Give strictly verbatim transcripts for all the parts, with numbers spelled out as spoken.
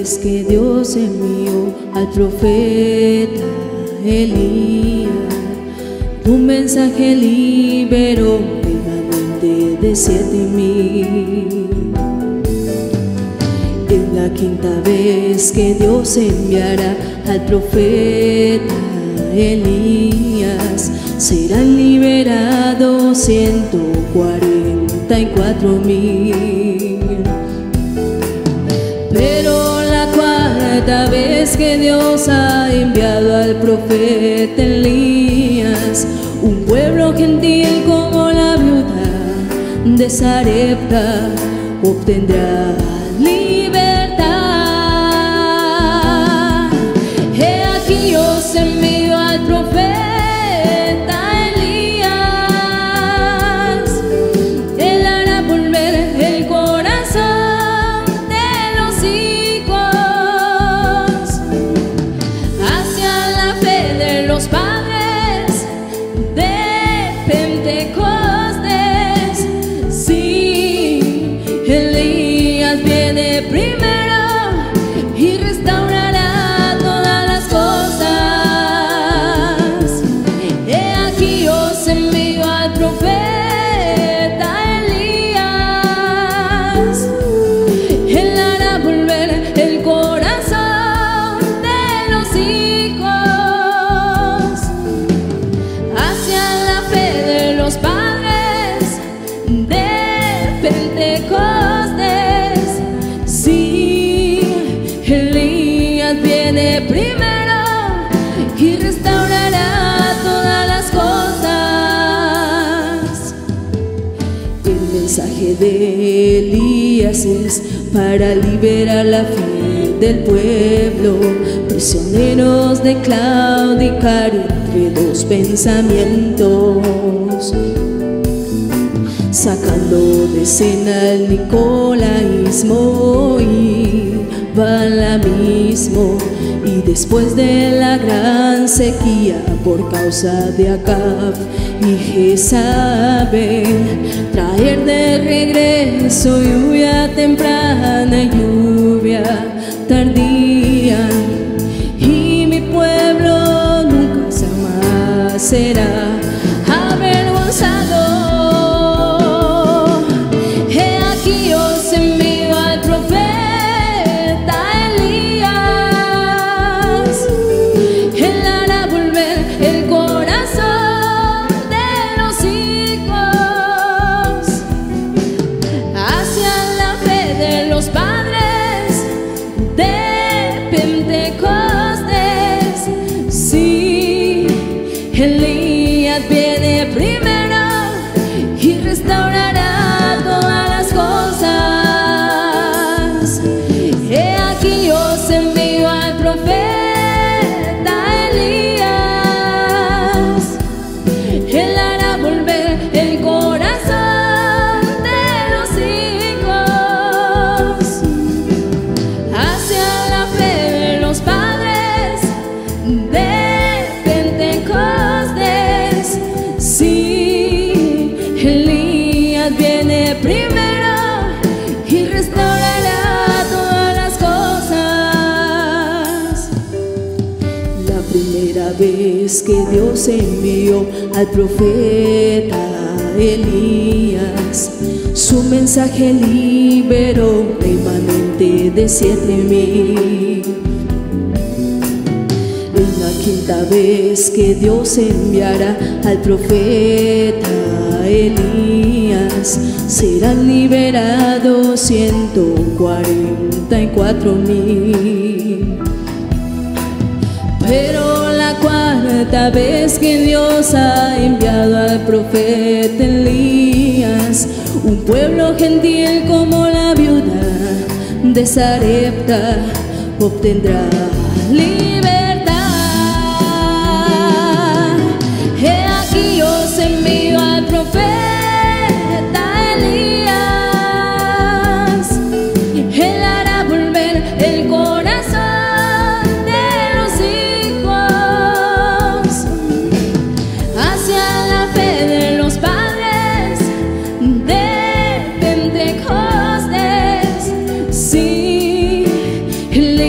vez que Dios envió al profeta Elías, un mensaje liberó remanente de siete mil. Es la quinta vez que Dios enviará al profeta Elías, serán liberados ciento cuarenta y cuatro mil. Pero la cuarta vez que Dios ha enviado al profeta Elías, un pueblo gentil como la viuda de Sarepta obtendrá libertad. He aquí os envío al profeta Elías, él hará volver el corazón de los hijos hacia la fe de los padres de Pentecostés. Sí, Elías viene primero y restaurará todas las cosas. He aquí os envío al profeta Elías, él hará volver el corazón de los hijos hacia la fe de los padres de Pentecostés. Sí, Elías viene primero y restaurará todas las cosas. El mensaje de Elías es para liberar la fe del pueblo, prisioneros de claudicar entre dos pensamientos, sacando de escena el nicolaísmo y balamismo. Y después de la gran sequía por causa de Acab y Jezabel, traer de regreso lluvia temprana y lluvia tardía, y mi pueblo nunca jamás será avergonzado. He aquí os envío al profeta Elías, él hará volver el corazón de los hijos hacia la fe de los padres de Pentecostés. Sí, Elías viene primero y restaurará todas las cosas. He aquí os envío al profeta Elías, él hará volver el corazón de los hijos hacia la fe de los padres de Pentecostés. Sí, Elías viene primero y restaurará todas las cosas. La primera vez que Dios envió al profeta Elías, su mensaje liberó remanente de siete mil. Es la quinta vez que Dios enviará al profeta Elías, serán liberados ciento cuarenta y cuatro mil. Pero la cuarta vez que Dios ha enviado al profeta Elías, un pueblo gentil como la viuda de Sarepta obtendrá libertad. He aquí os envío al profeta Elías, él hará volver el corazón de los hijos hacia la fe de los padres de Pentecostés. Sí, él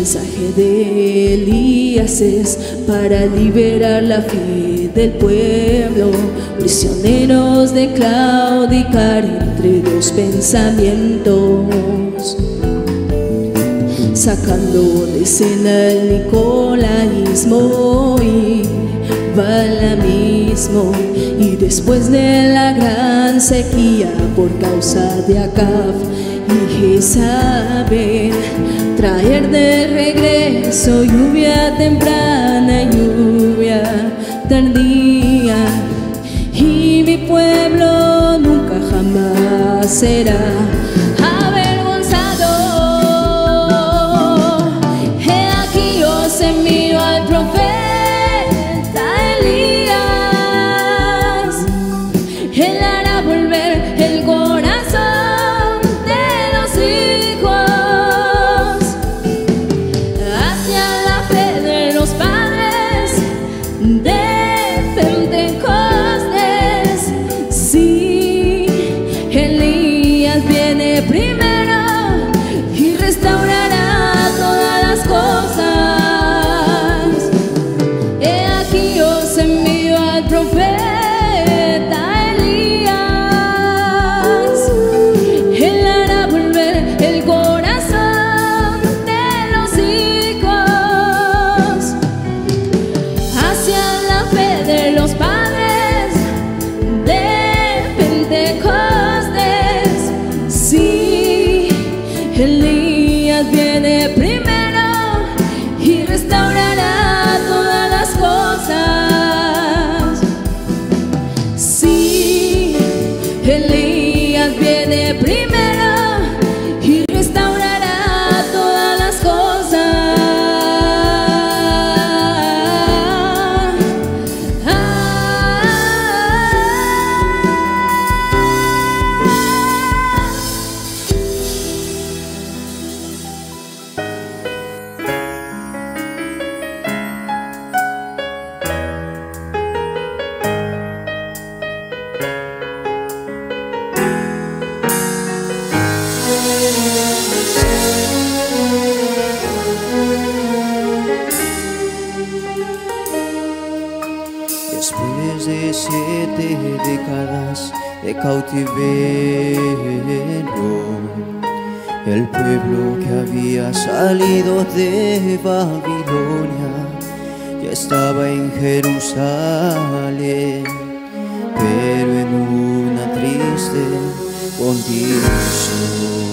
mensaje de Elías es para liberar la fe del pueblo, prisioneros de claudicar entre dos pensamientos, sacando de escena el nicolaísmo y balamismo, y después de la gran sequía por causa de Acab y Jezabel, traer de regreso lluvia temprana y lluvia tardía, y mi pueblo nunca jamás será avergonzado. He aquí os envío al profeta Elías, él hará volver el corazón de los hijos hacia la fe de los padres de Pentecostés. Sí, Elías viene primero y restaurará todas las cosas. He aquí os envío al profeta Elías, él hará volver el corazón de los hijos hacia la fe de los padres de Pentecostés. Sí, Elías viene primero y restaurará todas las cosas. Sí, Elías viene primero y restaurará todas las cosas. Ah, Después de siete décadas de cautiverio, el pueblo que había salido de Babilonia ya estaba en Jerusalén, pero en una triste condición.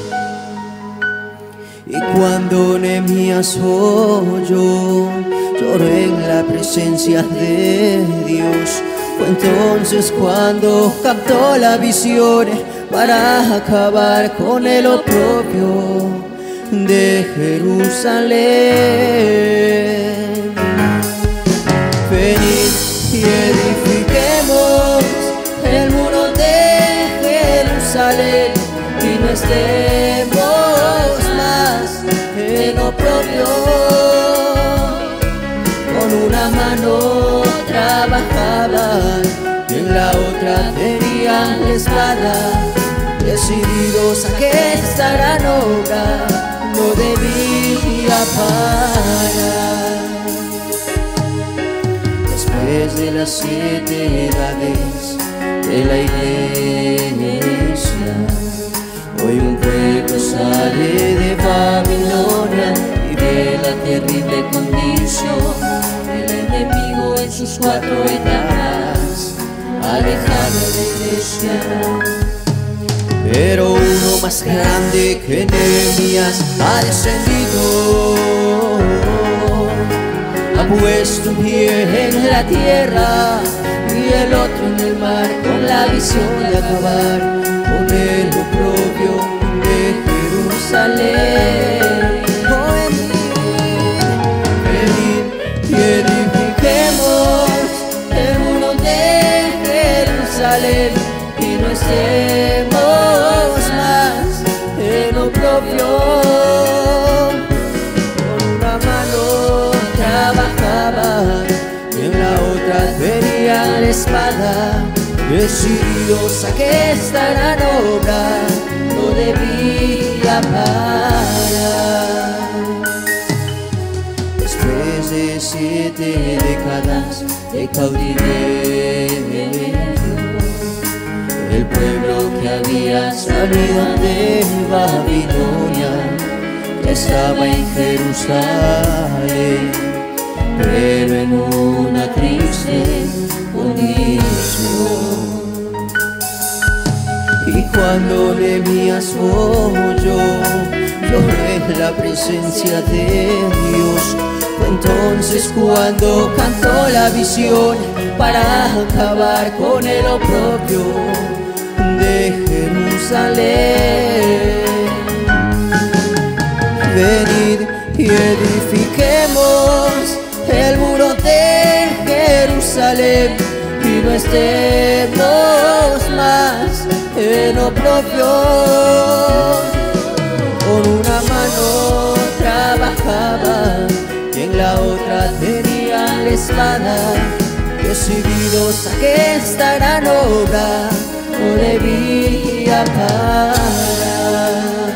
Y cuando Nehemías oyó, lloró en la presencia de Dios. Fue entonces cuando captó la visión para acabar con el oprobio de Jerusalén. Venid y edifiquemos el muro de Jerusalén y no estemos más en oprobio. Con una mano trabajaban y en la otra tenían la espada, decididos a que esta gran obra no debía parar. Después de las siete edades de la iglesia, hoy un pueblo sale de Babilonia y ve la terrible condición del enemigo en sus cuatro etapas, alejado de la iglesia. Pero uno más grande que Nehemías ha descendido, ha puesto un pie en la tierra y el otro en el mar, con la visión de acabar con el oprobio de Jerusalén. Venid y edifiquemos el muro de Jerusalén y no estemos más en oprobio. Con una mano trabajaban y en la otra tenían la espada, decididos a que esta gran obra no debía parar. de cautiverio. El pueblo que había salido de Babilonia, que estaba en Jerusalén, pero en una triste condición. Y cuando Nehemías oyó, lloró en la presencia de Dios. Fue entonces cuando cantó la visión para acabar con el oprobio de Jerusalén. Venid y edifiquemos el muro de Jerusalén, y no estemos más en oprobio. Con una mano trabajaba y en la otra tenía la espada, decididos a que esta gran obra no debía parar.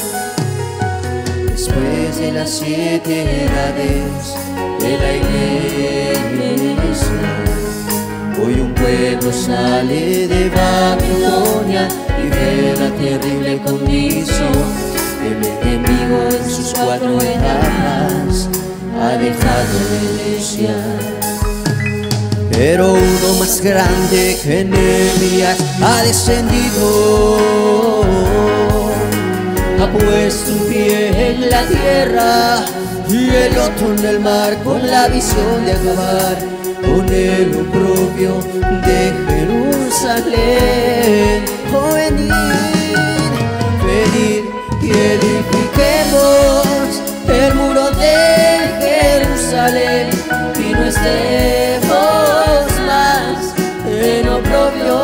Después de las siete edades de la iglesia, hoy un pueblo sale de Babilonia y ve la terrible condición. El enemigo en sus cuatro etapas ha dejado de desear. Pero uno más grande que Nehemías ha descendido, ha puesto un pie en la tierra y el otro en el mar, con la visión de acabar con el oprobio de Jerusalén. Oh, venid, venid y edifiquemos el muro de Jerusalén, y no estemos más en oprobio.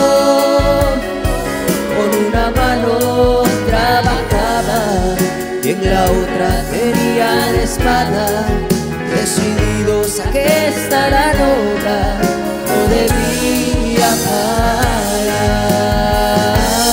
Con una mano trabajaba y en la otra tenía la espada, decididos a que esta gran obra no debía parar.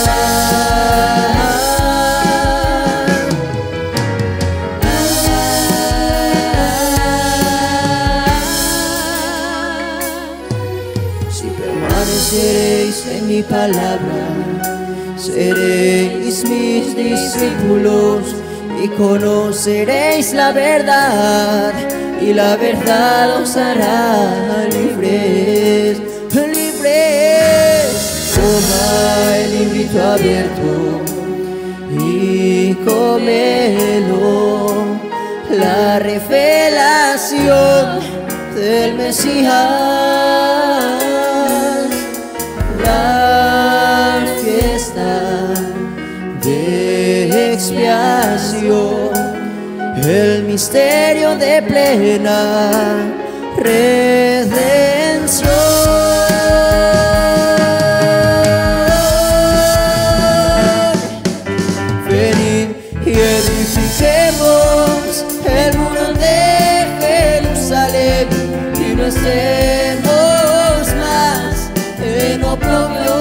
Si permaneceréis en mi palabra, seréis mis discípulos y conoceréis la verdad, y la verdad os hará libres, libres. Toma el librito abierto y cómelo, la revelación del Mesías, la fiesta de expiación, el misterio de plena redención. Venid y edifiquemos el muro de Jerusalén, y no estemos más en oprobio.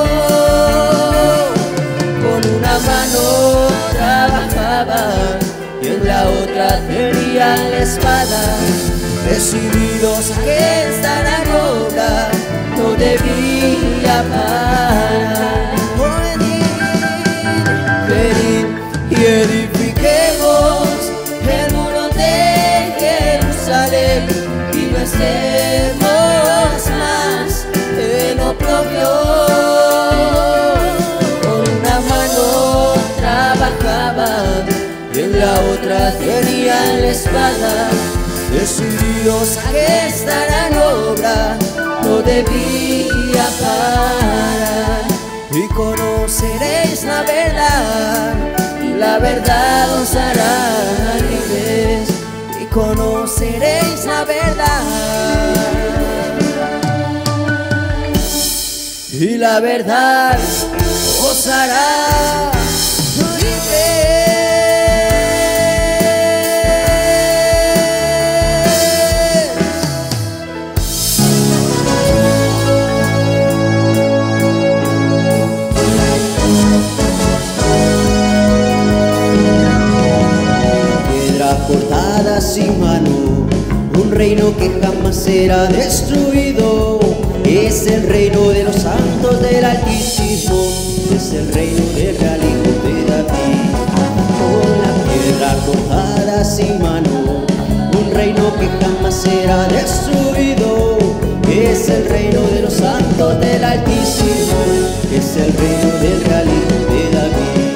Con una mano trabajaban y en la otra tenían la espada, decididos a que esta gran obra no debía parar. Venid y edifiquemos el muro de Jerusalén, y no estemos más en oprobio. Con una mano trabajaban y en la otra tenían la espada, decididos a que esta gran obra no debía parar. Y conoceréis la verdad, y la verdad os hará libres. Y conoceréis la verdad, y la verdad os hará libres. Cortada sin mano, un reino que jamás será destruido. Es el reino de los santos del Altísimo, es el reino del real Hijo de David. Con la piedra cortada sin mano, un reino que jamás será destruido. Es el reino de los santos del Altísimo, es el reino del real Hijo de David.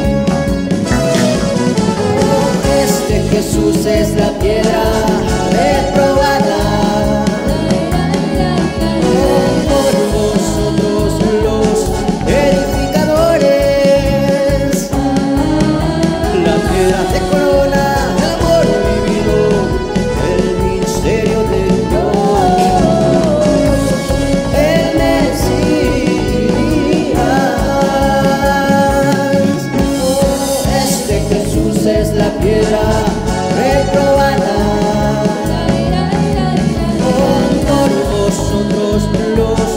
Oh, este Jesús es la piedra reprobada. Oh, por vosotros los edificadores, la piedra de corona, el amor vivido, el ministerio de es la piedra reprobada. Oh, por vosotros los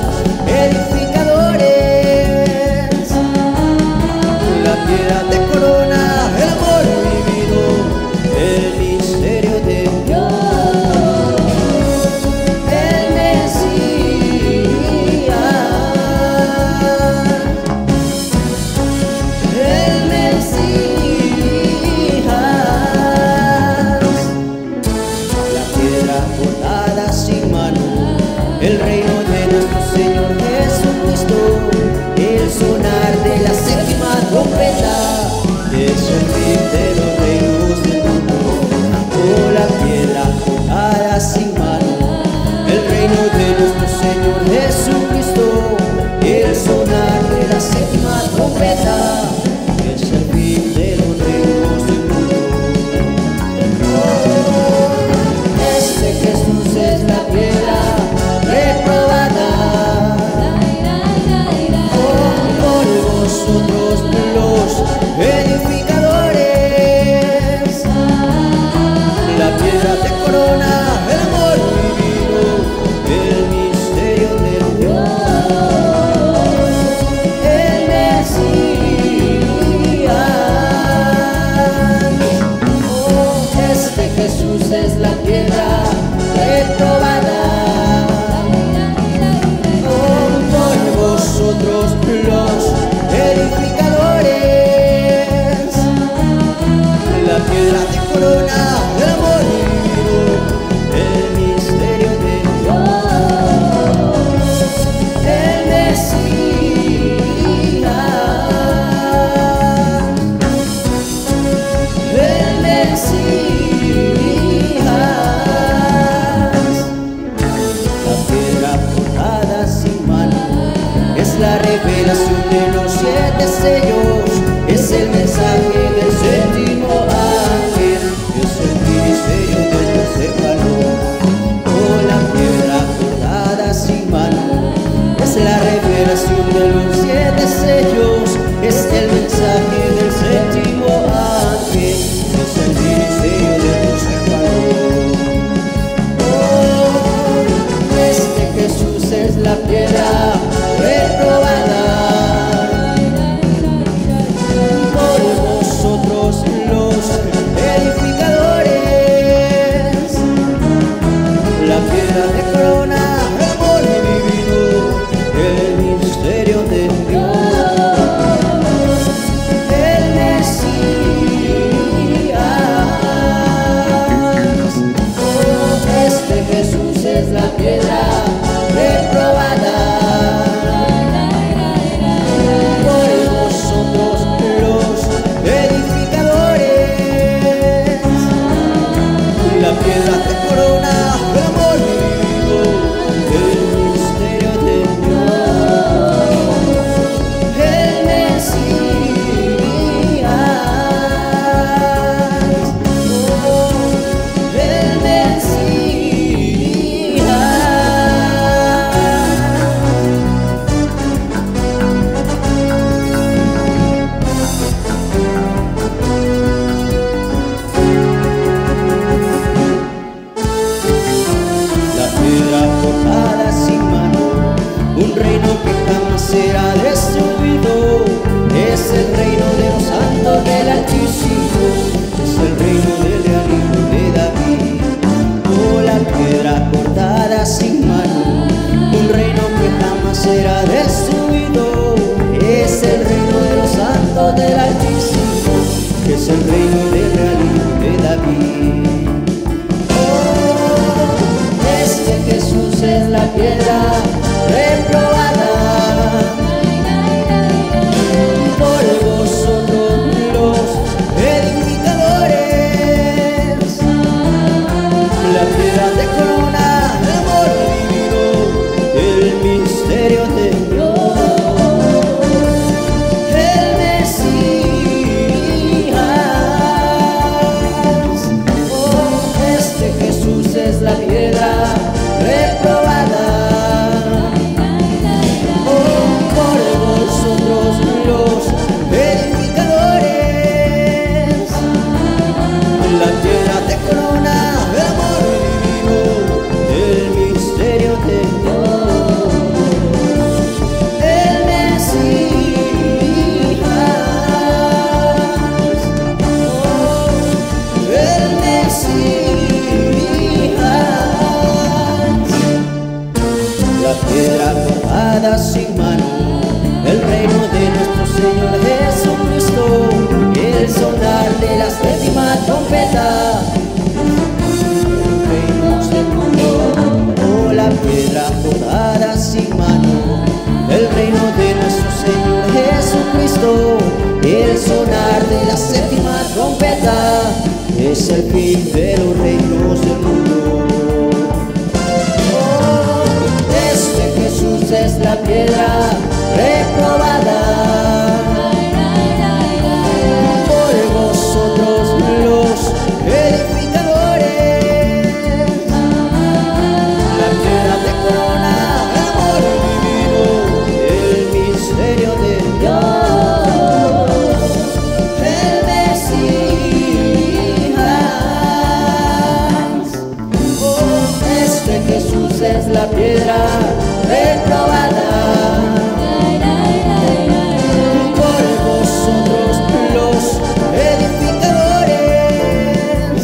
edificadores, la piedra de corona, el amor vivido, el misterio de Dios, el Mesías, el Mesías. Cortada sin mano, el reino de nuestro Señor Jesucristo, el sonar de la séptima trompeta, es el fin de los reinos del mundo. Oh, la piedra cortada sin mano, el reino de nuestro Señor Jesucristo, el sonar de la séptima trompeta, es el fin de los reinos del mundo. Jesús es la piedra reprobada. Oh, por vosotros los edificadores, la piedra de corona, el amor vivido, el misterio de Dios, el Mesías. Oh, este Jesús es la piedra reprobada. Oh, por vosotros los edificadores, la piedra de corona, el amor vivido, el misterio de Dios, el Mesías, el Mesías. La piedra cortada sin mano es la revelación de los siete sellos, es el mensaje del séptimo ángel, es el ministerio del tercer valor. Oh, la piedra cortada sin mano es la revelación de los siete sellos, es el mensaje del séptimo ángel, es el ministerio del tercer valor. la piedra de corona, el amor divino, el misterio de Dios, el Mesías, oh, el Mesías, la piedra cortada sin mano, el reino de nuestro Señor Jesucristo, el sonar de la séptima trompeta, reinos del mundo, oh, la piedra cortada sin mano, el reino de nuestro Señor Jesucristo, el sonar de la séptima trompeta, es el fin de los reinos del mundo. Jesús es la piedra reprobada por vosotros los edificadores, la piedra de corona, el amor divino, el misterio de Dios, el Mesías, oh, este Jesús es la piedra reprobada por vosotros los edificadores.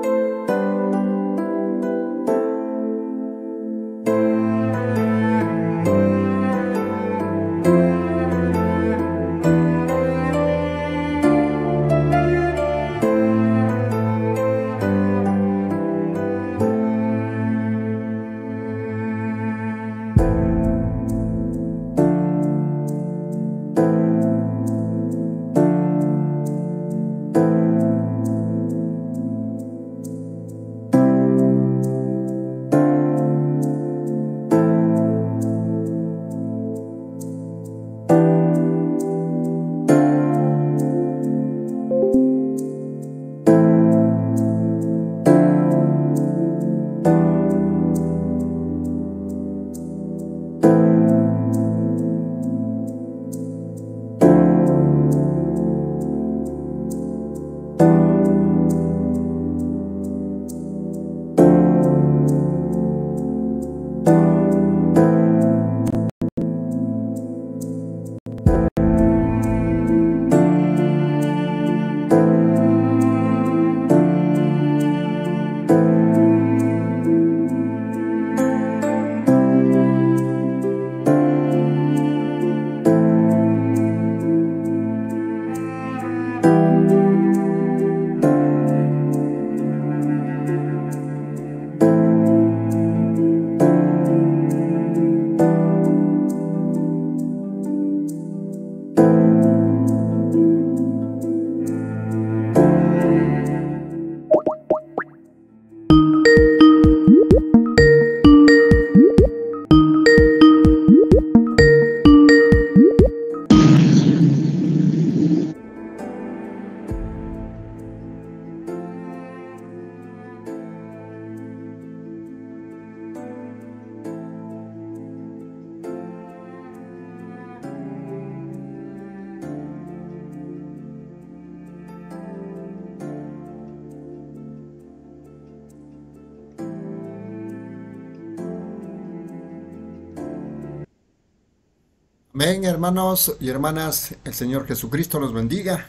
Amén, hermanos y hermanas, el Señor Jesucristo los bendiga.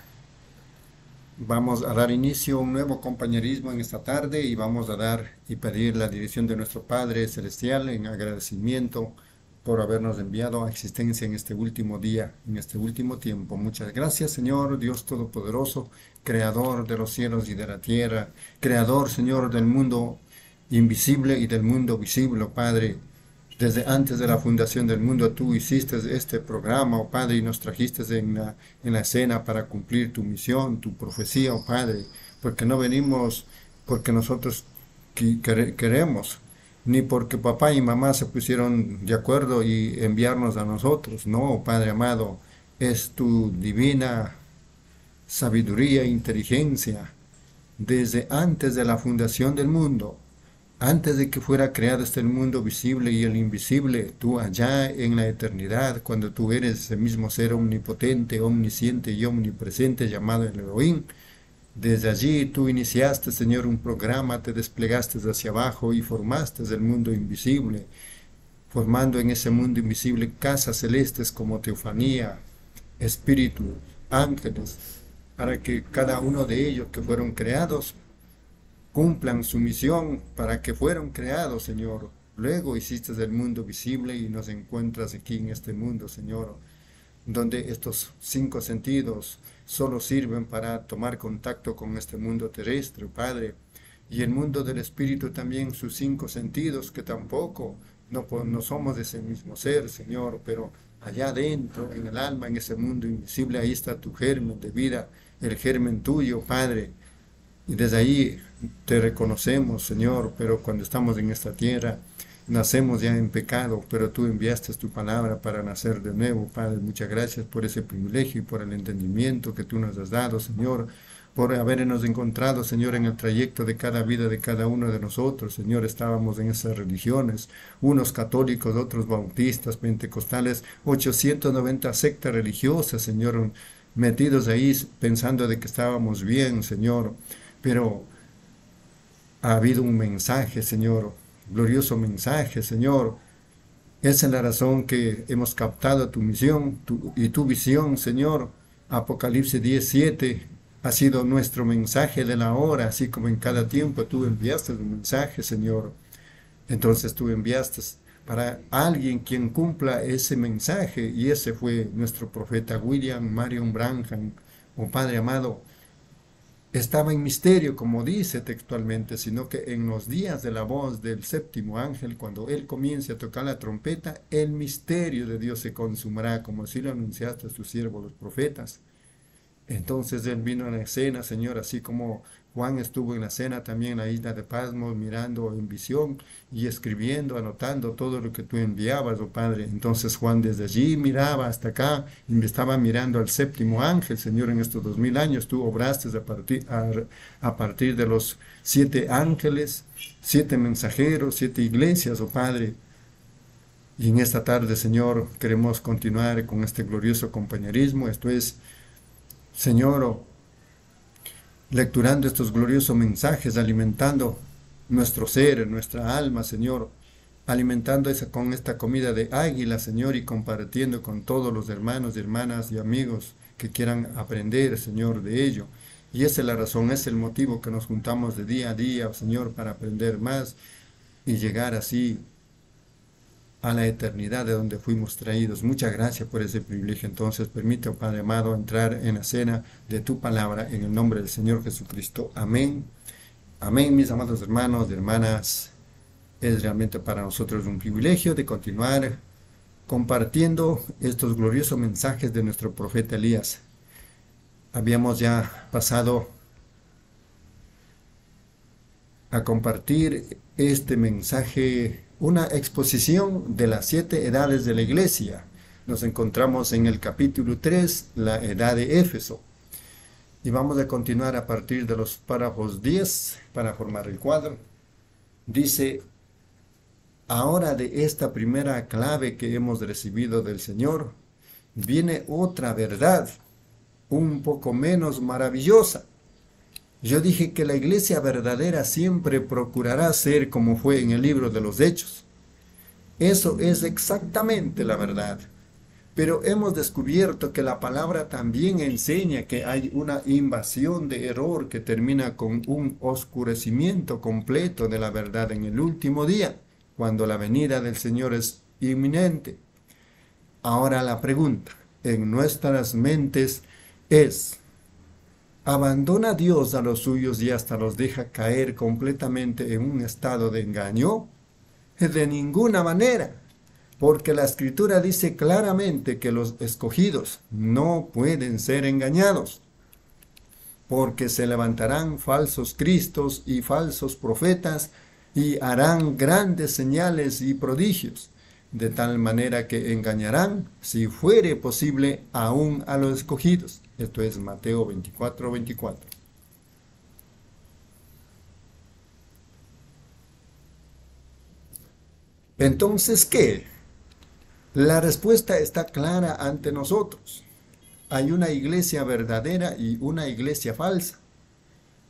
Vamos a dar inicio a un nuevo compañerismo en esta tarde y vamos a dar y pedir la dirección de nuestro Padre Celestial en agradecimiento por habernos enviado a existencia en este último día, en este último tiempo. Muchas gracias, Señor, Dios Todopoderoso, Creador de los cielos y de la tierra, Creador, Señor, del mundo invisible y del mundo visible, Padre. Desde antes de la fundación del mundo tú hiciste este programa, oh Padre, y nos trajiste en la, en la escena para cumplir tu misión, tu profecía, oh Padre, porque no venimos porque nosotros queremos, ni porque papá y mamá se pusieron de acuerdo y enviarnos a nosotros. No, Padre amado, es tu divina sabiduría e inteligencia. Desde antes de la fundación del mundo, antes de que fuera creado este mundo visible y el invisible, tú allá en la eternidad, cuando tú eres ese mismo ser omnipotente, omnisciente y omnipresente llamado el Elohim, Desde allí tú iniciaste, Señor, un programa, te desplegaste hacia abajo y formaste el mundo invisible, formando en ese mundo invisible casas celestes como teofanía, espíritu, ángeles, para que cada uno de ellos que fueron creados cumplan su misión para que fueron creados, Señor. Luego hiciste el mundo visible y nos encuentras aquí en este mundo, Señor, donde estos cinco sentidos solo sirven para tomar contacto con este mundo terrestre, Padre. Y el mundo del Espíritu también, sus cinco sentidos, que tampoco no, no somos de ese mismo ser, Señor, pero allá adentro, en el alma, en ese mundo invisible, ahí está tu germen de vida, el germen tuyo, Padre. Y desde ahí te reconocemos, Señor, pero cuando estamos en esta tierra, nacemos ya en pecado, pero tú enviaste tu palabra para nacer de nuevo, Padre. Muchas gracias por ese privilegio y por el entendimiento que tú nos has dado, Señor, por habernos encontrado, Señor, en el trayecto de cada vida de cada uno de nosotros. Señor, estábamos en esas religiones, unos católicos, otros bautistas, pentecostales, ochocientas noventa sectas religiosas, Señor, metidos ahí pensando de que estábamos bien, Señor, pero ha habido un mensaje, Señor, glorioso mensaje, Señor. Esa es la razón que hemos captado tu misión tu, y tu visión, Señor. Apocalipsis diez siete ha sido nuestro mensaje de la hora, así como en cada tiempo tú enviaste un mensaje, Señor. Entonces tú enviaste para alguien quien cumpla ese mensaje, y ese fue nuestro profeta William Marion Branham. Oh Padre amado, estaba en misterio, como dice textualmente, sino que en los días de la voz del séptimo ángel, cuando él comience a tocar la trompeta, el misterio de Dios se consumará, como así lo anunciaste a sus siervos los profetas. Entonces él vino a la escena, Señor, así como Juan estuvo en la escena también en la isla de Patmos, mirando en visión y escribiendo, anotando todo lo que tú enviabas, oh Padre. Entonces Juan desde allí miraba hasta acá, y estaba mirando al séptimo ángel, Señor, en estos dos mil años. Tú obraste a partir, a, a partir de los siete ángeles, siete mensajeros, siete iglesias, oh Padre. Y en esta tarde, Señor, queremos continuar con este glorioso compañerismo. Esto es, Señor, lecturando estos gloriosos mensajes, alimentando nuestro ser, nuestra alma, Señor, alimentando esa, con esta comida de águila, Señor, y compartiendo con todos los hermanos y hermanas y amigos que quieran aprender, Señor, de ello. Y esa es la razón, es el motivo que nos juntamos de día a día, Señor, para aprender más y llegar así a la eternidad de donde fuimos traídos. Muchas gracias por ese privilegio. Entonces, permite, oh Padre amado, entrar en la cena de tu palabra en el nombre del Señor Jesucristo. Amén. Amén, mis amados hermanos y hermanas. Es realmente para nosotros un privilegio de continuar compartiendo estos gloriosos mensajes de nuestro profeta Elías. Habíamos ya pasado a compartir este mensaje, una exposición de las siete edades de la iglesia. Nos encontramos en el capítulo tres, la edad de Éfeso. Y vamos a continuar a partir de los párrafos diez para formar el cuadro. Dice: ahora de esta primera clave que hemos recibido del Señor, viene otra verdad, un poco menos maravillosa. Yo dije que la iglesia verdadera siempre procurará ser como fue en el libro de los Hechos. Eso es exactamente la verdad. Pero hemos descubierto que la palabra también enseña que hay una invasión de error que termina con un oscurecimiento completo de la verdad en el último día, cuando la venida del Señor es inminente. Ahora la pregunta en nuestras mentes es: ¿abandona Dios a los suyos y hasta los deja caer completamente en un estado de engaño? De ninguna manera, porque la Escritura dice claramente que los escogidos no pueden ser engañados, porque se levantarán falsos cristos y falsos profetas y harán grandes señales y prodigios, de tal manera que engañarán, si fuere posible, aún a los escogidos. Esto es Mateo veinticuatro, veinticuatro. Entonces, ¿qué? La respuesta está clara ante nosotros. Hay una iglesia verdadera y una iglesia falsa.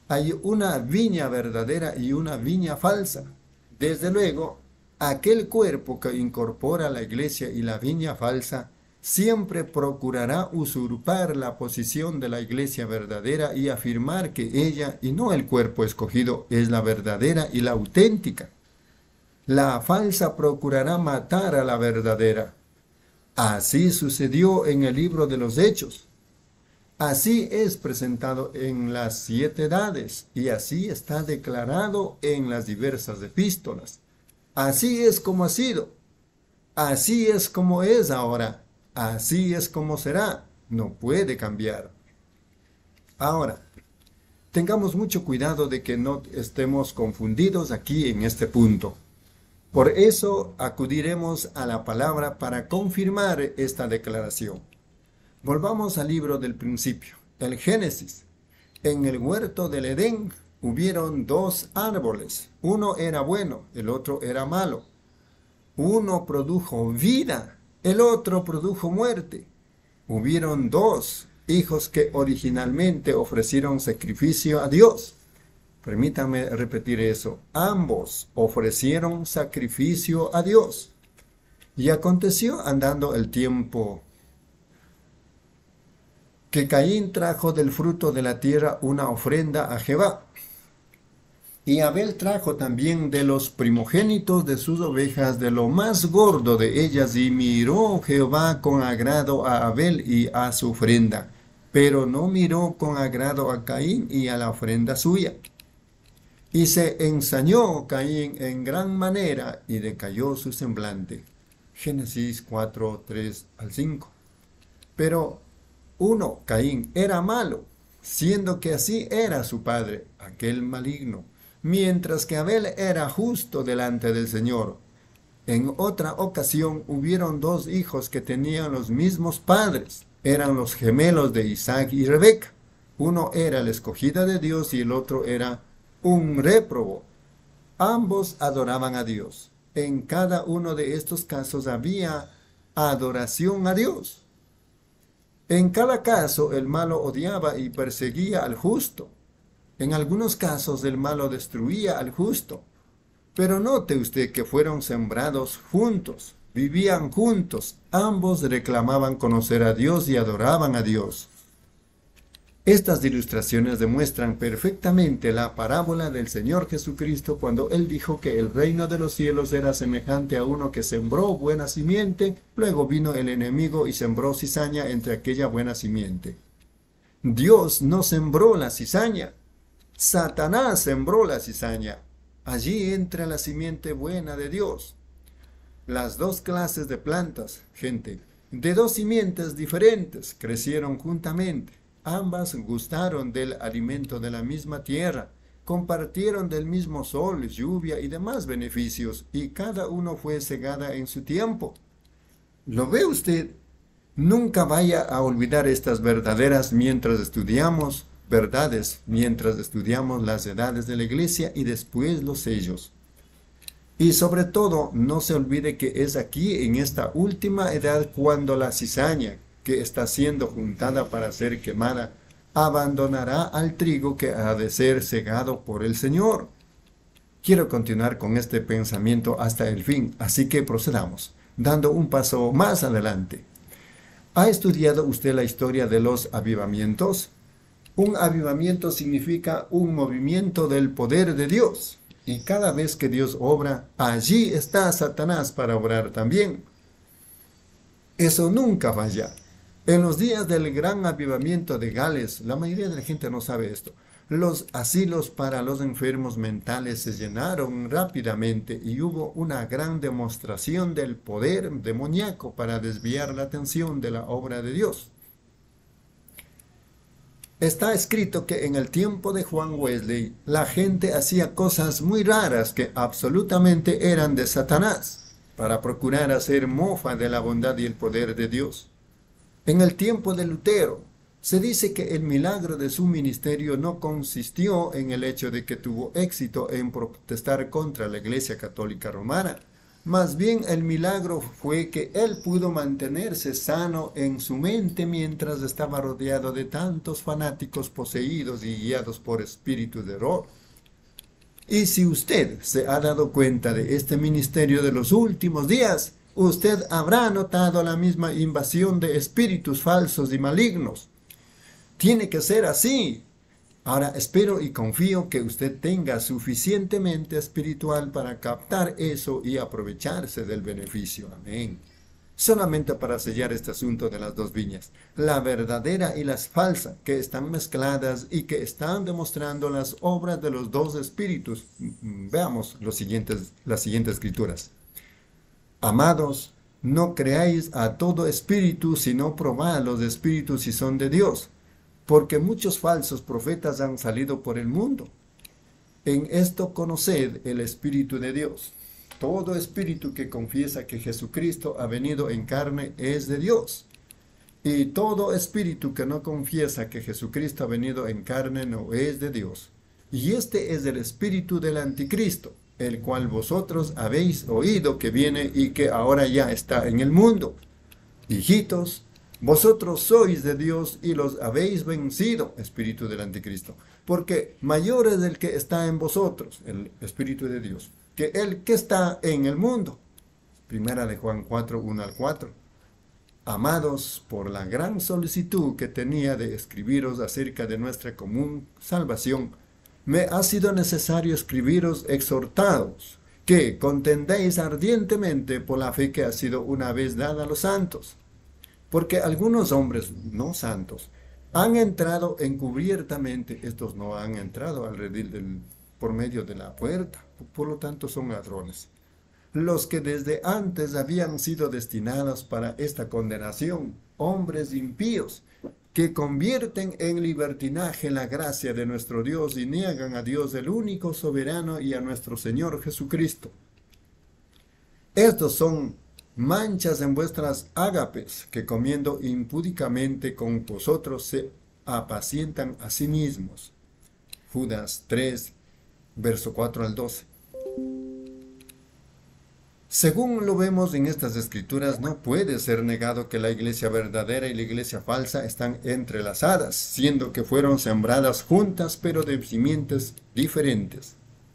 Hay una viña verdadera y una viña falsa. Desde luego, aquel cuerpo que incorpora la iglesia y la viña falsa siempre procurará usurpar la posición de la iglesia verdadera y afirmar que ella, y no el cuerpo escogido, es la verdadera y la auténtica. La falsa procurará matar a la verdadera. Así sucedió en el libro de los Hechos. Así es presentado en las siete edades y así está declarado en las diversas epístolas. Así es como ha sido. Así es como es ahora. Así es como será. No puede cambiar. Ahora, tengamos mucho cuidado de que no estemos confundidos aquí en este punto. Por eso acudiremos a la palabra para confirmar esta declaración. Volvamos al libro del principio, el Génesis. En el huerto del Edén hubieron dos árboles. Uno era bueno, el otro era malo. Uno produjo vida, el otro produjo muerte. Hubieron dos hijos que originalmente ofrecieron sacrificio a Dios. Permítanme repetir eso. Ambos ofrecieron sacrificio a Dios. Y aconteció andando el tiempo que Caín trajo del fruto de la tierra una ofrenda a Jehová. Y Abel trajo también de los primogénitos de sus ovejas, de lo más gordo de ellas, y miró Jehová con agrado a Abel y a su ofrenda, pero no miró con agrado a Caín y a la ofrenda suya. Y se ensañó Caín en gran manera, y decayó su semblante. Génesis cuatro, tres al cinco. Pero uno, Caín, era malo, siendo que así era su padre, aquel maligno, mientras que Abel era justo delante del Señor. En otra ocasión hubieron dos hijos que tenían los mismos padres, eran los gemelos de Isaac y Rebeca. Uno era el escogido de Dios y el otro era un réprobo. Ambos adoraban a Dios. En cada uno de estos casos había adoración a Dios. En cada caso el malo odiaba y perseguía al justo. En algunos casos el malo destruía al justo. Pero note usted que fueron sembrados juntos, vivían juntos, ambos reclamaban conocer a Dios y adoraban a Dios. Estas ilustraciones demuestran perfectamente la parábola del Señor Jesucristo cuando Él dijo que el reino de los cielos era semejante a uno que sembró buena simiente, luego vino el enemigo y sembró cizaña entre aquella buena simiente. Dios no sembró la cizaña, Satanás sembró la cizaña. Allí entra la simiente buena de Dios. Las dos clases de plantas, gente, de dos simientes diferentes, crecieron juntamente. Ambas gustaron del alimento de la misma tierra, compartieron del mismo sol, lluvia y demás beneficios, y cada uno fue segada en su tiempo. ¿Lo ve usted? Nunca vaya a olvidar estas verdaderas mientras estudiamos verdades, mientras estudiamos las edades de la iglesia y después los sellos. Y sobre todo, no se olvide que es aquí, en esta última edad, cuando la cizaña, que está siendo juntada para ser quemada, abandonará al trigo que ha de ser segado por el Señor. Quiero continuar con este pensamiento hasta el fin, así que procedamos, dando un paso más adelante. ¿Ha estudiado usted la historia de los avivamientos? Un avivamiento significa un movimiento del poder de Dios, y cada vez que Dios obra, allí está Satanás para obrar también. Eso nunca falla. En los días del gran avivamiento de Gales, la mayoría de la gente no sabe esto, los asilos para los enfermos mentales se llenaron rápidamente y hubo una gran demostración del poder demoníaco para desviar la atención de la obra de Dios. Está escrito que en el tiempo de Juan Wesley, la gente hacía cosas muy raras que absolutamente eran de Satanás, para procurar hacer mofa de la bondad y el poder de Dios. En el tiempo de Lutero, se dice que el milagro de su ministerio no consistió en el hecho de que tuvo éxito en protestar contra la Iglesia Católica Romana, Más bien el milagro fue que él pudo mantenerse sano en su mente mientras estaba rodeado de tantos fanáticos poseídos y guiados por espíritus de error. Y si usted se ha dado cuenta de este ministerio de los últimos días, usted habrá notado la misma invasión de espíritus falsos y malignos. Tiene que ser así. Ahora espero y confío que usted tenga suficientemente espiritual para captar eso y aprovecharse del beneficio. Amén. Solamente para sellar este asunto de las dos viñas, la verdadera y las falsas, que están mezcladas y que están demostrando las obras de los dos espíritus. Veamos los siguientes, las siguientes escrituras. Amados, no creáis a todo espíritu, sino probad los espíritus si son de Dios, porque muchos falsos profetas han salido por el mundo. En esto conoced el Espíritu de Dios. Todo espíritu que confiesa que Jesucristo ha venido en carne es de Dios. Y todo espíritu que no confiesa que Jesucristo ha venido en carne no es de Dios. Y este es el espíritu del anticristo, el cual vosotros habéis oído que viene y que ahora ya está en el mundo. Hijitos, vosotros sois de Dios y los habéis vencido, espíritu del anticristo, porque mayor es el que está en vosotros, el espíritu de Dios, que el que está en el mundo. Primera de Juan cuatro, uno al cuatro. Amados, por la gran solicitud que tenía de escribiros acerca de nuestra común salvación, me ha sido necesario escribiros exhortados, que contendéis ardientemente por la fe que ha sido una vez dada a los santos. Porque algunos hombres no santos han entrado encubiertamente, estos no han entrado al redil del, por medio de la puerta, por lo tanto son ladrones. Los que desde antes habían sido destinados para esta condenación, hombres impíos, que convierten en libertinaje la gracia de nuestro Dios y niegan a Dios el único soberano y a nuestro Señor Jesucristo. Estos son manchas en vuestras ágapes, que comiendo impúdicamente con vosotros se apacientan a sí mismos. Judas tres, verso cuatro al doce. Según lo vemos en estas escrituras, no puede ser negado que la iglesia verdadera y la iglesia falsa están entrelazadas, siendo que fueron sembradas juntas, pero de simientes diferentes.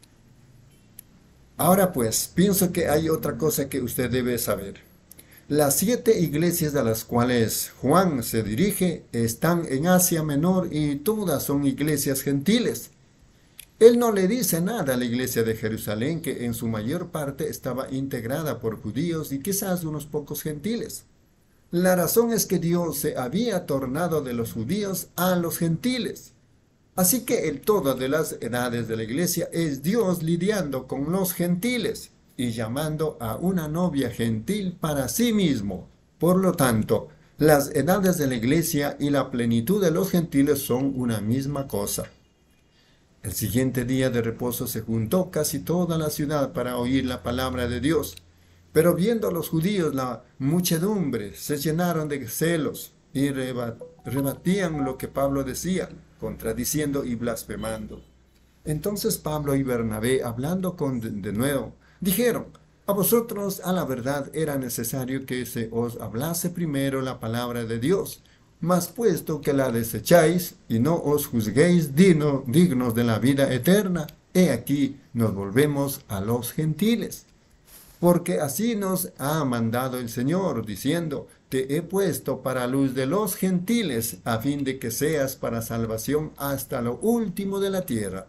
Ahora pues, pienso que hay otra cosa que usted debe saber. Las siete iglesias a las cuales Juan se dirige están en Asia Menor y todas son iglesias gentiles. Él no le dice nada a la iglesia de Jerusalén, que en su mayor parte estaba integrada por judíos y quizás unos pocos gentiles. La razón es que Dios se había tornado de los judíos a los gentiles. Así que el todo de las edades de la iglesia es Dios lidiando con los gentiles y llamando a una novia gentil para sí mismo. Por lo tanto, las edades de la iglesia y la plenitud de los gentiles son una misma cosa. El siguiente día de reposo se juntó casi toda la ciudad para oír la palabra de Dios. Pero viendo a los judíos la muchedumbre, se llenaron de celos y rebatían lo que Pablo decía, contradiciendo y blasfemando. Entonces Pablo y Bernabé, hablando con de, de nuevo, dijeron: a vosotros a la verdad era necesario que se os hablase primero la palabra de Dios. Mas puesto que la desecháis y no os juzguéis digno, dignos de la vida eterna, he aquí nos volvemos a los gentiles. Porque así nos ha mandado el Señor, diciendo: te he puesto para luz de los gentiles, a fin de que seas para salvación hasta lo último de la tierra.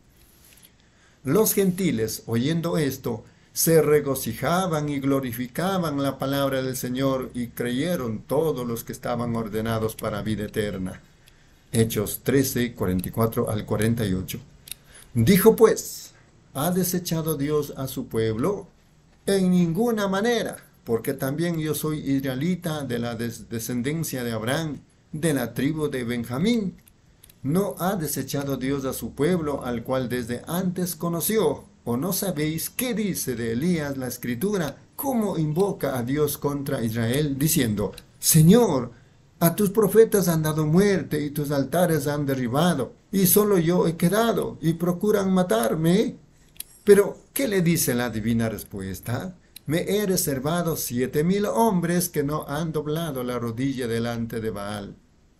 Los gentiles, oyendo esto, se regocijaban y glorificaban la palabra del Señor, y creyeron todos los que estaban ordenados para vida eterna. Hechos trece, cuarenta y cuatro al cuarenta y ocho. Dijo pues: ¿ha desechado Dios a su pueblo? En ninguna manera, porque también yo soy israelita de la des descendencia de Abraham, de la tribu de Benjamín. ¿No ha desechado Dios a su pueblo, al cual desde antes conoció? ¿O no sabéis qué dice de Elías la Escritura, cómo invoca a Dios contra Israel, diciendo: Señor, a tus profetas han dado muerte y tus altares han derribado, y solo yo he quedado, y procuran matarme? Pero, ¿qué le dice la divina respuesta? me he reservado siete mil hombres que no han doblado la rodilla delante de Baal.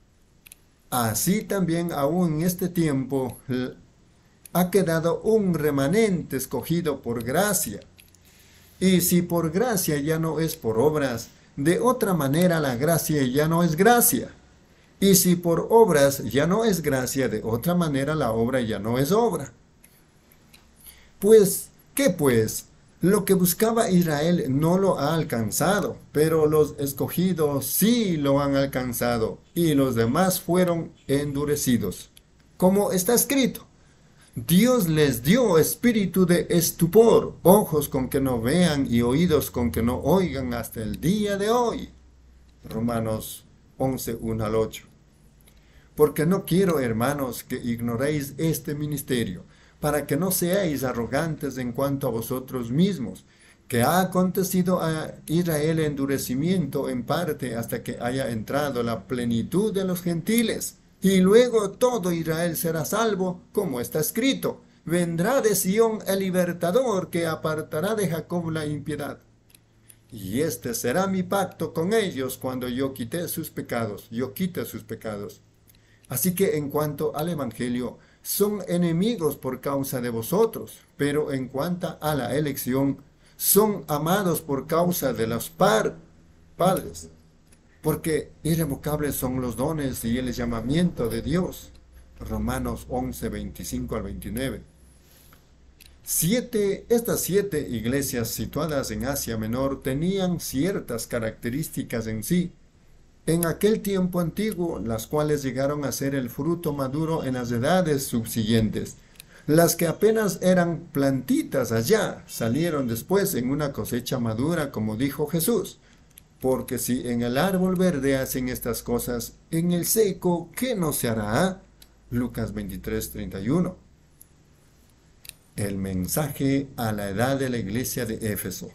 Así también aún en este tiempo ha quedado un remanente escogido por gracia. Y si por gracia ya no es por obras, de otra manera la gracia ya no es gracia. Y si por obras ya no es gracia, de otra manera la obra ya no es obra. Pues, ¿qué pues? Lo que buscaba Israel no lo ha alcanzado, pero los escogidos sí lo han alcanzado, y los demás fueron endurecidos. Como está escrito, Dios les dio espíritu de estupor, ojos con que no vean y oídos con que no oigan hasta el día de hoy. Romanos once, uno al ocho. Porque no quiero, hermanos, que ignoréis este ministerio, para que no seáis arrogantes en cuanto a vosotros mismos, que ha acontecido a Israel endurecimiento en parte hasta que haya entrado la plenitud de los gentiles, y luego todo Israel será salvo, como está escrito, vendrá de Sión el libertador que apartará de Jacob la impiedad. Y este será mi pacto con ellos cuando yo quite sus pecados, yo quite sus pecados. Así que en cuanto al Evangelio, son enemigos por causa de vosotros, pero en cuanto a la elección, son amados por causa de los par, padres, porque irrevocables son los dones y el llamamiento de Dios. Romanos once, veinticinco al veintinueve. Siete, estas siete iglesias situadas en Asia Menor tenían ciertas características en sí, en aquel tiempo antiguo, las cuales llegaron a ser el fruto maduro en las edades subsiguientes. Las que apenas eran plantitas allá, salieron después en una cosecha madura, como dijo Jesús. Porque si en el árbol verde hacen estas cosas, en el seco, ¿qué no se hará? Lucas veintitrés, treinta y uno. El mensaje a la edad de la iglesia de Éfeso.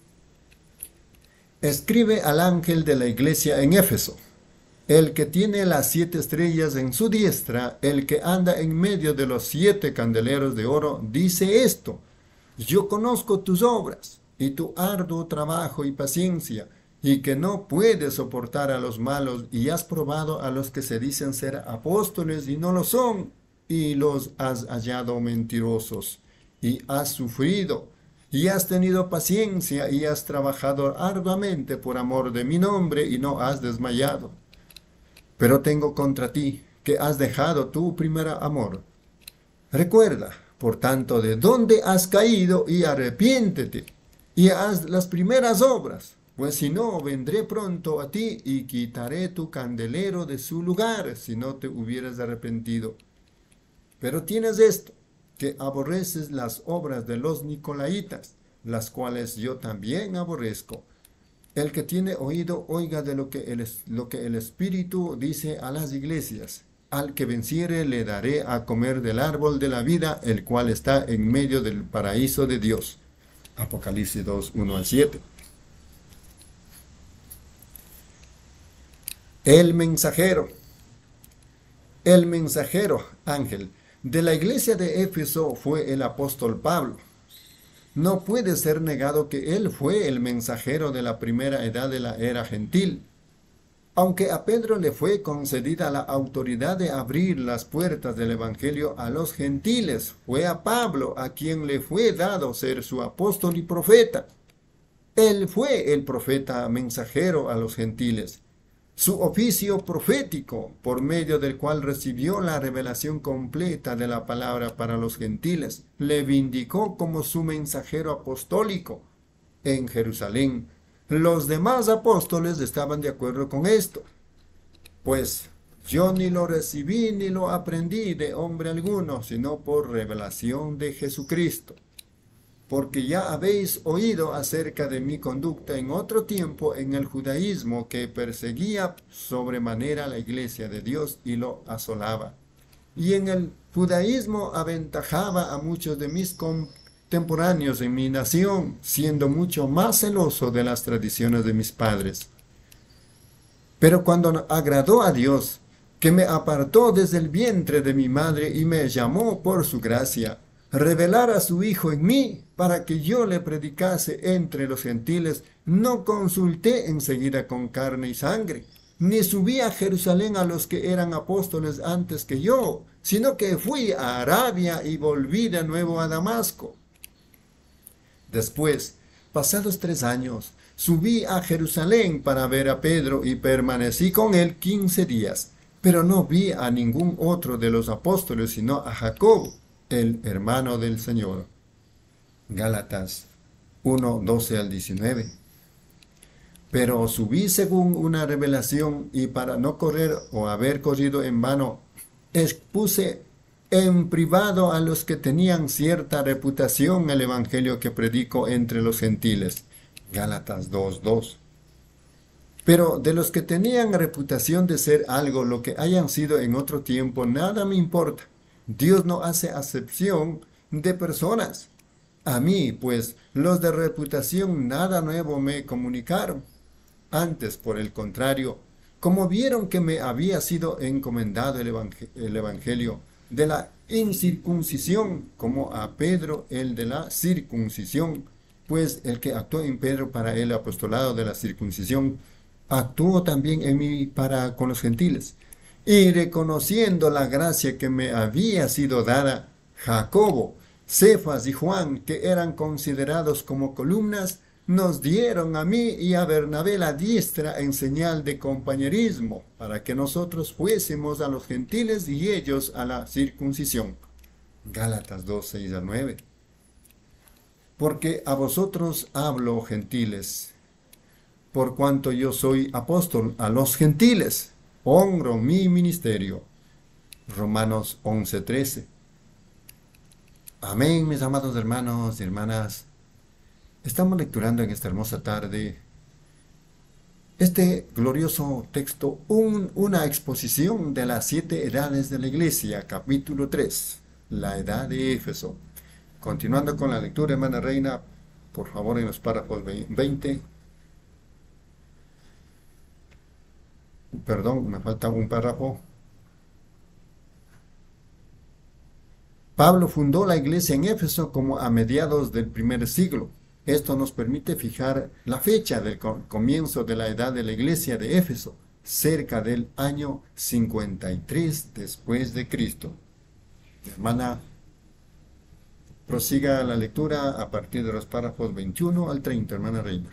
Escribe al ángel de la iglesia en Éfeso, el que tiene las siete estrellas en su diestra, el que anda en medio de los siete candeleros de oro, dice esto: yo conozco tus obras, y tu arduo trabajo y paciencia, y que no puedes soportar a los malos, y has probado a los que se dicen ser apóstoles y no lo son, y los has hallado mentirosos, y has sufrido, y has tenido paciencia, y has trabajado arduamente por amor de mi nombre, y no has desmayado. Pero tengo contra ti, que has dejado tu primer amor. Recuerda, por tanto, de dónde has caído, y arrepiéntete, y haz las primeras obras, pues si no, vendré pronto a ti, y quitaré tu candelero de su lugar, si no te hubieras arrepentido. Pero tienes esto, que aborreces las obras de los nicolaitas, las cuales yo también aborrezco. El que tiene oído, oiga de lo que, el, lo que el Espíritu dice a las iglesias. Al que venciere le daré a comer del árbol de la vida, el cual está en medio del paraíso de Dios. Apocalipsis dos, uno al siete. El mensajero. El mensajero, ángel, de la iglesia de Éfeso fue el apóstol Pablo. No puede ser negado que él fue el mensajero de la primera edad de la era gentil. Aunque a Pedro le fue concedida la autoridad de abrir las puertas del evangelio a los gentiles, fue a Pablo a quien le fue dado ser su apóstol y profeta. Él fue el profeta mensajero a los gentiles. Su oficio profético, por medio del cual recibió la revelación completa de la palabra para los gentiles, le vindicó como su mensajero apostólico en Jerusalén. Los demás apóstoles estaban de acuerdo con esto. Pues yo ni lo recibí ni lo aprendí de hombre alguno, sino por revelación de Jesucristo. Porque ya habéis oído acerca de mi conducta en otro tiempo en el judaísmo, que perseguía sobremanera la iglesia de Dios y lo asolaba. Y en el judaísmo aventajaba a muchos de mis contemporáneos en mi nación, siendo mucho más celoso de las tradiciones de mis padres. Pero cuando agradó a Dios, que me apartó desde el vientre de mi madre y me llamó por su gracia, revelar a su Hijo en mí, para que yo le predicase entre los gentiles, no consulté enseguida con carne y sangre, ni subí a Jerusalén a los que eran apóstoles antes que yo, sino que fui a Arabia y volví de nuevo a Damasco. Después, pasados tres años, subí a Jerusalén para ver a Pedro y permanecí con él quince días, pero no vi a ningún otro de los apóstoles sino a Jacobo, el hermano del Señor. Gálatas uno, doce al diecinueve. Pero subí según una revelación, y para no correr o haber corrido en vano, expuse en privado a los que tenían cierta reputación el evangelio que predico entre los gentiles. Gálatas dos, dos. Pero de los que tenían reputación de ser algo lo que hayan sido en otro tiempo, nada me importa. Dios no hace acepción de personas. A mí, pues, los de reputación nada nuevo me comunicaron. Antes, por el contrario, como vieron que me había sido encomendado el, evangel el evangelio de la incircuncisión, como a Pedro el de la circuncisión, pues el que actuó en Pedro para el apostolado de la circuncisión, actuó también en mí para con los gentiles. Y reconociendo la gracia que me había sido dada, Jacobo, Cefas y Juan, que eran considerados como columnas, nos dieron a mí y a Bernabé la diestra en señal de compañerismo, para que nosotros fuésemos a los gentiles y ellos a la circuncisión. Gálatas dos, seis a nueve. Porque a vosotros hablo, gentiles, por cuanto yo soy apóstol a los gentiles, honro mi ministerio. Romanos once, trece. Amén, mis amados hermanos y hermanas. Estamos lecturando en esta hermosa tarde este glorioso texto, un, una exposición de las siete edades de la iglesia, capítulo tres, la edad de Éfeso. Continuando con la lectura, hermana Reina, por favor, en los párrafos veinte. Perdón, me falta un párrafo. Pablo fundó la iglesia en Éfeso como a mediados del primer siglo. Esto nos permite fijar la fecha del comienzo de la edad de la iglesia de Éfeso, cerca del año cincuenta y tres después de Cristo. Hermana, prosiga la lectura a partir de los párrafos veintiuno al treinta, hermana Reina.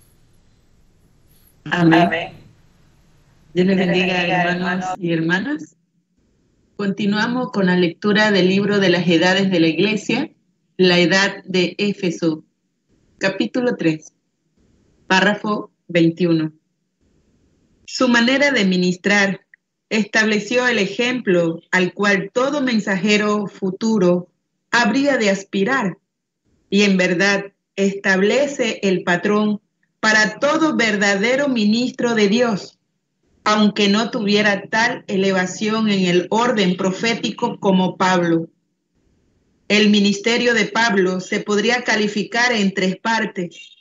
Amén. Amén. Dios les bendiga, hermanos y hermanas. Continuamos con la lectura del libro de las edades de la iglesia, la edad de Éfeso, capítulo tres, párrafo veintiuno. Su manera de ministrar estableció el ejemplo al cual todo mensajero futuro habría de aspirar, y en verdad establece el patrón para todo verdadero ministro de Dios, aunque no tuviera tal elevación en el orden profético como Pablo. El ministerio de Pablo se podría calificar en tres partes.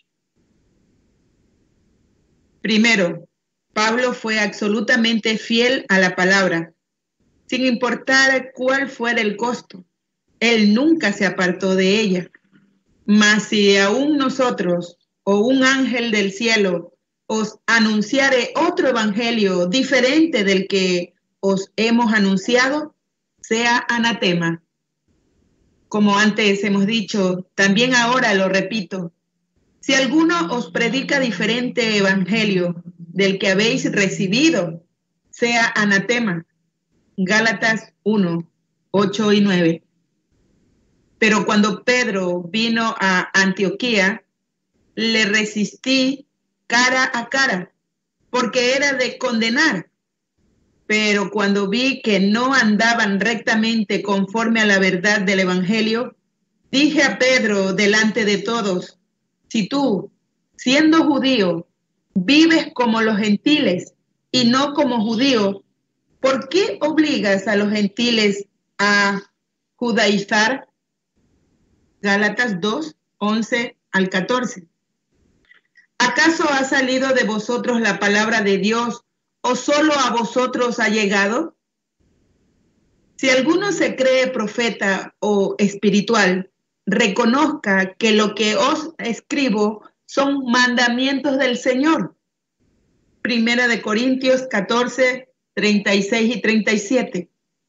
Primero, Pablo fue absolutamente fiel a la palabra, sin importar cuál fuera el costo. Él nunca se apartó de ella. Mas si aún nosotros o un ángel del cielo os anunciare otro evangelio diferente del que os hemos anunciado, sea anatema. Como antes hemos dicho, también ahora lo repito. Si alguno os predica diferente evangelio del que habéis recibido, sea anatema. Gálatas uno, ocho y nueve. Pero cuando Pedro vino a Antioquía, le resistí cara a cara, porque era de condenar. Pero cuando vi que no andaban rectamente conforme a la verdad del evangelio, dije a Pedro delante de todos: si tú, siendo judío, vives como los gentiles y no como judío, ¿por qué obligas a los gentiles a judaizar? Gálatas dos, once al catorce. ¿Acaso ha salido de vosotros la palabra de Dios, o solo a vosotros ha llegado? Si alguno se cree profeta o espiritual, reconozca que lo que os escribo son mandamientos del Señor. Primera de Corintios catorce, treinta y seis y treinta y siete.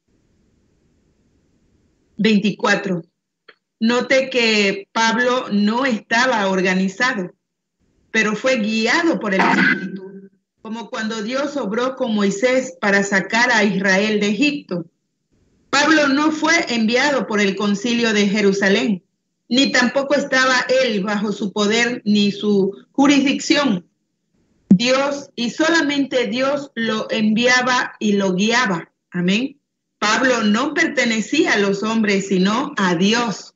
veinticuatro. Note que Pablo no estaba organizado, pero fue guiado por el Espíritu, como cuando Dios obró con Moisés para sacar a Israel de Egipto. Pablo no fue enviado por el concilio de Jerusalén, ni tampoco estaba él bajo su poder ni su jurisdicción. Dios y solamente Dios lo enviaba y lo guiaba. Amén. Pablo no pertenecía a los hombres, sino a Dios.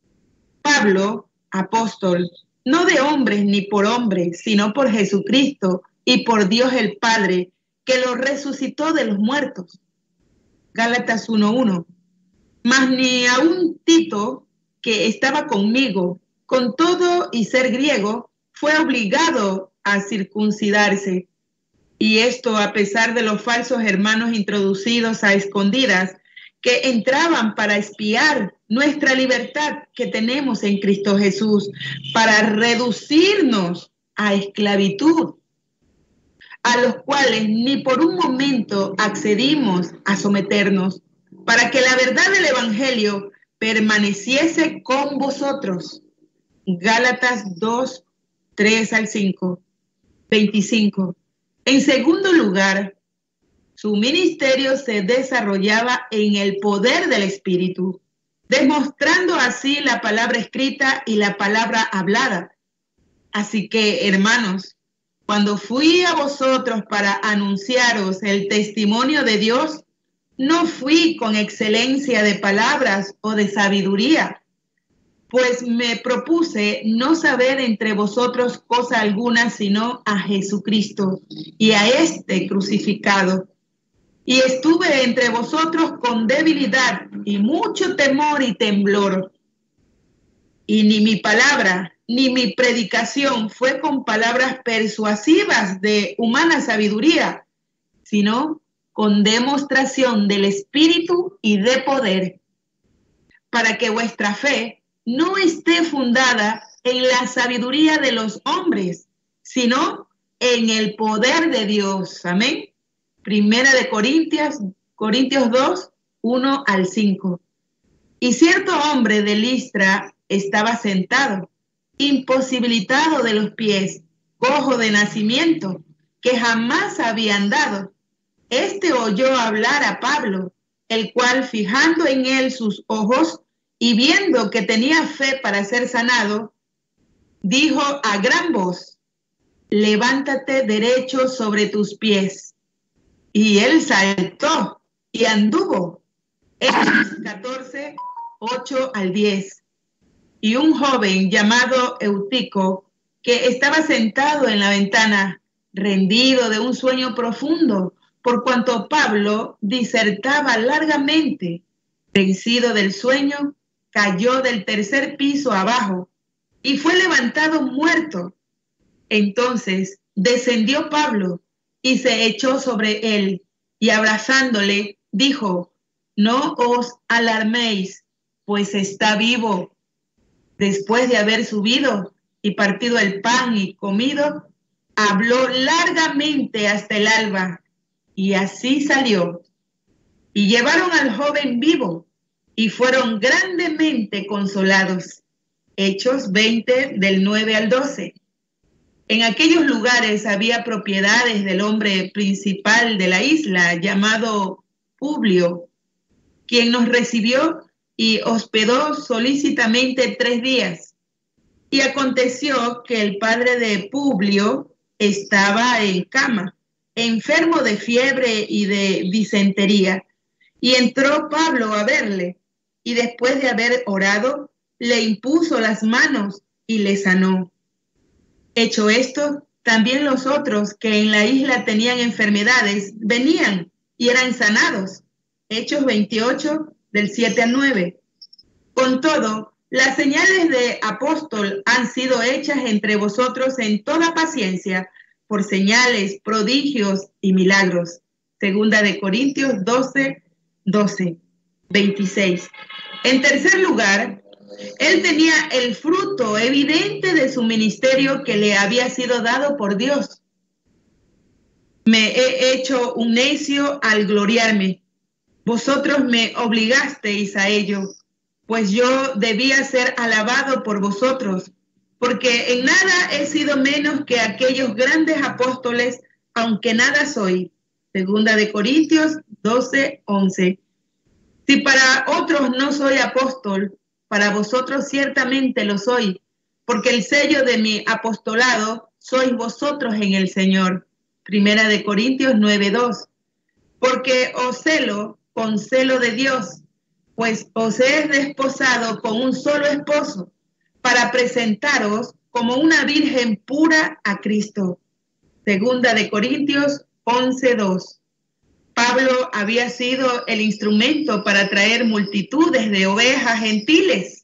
Pablo, apóstol, no de hombres ni por hombres, sino por Jesucristo y por Dios el Padre, que lo resucitó de los muertos. Gálatas uno uno. Mas ni aun Tito, que estaba conmigo, con todo y ser griego, fue obligado a circuncidarse. Y esto a pesar de los falsos hermanos introducidos a escondidas, que entraban para espiar nuestra libertad que tenemos en Cristo Jesús, para reducirnos a esclavitud, a los cuales ni por un momento accedimos a someternos, para que la verdad del Evangelio permaneciese con vosotros. Gálatas dos, tres al cinco, veinticinco. En segundo lugar, su ministerio se desarrollaba en el poder del Espíritu, demostrando así la palabra escrita y la palabra hablada. Así que, hermanos, cuando fui a vosotros para anunciaros el testimonio de Dios, no fui con excelencia de palabras o de sabiduría, pues me propuse no saber entre vosotros cosa alguna sino a Jesucristo y a este crucificado. Y estuve entre vosotros con debilidad y mucho temor y temblor. Y ni mi palabra ni mi predicación fue con palabras persuasivas de humana sabiduría, sino con demostración del Espíritu y de poder, para que vuestra fe no esté fundada en la sabiduría de los hombres, sino en el poder de Dios. Amén. Primera de Corintios, Corintios dos, uno al cinco. Y cierto hombre de Listra estaba sentado, imposibilitado de los pies, cojo de nacimiento, que jamás había andado. Este oyó hablar a Pablo, el cual, fijando en él sus ojos y viendo que tenía fe para ser sanado, dijo a gran voz: levántate derecho sobre tus pies. Y él saltó y anduvo. Hechos catorce, ocho al diez. Y un joven llamado Eutico, que estaba sentado en la ventana, rendido de un sueño profundo, por cuanto Pablo disertaba largamente, vencido del sueño, cayó del tercer piso abajo y fue levantado muerto. Entonces descendió Pablo y se echó sobre él, y abrazándole dijo: no os alarméis, pues está vivo. Después de haber subido y partido el pan y comido, habló largamente hasta el alba, y así salió. Y llevaron al joven vivo, y fueron grandemente consolados. Hechos veinte, del nueve al doce. En aquellos lugares había propiedades del hombre principal de la isla, llamado Publio, quien nos recibió y hospedó solícitamente tres días. Y aconteció que el padre de Publio estaba en cama, enfermo de fiebre y de disentería, y entró Pablo a verle, y después de haber orado, le impuso las manos y le sanó. Hecho esto, también los otros que en la isla tenían enfermedades venían y eran sanados. Hechos veintiocho, del siete al nueve. Con todo, las señales de apóstol han sido hechas entre vosotros en toda paciencia, por señales, prodigios y milagros. Segunda de Corintios doce, doce, veintiséis. En tercer lugar, Él tenía el fruto evidente de su ministerio que le había sido dado por Dios. Me he hecho un necio al gloriarme. Vosotros me obligasteis a ello, pues yo debía ser alabado por vosotros, porque en nada he sido menos que aquellos grandes apóstoles, aunque nada soy. Segunda de Corintios doce, once. Si para otros no soy apóstol, para vosotros ciertamente lo soy, porque el sello de mi apostolado sois vosotros en el Señor. Primera de Corintios nueve, dos. Porque os celo con celo de Dios, pues os he desposado con un solo esposo, para presentaros como una virgen pura a Cristo. Segunda de Corintios once, dos. Pablo había sido el instrumento para traer multitudes de ovejas gentiles.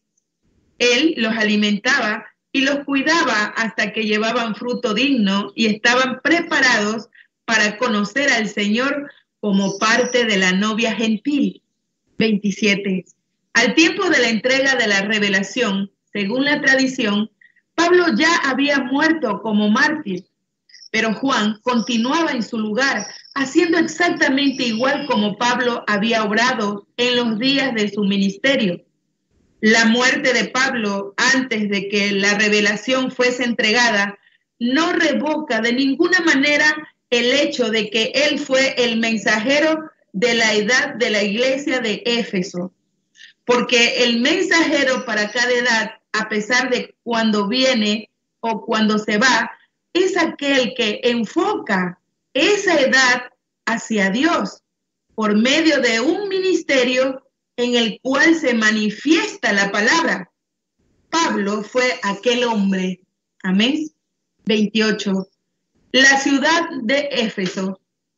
Él los alimentaba y los cuidaba hasta que llevaban fruto digno y estaban preparados para conocer al Señor como parte de la novia gentil. veintisiete. Al tiempo de la entrega de la revelación, según la tradición, Pablo ya había muerto como mártir, pero Juan continuaba en su lugar, haciendo exactamente igual como Pablo había obrado en los días de su ministerio. La muerte de Pablo antes de que la revelación fuese entregada no revoca de ninguna manera el hecho de que él fue el mensajero de la edad de la iglesia de Éfeso, porque el mensajero para cada edad, a pesar de cuando viene o cuando se va, es aquel que enfoca esa edad hacia Dios por medio de un ministerio en el cual se manifiesta la palabra. Pablo fue aquel hombre. Amén. veintiocho. La ciudad de Éfeso.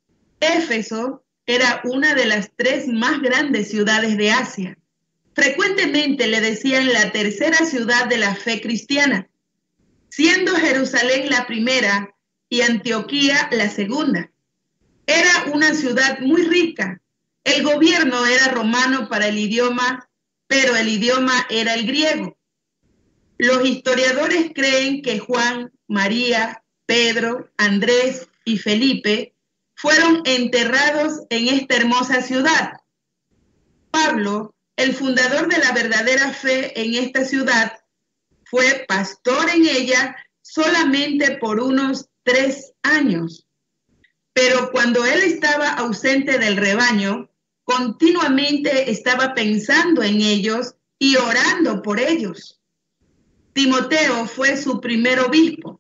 Éfeso era una de las tres más grandes ciudades de Asia. Frecuentemente le decían la tercera ciudad de la fe cristiana, siendo Jerusalén la primera y Antioquía la segunda. Era una ciudad muy rica. El gobierno era romano para el idioma, pero el idioma era el griego. Los historiadores creen que Juan, María, Pedro, Andrés y Felipe fueron enterrados en esta hermosa ciudad. Pablo, el fundador de la verdadera fe en esta ciudad, fue pastor en ella solamente por unos tres años. Pero cuando él estaba ausente del rebaño, continuamente estaba pensando en ellos y orando por ellos. Timoteo fue su primer obispo.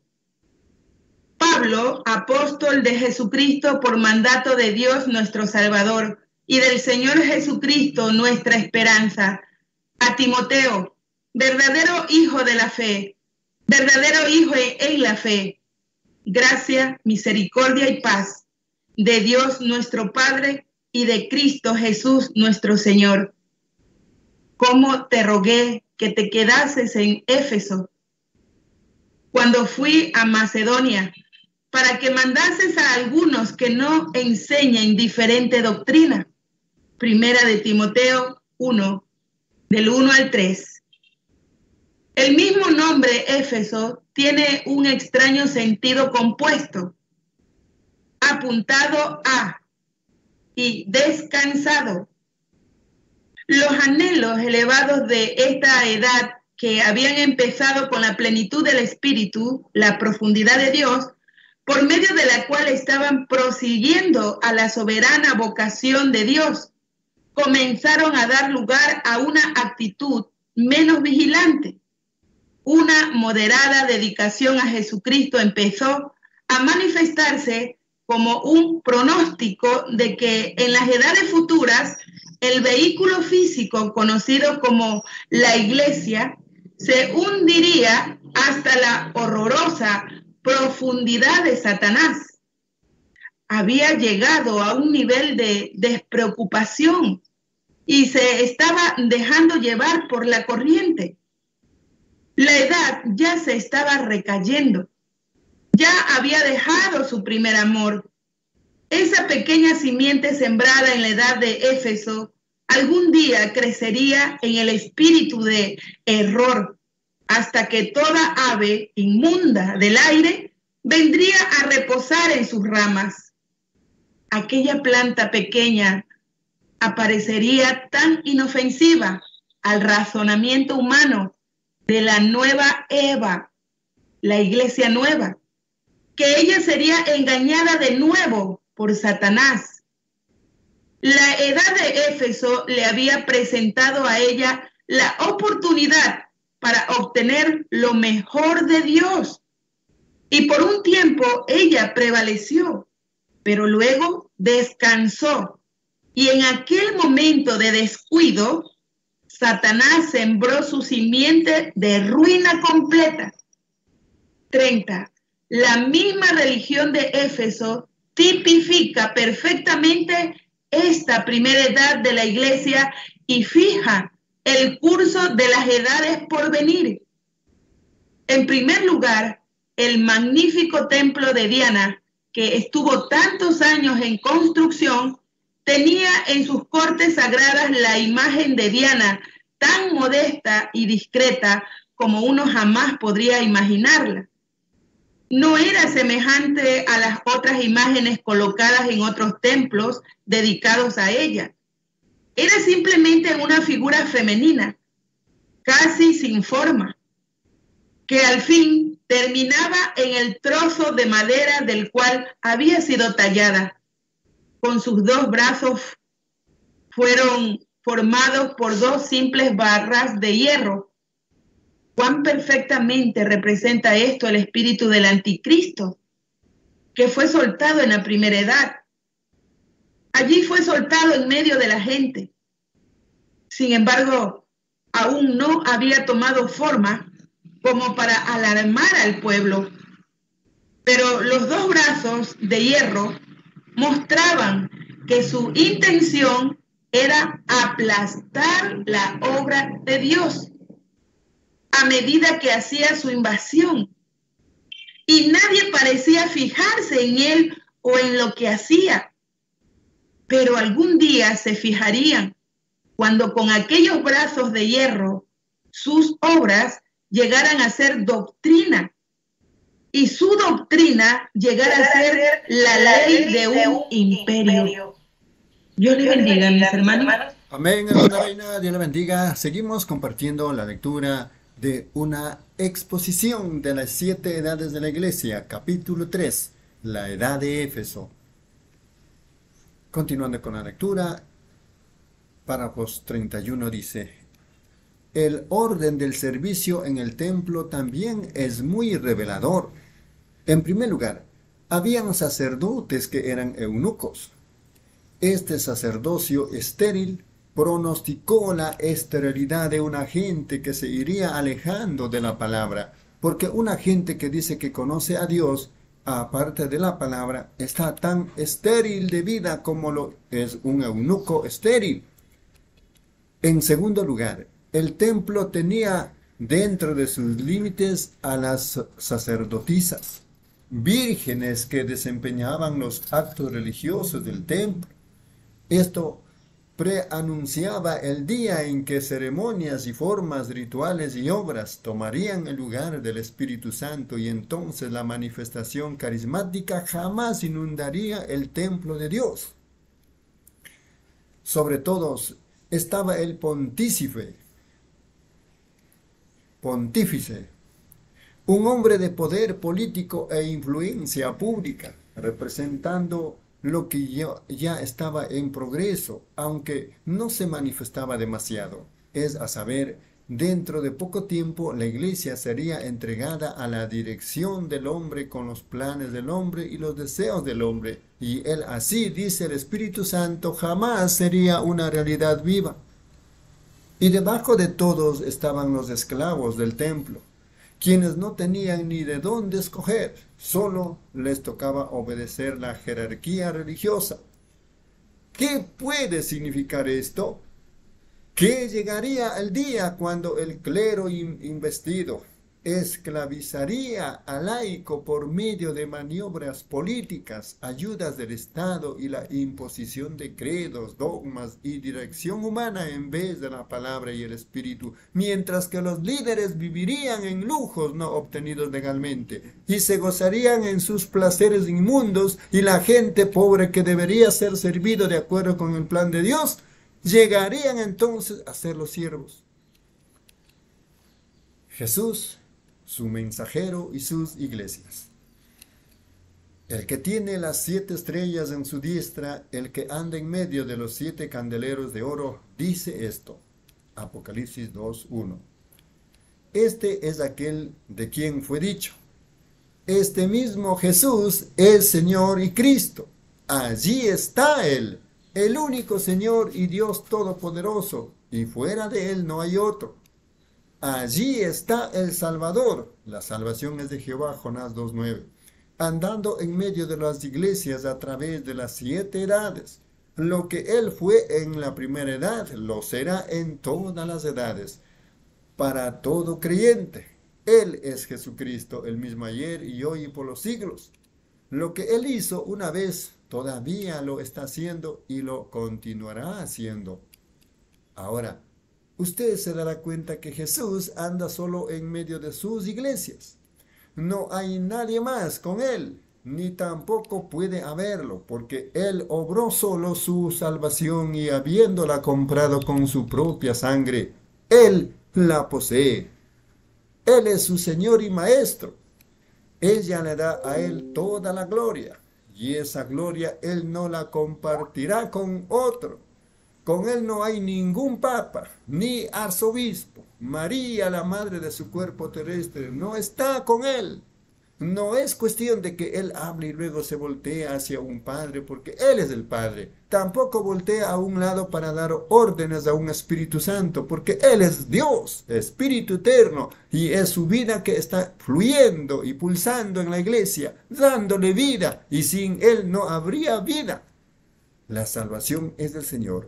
Pablo, apóstol de Jesucristo por mandato de Dios nuestro Salvador y del Señor Jesucristo nuestra esperanza. A Timoteo, verdadero hijo de la fe, verdadero hijo en la fe, gracia, misericordia y paz de Dios nuestro Padre y de Cristo Jesús nuestro Señor. ¿Cómo te rogué que te quedases en Éfeso cuando fui a Macedonia, para que mandases a algunos que no enseñen diferente doctrina? Primera de Timoteo uno, del uno al tres. El mismo nombre Éfeso tiene un extraño sentido compuesto, apuntado a y descansado. Los anhelos elevados de esta edad que habían empezado con la plenitud del Espíritu, la profundidad de Dios, por medio de la cual estaban prosiguiendo a la soberana vocación de Dios, comenzaron a dar lugar a una actitud menos vigilante. Una moderada dedicación a Jesucristo empezó a manifestarse como un pronóstico de que en las edades futuras el vehículo físico conocido como la iglesia se hundiría hasta la horrorosa profundidad de Satanás. Había llegado a un nivel de despreocupación y se estaba dejando llevar por la corriente. La edad ya se estaba recayendo. Ya había dejado su primer amor. Esa pequeña simiente sembrada en la edad de Éfeso algún día crecería en el espíritu de error, hasta que toda ave inmunda del aire vendría a reposar en sus ramas. Aquella planta pequeña aparecería tan inofensiva al razonamiento humano de la nueva Eva, la iglesia nueva, que ella sería engañada de nuevo por Satanás. La edad de Éfeso le había presentado a ella la oportunidad para obtener lo mejor de Dios. Y por un tiempo ella prevaleció, pero luego descansó. Y en aquel momento de descuido, Satanás sembró su simiente de ruina completa. treinta. La misma religión de Éfeso tipifica perfectamente esta primera edad de la iglesia y fija el curso de las edades por venir. En primer lugar, el magnífico templo de Diana, que estuvo tantos años en construcción, tenía en sus cortes sagradas la imagen de Diana, tan modesta y discreta como uno jamás podría imaginarla. No era semejante a las otras imágenes colocadas en otros templos dedicados a ella. Era simplemente una figura femenina, casi sin forma, que al fin terminaba en el trozo de madera del cual había sido tallada. Con sus dos brazos fueron formados por dos simples barras de hierro. Cuán perfectamente representa esto el espíritu del anticristo, que fue soltado en la primera edad. Allí fue soltado en medio de la gente. Sin embargo, aún no había tomado forma como para alarmar al pueblo. Pero los dos brazos de hierro mostraban que su intención era aplastar la obra de Dios a medida que hacía su invasión. Y nadie parecía fijarse en él o en lo que hacía. Pero algún día se fijarían cuando con aquellos brazos de hierro sus obras llegaran a ser doctrina y su doctrina llegara a ser la ley de un imperio. Dios les bendiga, mis hermanos. Amén, hermana Reina, Dios le bendiga. Seguimos compartiendo la lectura de una exposición de las siete edades de la iglesia, capítulo tres, la edad de Éfeso. Continuando con la lectura, párrafos treinta y uno dice: el orden del servicio en el templo también es muy revelador. En primer lugar, habían sacerdotes que eran eunucos. Este sacerdocio estéril pronosticó la esterilidad de una gente que se iría alejando de la palabra, porque una gente que dice que conoce a Dios, aparte de la palabra, está tan estéril de vida como lo es un eunuco estéril. En segundo lugar, el templo tenía dentro de sus límites a las sacerdotisas, vírgenes que desempeñaban los actos religiosos del templo. Esto preanunciaba el día en que ceremonias y formas rituales y obras tomarían el lugar del Espíritu Santo, y entonces la manifestación carismática jamás inundaría el templo de Dios. Sobre todos estaba el pontífice, pontífice, un hombre de poder político e influencia pública, representando lo que ya, ya estaba en progreso, aunque no se manifestaba demasiado. Es a saber, dentro de poco tiempo la iglesia sería entregada a la dirección del hombre con los planes del hombre y los deseos del hombre, y él, así dice el Espíritu Santo, jamás sería una realidad viva. Y debajo de todos estaban los esclavos del templo, quienes no tenían ni de dónde escoger, solo les tocaba obedecer la jerarquía religiosa. ¿Qué puede significar esto? Que llegaría el día cuando el clero investido esclavizaría al laico por medio de maniobras políticas, ayudas del Estado y la imposición de credos, dogmas y dirección humana en vez de la palabra y el espíritu, mientras que los líderes vivirían en lujos no obtenidos legalmente y se gozarían en sus placeres inmundos, y la gente pobre que debería ser servido de acuerdo con el plan de Dios, llegarían entonces a ser los siervos. Jesús, su mensajero y sus iglesias. El que tiene las siete estrellas en su diestra, el que anda en medio de los siete candeleros de oro, dice esto. Apocalipsis dos, uno. Este es aquel de quien fue dicho: este mismo Jesús es Señor y Cristo. Allí está Él, el único Señor y Dios Todopoderoso, y fuera de Él no hay otro. Allí está el Salvador, la salvación es de Jehová, Jonás dos, nueve, andando en medio de las iglesias a través de las siete edades. Lo que Él fue en la primera edad, lo será en todas las edades, para todo creyente. Él es Jesucristo, el mismo ayer y hoy y por los siglos. Lo que Él hizo una vez, todavía lo está haciendo y lo continuará haciendo. Ahora, usted se dará cuenta que Jesús anda solo en medio de sus iglesias. No hay nadie más con Él, ni tampoco puede haberlo, porque Él obró solo su salvación y habiéndola comprado con su propia sangre, Él la posee. Él es su Señor y Maestro. Ella le da a Él toda la gloria, y esa gloria Él no la compartirá con otro. Con Él no hay ningún papa, ni arzobispo. María, la madre de su cuerpo terrestre, no está con Él. No es cuestión de que Él hable y luego se voltee hacia un Padre, porque Él es el Padre. Tampoco voltea a un lado para dar órdenes a un Espíritu Santo, porque Él es Dios, Espíritu eterno, y es su vida que está fluyendo y pulsando en la iglesia, dándole vida, y sin Él no habría vida. La salvación es del Señor.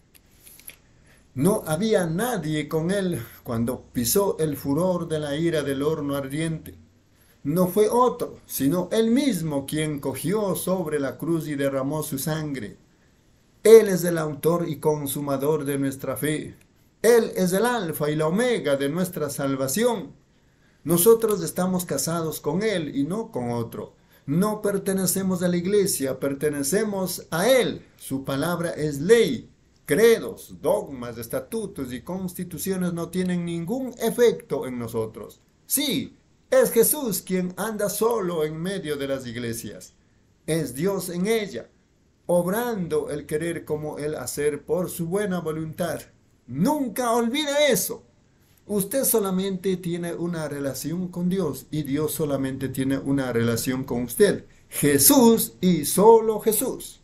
No había nadie con Él cuando pisó el furor de la ira del horno ardiente. No fue otro, sino Él mismo quien cogió sobre la cruz y derramó su sangre. Él es el autor y consumador de nuestra fe. Él es el alfa y la omega de nuestra salvación. Nosotros estamos casados con Él y no con otro. No pertenecemos a la iglesia, pertenecemos a Él. Su palabra es ley. Credos, dogmas, estatutos y constituciones no tienen ningún efecto en nosotros. Sí, es Jesús quien anda solo en medio de las iglesias. Es Dios en ella, obrando el querer como el hacer por su buena voluntad. Nunca olvide eso. Usted solamente tiene una relación con Dios y Dios solamente tiene una relación con usted. Jesús y solo Jesús.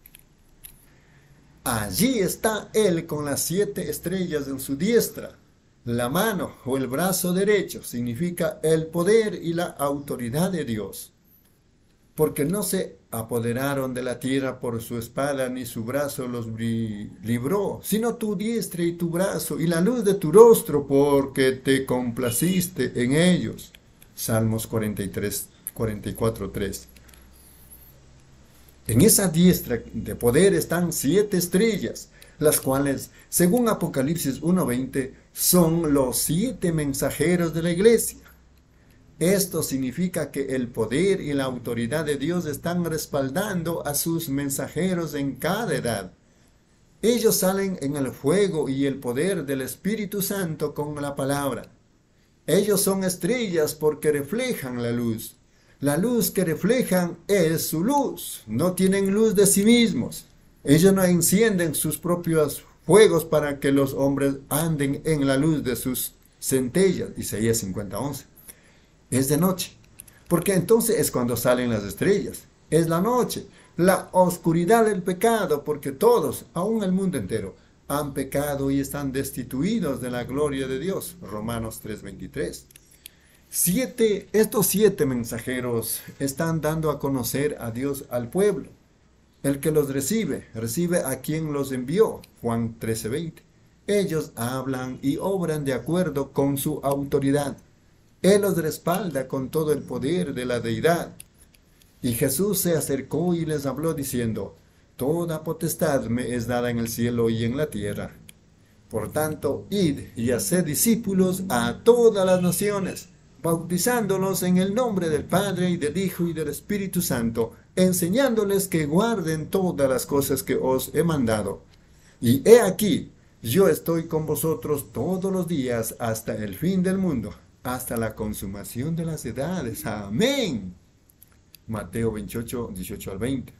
Allí está Él con las siete estrellas en su diestra. La mano o el brazo derecho significa el poder y la autoridad de Dios. Porque no se apoderaron de la tierra por su espada, ni su brazo los libró, sino tu diestra y tu brazo y la luz de tu rostro, porque te complaciste en ellos. Salmos cuarenta y tres, cuarenta y cuatro, tres. En esa diestra de poder están siete estrellas, las cuales, según Apocalipsis uno veinte, son los siete mensajeros de la iglesia. Esto significa que el poder y la autoridad de Dios están respaldando a sus mensajeros en cada edad. Ellos salen en el fuego y el poder del Espíritu Santo con la palabra. Ellos son estrellas porque reflejan la luz. La luz que reflejan es su luz. No tienen luz de sí mismos. Ellos no encienden sus propios fuegos para que los hombres anden en la luz de sus centellas. Isaías cincuenta, once. Es de noche. Porque entonces es cuando salen las estrellas. Es la noche. La oscuridad del pecado. Porque todos, aún el mundo entero, han pecado y están destituidos de la gloria de Dios. Romanos tres, veintitrés. Siete, estos siete mensajeros están dando a conocer a Dios al pueblo. El que los recibe, recibe a quien los envió. Juan trece, veinte. Ellos hablan y obran de acuerdo con su autoridad. Él los respalda con todo el poder de la deidad. Y Jesús se acercó y les habló diciendo, toda potestad me es dada en el cielo y en la tierra. Por tanto, id y haced discípulos a todas las naciones, bautizándolos en el nombre del Padre y del Hijo y del Espíritu Santo, enseñándoles que guarden todas las cosas que os he mandado. Y he aquí, yo estoy con vosotros todos los días hasta el fin del mundo, hasta la consumación de las edades. Amén. Mateo veintiocho, dieciocho al veinte.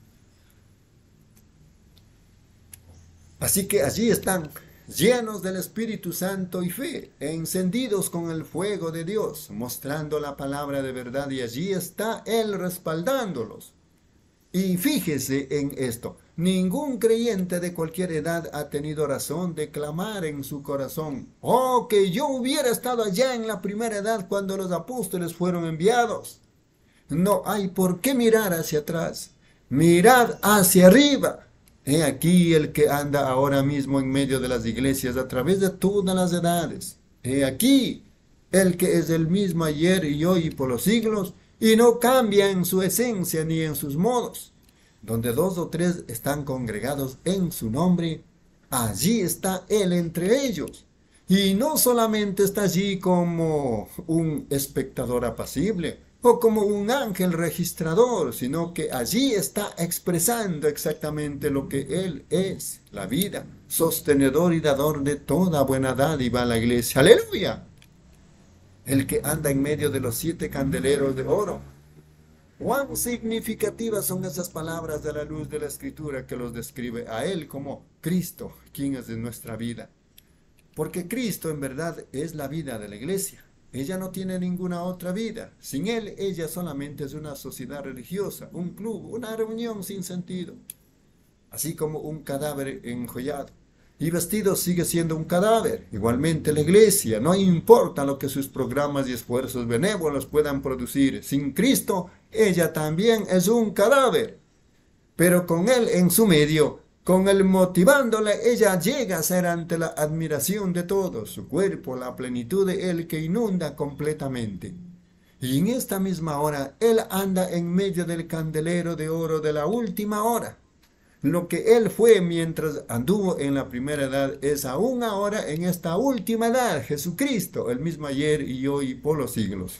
Así que allí están, llenos del Espíritu Santo y fe, encendidos con el fuego de Dios, mostrando la palabra de verdad, y allí está Él respaldándolos. Y fíjese en esto, ningún creyente de cualquier edad ha tenido razón de clamar en su corazón, oh, que yo hubiera estado allá en la primera edad cuando los apóstoles fueron enviados. No hay por qué mirar hacia atrás, mirad hacia arriba. He aquí el que anda ahora mismo en medio de las iglesias a través de todas las edades. He aquí el que es el mismo ayer y hoy y por los siglos, y no cambia en su esencia ni en sus modos. Donde dos o tres están congregados en su nombre, allí está Él entre ellos. Y no solamente está allí como un espectador apacible, o como un ángel registrador, sino que allí está expresando exactamente lo que Él es, la vida, sostenedor y dador de toda buena dádiva a la iglesia. ¡Aleluya! El que anda en medio de los siete candeleros de oro. Cuán significativas son esas palabras de la luz de la Escritura que los describe a Él como Cristo, quien es de nuestra vida. Porque Cristo en verdad es la vida de la iglesia. Ella no tiene ninguna otra vida. Sin Él, ella solamente es una sociedad religiosa, un club, una reunión sin sentido. Así como un cadáver enjollado. Y vestido sigue siendo un cadáver. Igualmente la iglesia, no importa lo que sus programas y esfuerzos benévolos puedan producir. Sin Cristo, ella también es un cadáver. Pero con Él en su medio, con Él motivándola, ella llega a ser ante la admiración de todos, su cuerpo, la plenitud de Él que inunda completamente. Y en esta misma hora, Él anda en medio del candelero de oro de la última hora. Lo que Él fue mientras anduvo en la primera edad es aún ahora en esta última edad, Jesucristo, el mismo ayer y hoy y por los siglos.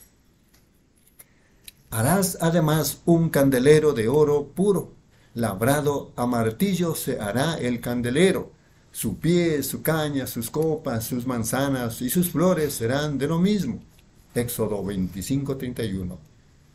Harás además un candelero de oro puro. Labrado a martillo se hará el candelero. Su pie, su caña, sus copas, sus manzanas y sus flores serán de lo mismo. Éxodo veinticinco, treinta y uno.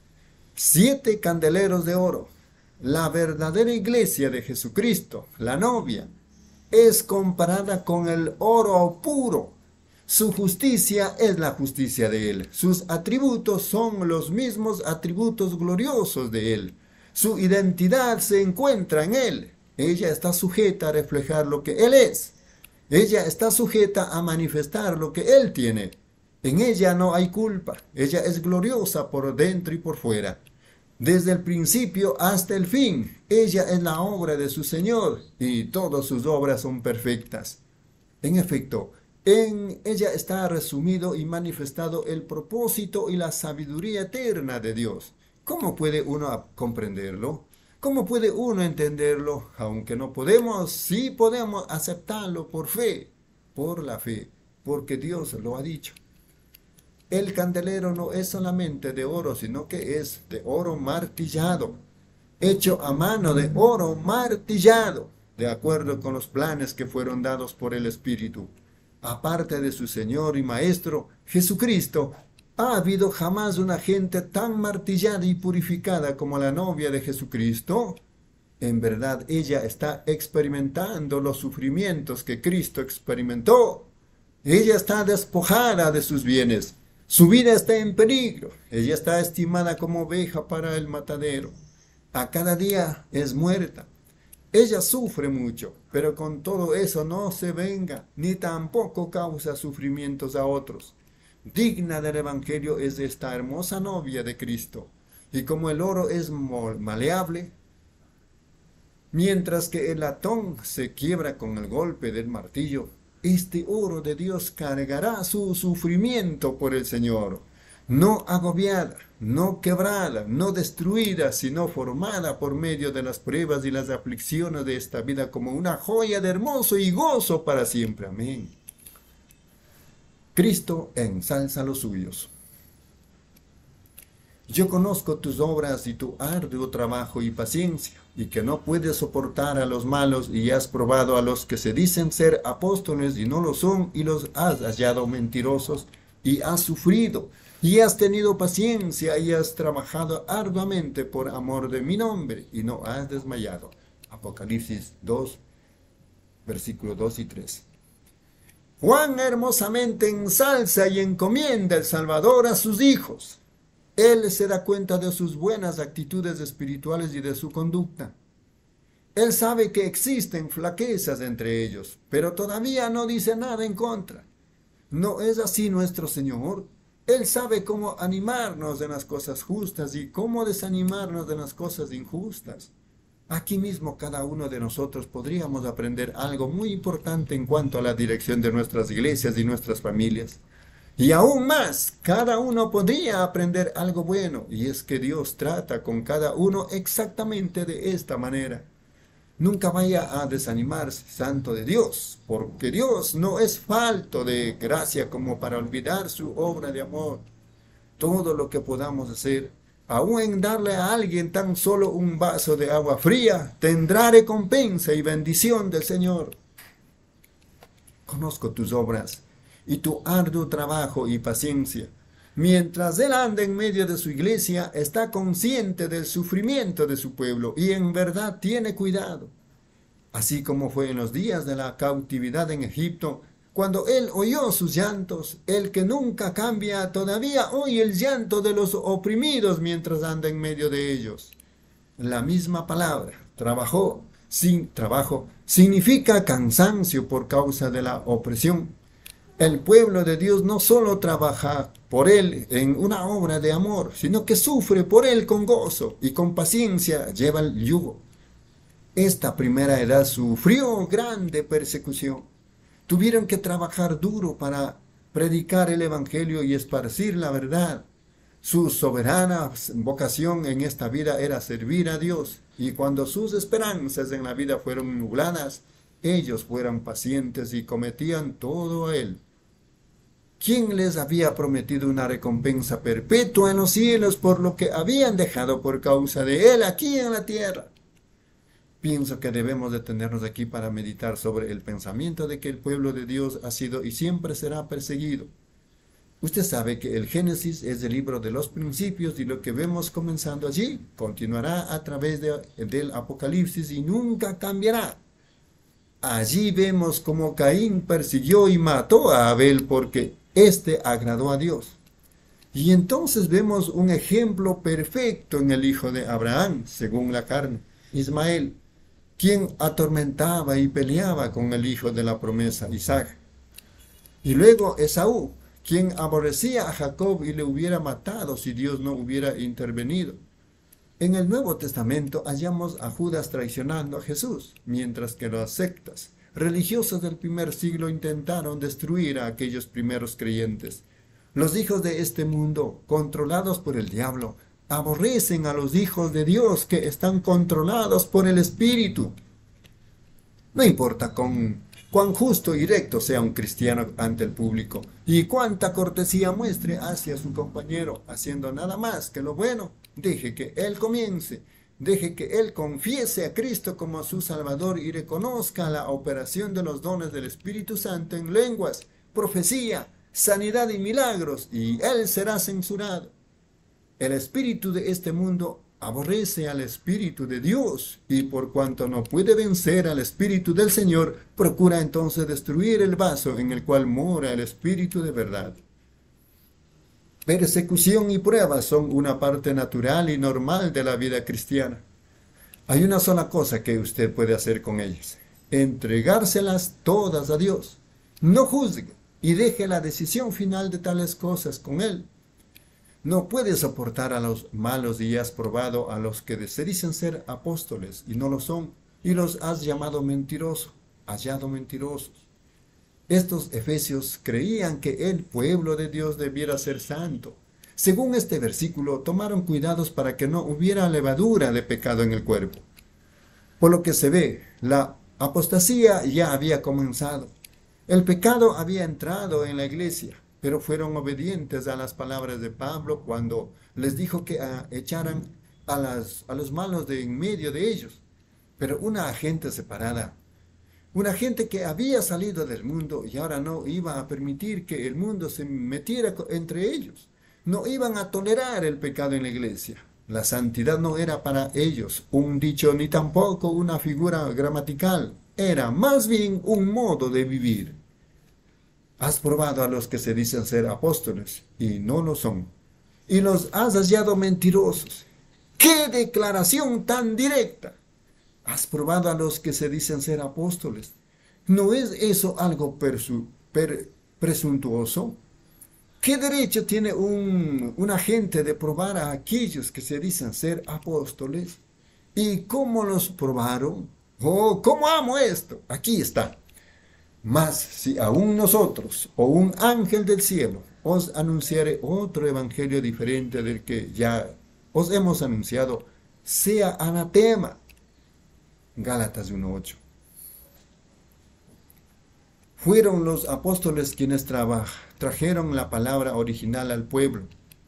Siete candeleros de oro. La verdadera iglesia de Jesucristo, la novia, es comparada con el oro puro. Su justicia es la justicia de Él. Sus atributos son los mismos atributos gloriosos de Él. Su identidad se encuentra en Él. Ella está sujeta a reflejar lo que Él es. Ella está sujeta a manifestar lo que Él tiene. En ella no hay culpa. Ella es gloriosa por dentro y por fuera. Desde el principio hasta el fin, ella es la obra de su Señor y todas sus obras son perfectas. En efecto, en ella está resumido y manifestado el propósito y la sabiduría eterna de Dios. ¿Cómo puede uno comprenderlo? ¿Cómo puede uno entenderlo? Aunque no podemos, sí podemos aceptarlo por fe, por la fe, porque Dios lo ha dicho. El candelero no es solamente de oro, sino que es de oro martillado, hecho a mano de oro martillado, de acuerdo con los planes que fueron dados por el Espíritu. Aparte de su Señor y Maestro, Jesucristo, ¿ha habido jamás una gente tan martillada y purificada como la novia de Jesucristo? En verdad, ella está experimentando los sufrimientos que Cristo experimentó. Ella está despojada de sus bienes. Su vida está en peligro. Ella está estimada como oveja para el matadero. A cada día es muerta. Ella sufre mucho, pero con todo eso no se venga, ni tampoco causa sufrimientos a otros. Digna del Evangelio es esta hermosa novia de Cristo. Y como el oro es maleable, mientras que el latón se quiebra con el golpe del martillo, este oro de Dios cargará su sufrimiento por el Señor. no agobiada, no quebrada, no destruida, sino formada por medio de las pruebas y las aflicciones de esta vida como una joya de hermoso y gozo para siempre. Amén. Cristo ensalza a los suyos. Yo conozco tus obras y tu arduo trabajo y paciencia, y que no puedes soportar a los malos, y has probado a los que se dicen ser apóstoles y no lo son, y los has hallado mentirosos, y has sufrido, y has tenido paciencia, y has trabajado arduamente por amor de mi nombre, y no has desmayado. Apocalipsis dos, versículos dos y tres. Juan hermosamente ensalza y encomienda el Salvador a sus hijos. Él se da cuenta de sus buenas actitudes espirituales y de su conducta. Él sabe que existen flaquezas entre ellos, pero todavía no dice nada en contra. ¿No es así nuestro Señor? Él sabe cómo animarnos en las cosas justas y cómo desanimarnos de las cosas injustas. Aquí mismo cada uno de nosotros podríamos aprender algo muy importante en cuanto a la dirección de nuestras iglesias y nuestras familias. Y aún más, cada uno podría aprender algo bueno, y es que Dios trata con cada uno exactamente de esta manera. Nunca vaya a desanimarse, santo de Dios, porque Dios no es falto de gracia como para olvidar su obra de amor. Todo lo que podamos hacer, aún en darle a alguien tan solo un vaso de agua fría, tendrá recompensa y bendición del Señor. Conozco tus obras y tu arduo trabajo y paciencia. Mientras él anda en medio de su iglesia, está consciente del sufrimiento de su pueblo y en verdad tiene cuidado. Así como fue en los días de la cautividad en Egipto, cuando él oyó sus llantos, el que nunca cambia todavía oye el llanto de los oprimidos mientras anda en medio de ellos. La misma palabra, trabajó, sin trabajo, significa cansancio por causa de la opresión. El pueblo de Dios no solo trabaja por él en una obra de amor, sino que sufre por él con gozo y con paciencia lleva el yugo. Esta primera edad sufrió grande persecución. Tuvieron que trabajar duro para predicar el evangelio y esparcir la verdad. Su soberana vocación en esta vida era servir a Dios, y cuando sus esperanzas en la vida fueron nubladas, ellos fueron pacientes y cometían todo a él. ¿Quién les había prometido una recompensa perpetua en los cielos por lo que habían dejado por causa de él aquí en la tierra? Pienso que debemos detenernos aquí para meditar sobre el pensamiento de que el pueblo de Dios ha sido y siempre será perseguido. Usted sabe que el Génesis es el libro de los principios y lo que vemos comenzando allí continuará a través de, del Apocalipsis y nunca cambiará. Allí vemos cómo Caín persiguió y mató a Abel porque éste agradó a Dios. Y entonces vemos un ejemplo perfecto en el hijo de Abraham, según la carne, Ismael, quien atormentaba y peleaba con el hijo de la promesa, Isaac. Y luego Esaú, quien aborrecía a Jacob y le hubiera matado si Dios no hubiera intervenido. En el Nuevo Testamento hallamos a Judas traicionando a Jesús, mientras que las sectas religiosas del primer siglo intentaron destruir a aquellos primeros creyentes. Los hijos de este mundo, controlados por el diablo, aborrecen a los hijos de Dios que están controlados por el Espíritu. No importa con cuán justo y recto sea un cristiano ante el público y cuánta cortesía muestre hacia su compañero, haciendo nada más que lo bueno, deje que él comience, deje que él confiese a Cristo como su Salvador y reconozca la operación de los dones del Espíritu Santo en lenguas, profecía, sanidad y milagros, y él será censurado. El espíritu de este mundo aborrece al Espíritu de Dios, y por cuanto no puede vencer al Espíritu del Señor, procura entonces destruir el vaso en el cual mora el Espíritu de verdad. Persecución y pruebas son una parte natural y normal de la vida cristiana. Hay una sola cosa que usted puede hacer con ellas: entregárselas todas a Dios. No juzgue y deje la decisión final de tales cosas con Él. No puedes soportar a los malos y has probado a los que se dicen ser apóstoles y no lo son, y los has llamado mentirosos, hallado mentirosos. Estos efesios creían que el pueblo de Dios debiera ser santo, Según este versículo, tomaron cuidados para que no hubiera levadura de pecado en el cuerpo. Por lo que se ve, la apostasía ya había comenzado. El pecado había entrado en la iglesia, pero fueron obedientes a las palabras de Pablo cuando les dijo que uh, echaran a, las, a los malos de en medio de ellos. Pero una gente separada, una gente que había salido del mundo y ahora no iba a permitir que el mundo se metiera entre ellos. No iban a tolerar el pecado en la iglesia. La santidad no era para ellos un dicho ni tampoco una figura gramatical. Era más bien un modo de vivir. Has probado a los que se dicen ser apóstoles y no lo son. Y los has hallado mentirosos. ¡Qué declaración tan directa! Has probado a los que se dicen ser apóstoles. ¿No es eso algo persu, per, presuntuoso? ¿Qué derecho tiene un, un agente de probar a aquellos que se dicen ser apóstoles? ¿Y cómo los probaron? ¡Oh, cómo amo esto! Aquí está. Mas si aún nosotros o un ángel del cielo os anunciare otro evangelio diferente del que ya os hemos anunciado, sea anatema. Gálatas uno ocho. Fueron los apóstoles quienes trajeron la palabra original al pueblo.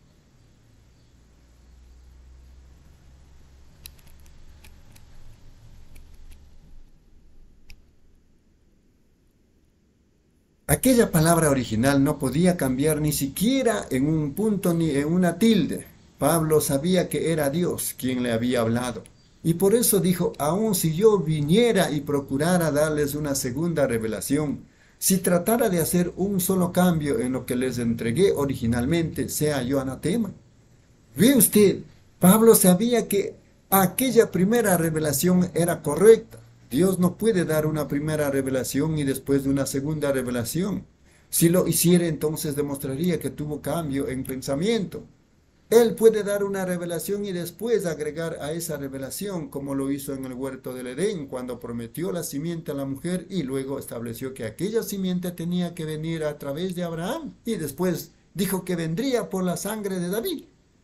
Aquella palabra original no podía cambiar ni siquiera en un punto ni en una tilde. Pablo sabía que era Dios quien le había hablado. Y por eso dijo, aun si yo viniera y procurara darles una segunda revelación, si tratara de hacer un solo cambio en lo que les entregué originalmente, sea yo anatema. ¿Ve usted? Pablo sabía que aquella primera revelación era correcta. Dios no puede dar una primera revelación y después de una segunda revelación. Si lo hiciera, entonces demostraría que tuvo cambio en pensamiento. Él puede dar una revelación y después agregar a esa revelación, como lo hizo en el huerto del Edén, cuando prometió la simiente a la mujer y luego estableció que aquella simiente tenía que venir a través de Abraham y después dijo que vendría por la sangre de David.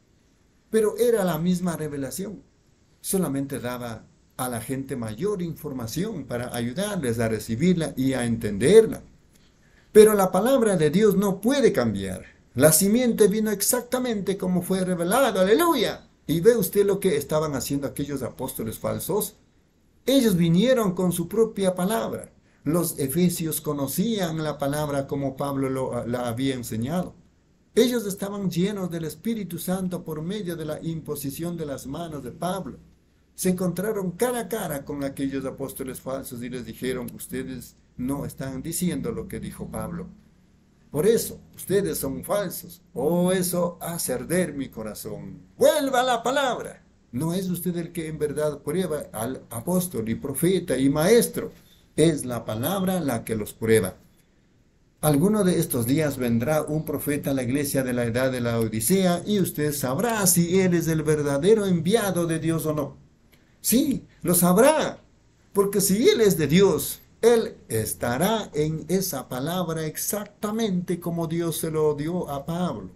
Pero era la misma revelación, solamente daba a la gente mayor información para ayudarles a recibirla y a entenderla. Pero la palabra de Dios no puede cambiar. La simiente vino exactamente como fue revelado, aleluya. Y ve usted lo que estaban haciendo aquellos apóstoles falsos. Ellos vinieron con su propia palabra. Los efesios conocían la palabra como Pablo lo, la había enseñado. Ellos estaban llenos del Espíritu Santo por medio de la imposición de las manos de Pablo. Se encontraron cara a cara con aquellos apóstoles falsos y les dijeron, ustedes no están diciendo lo que dijo Pablo. Por eso, ustedes son falsos. Oh, eso hace arder mi corazón. ¡Vuelva a la palabra! No es usted el que en verdad prueba al apóstol y profeta y maestro. Es la palabra la que los prueba. Alguno de estos días vendrá un profeta a la iglesia de la edad de la Odisea y usted sabrá si él es el verdadero enviado de Dios o no. Sí, lo sabrá, porque si él es de Dios, él estará en esa palabra exactamente como Dios se lo dio a Pablo.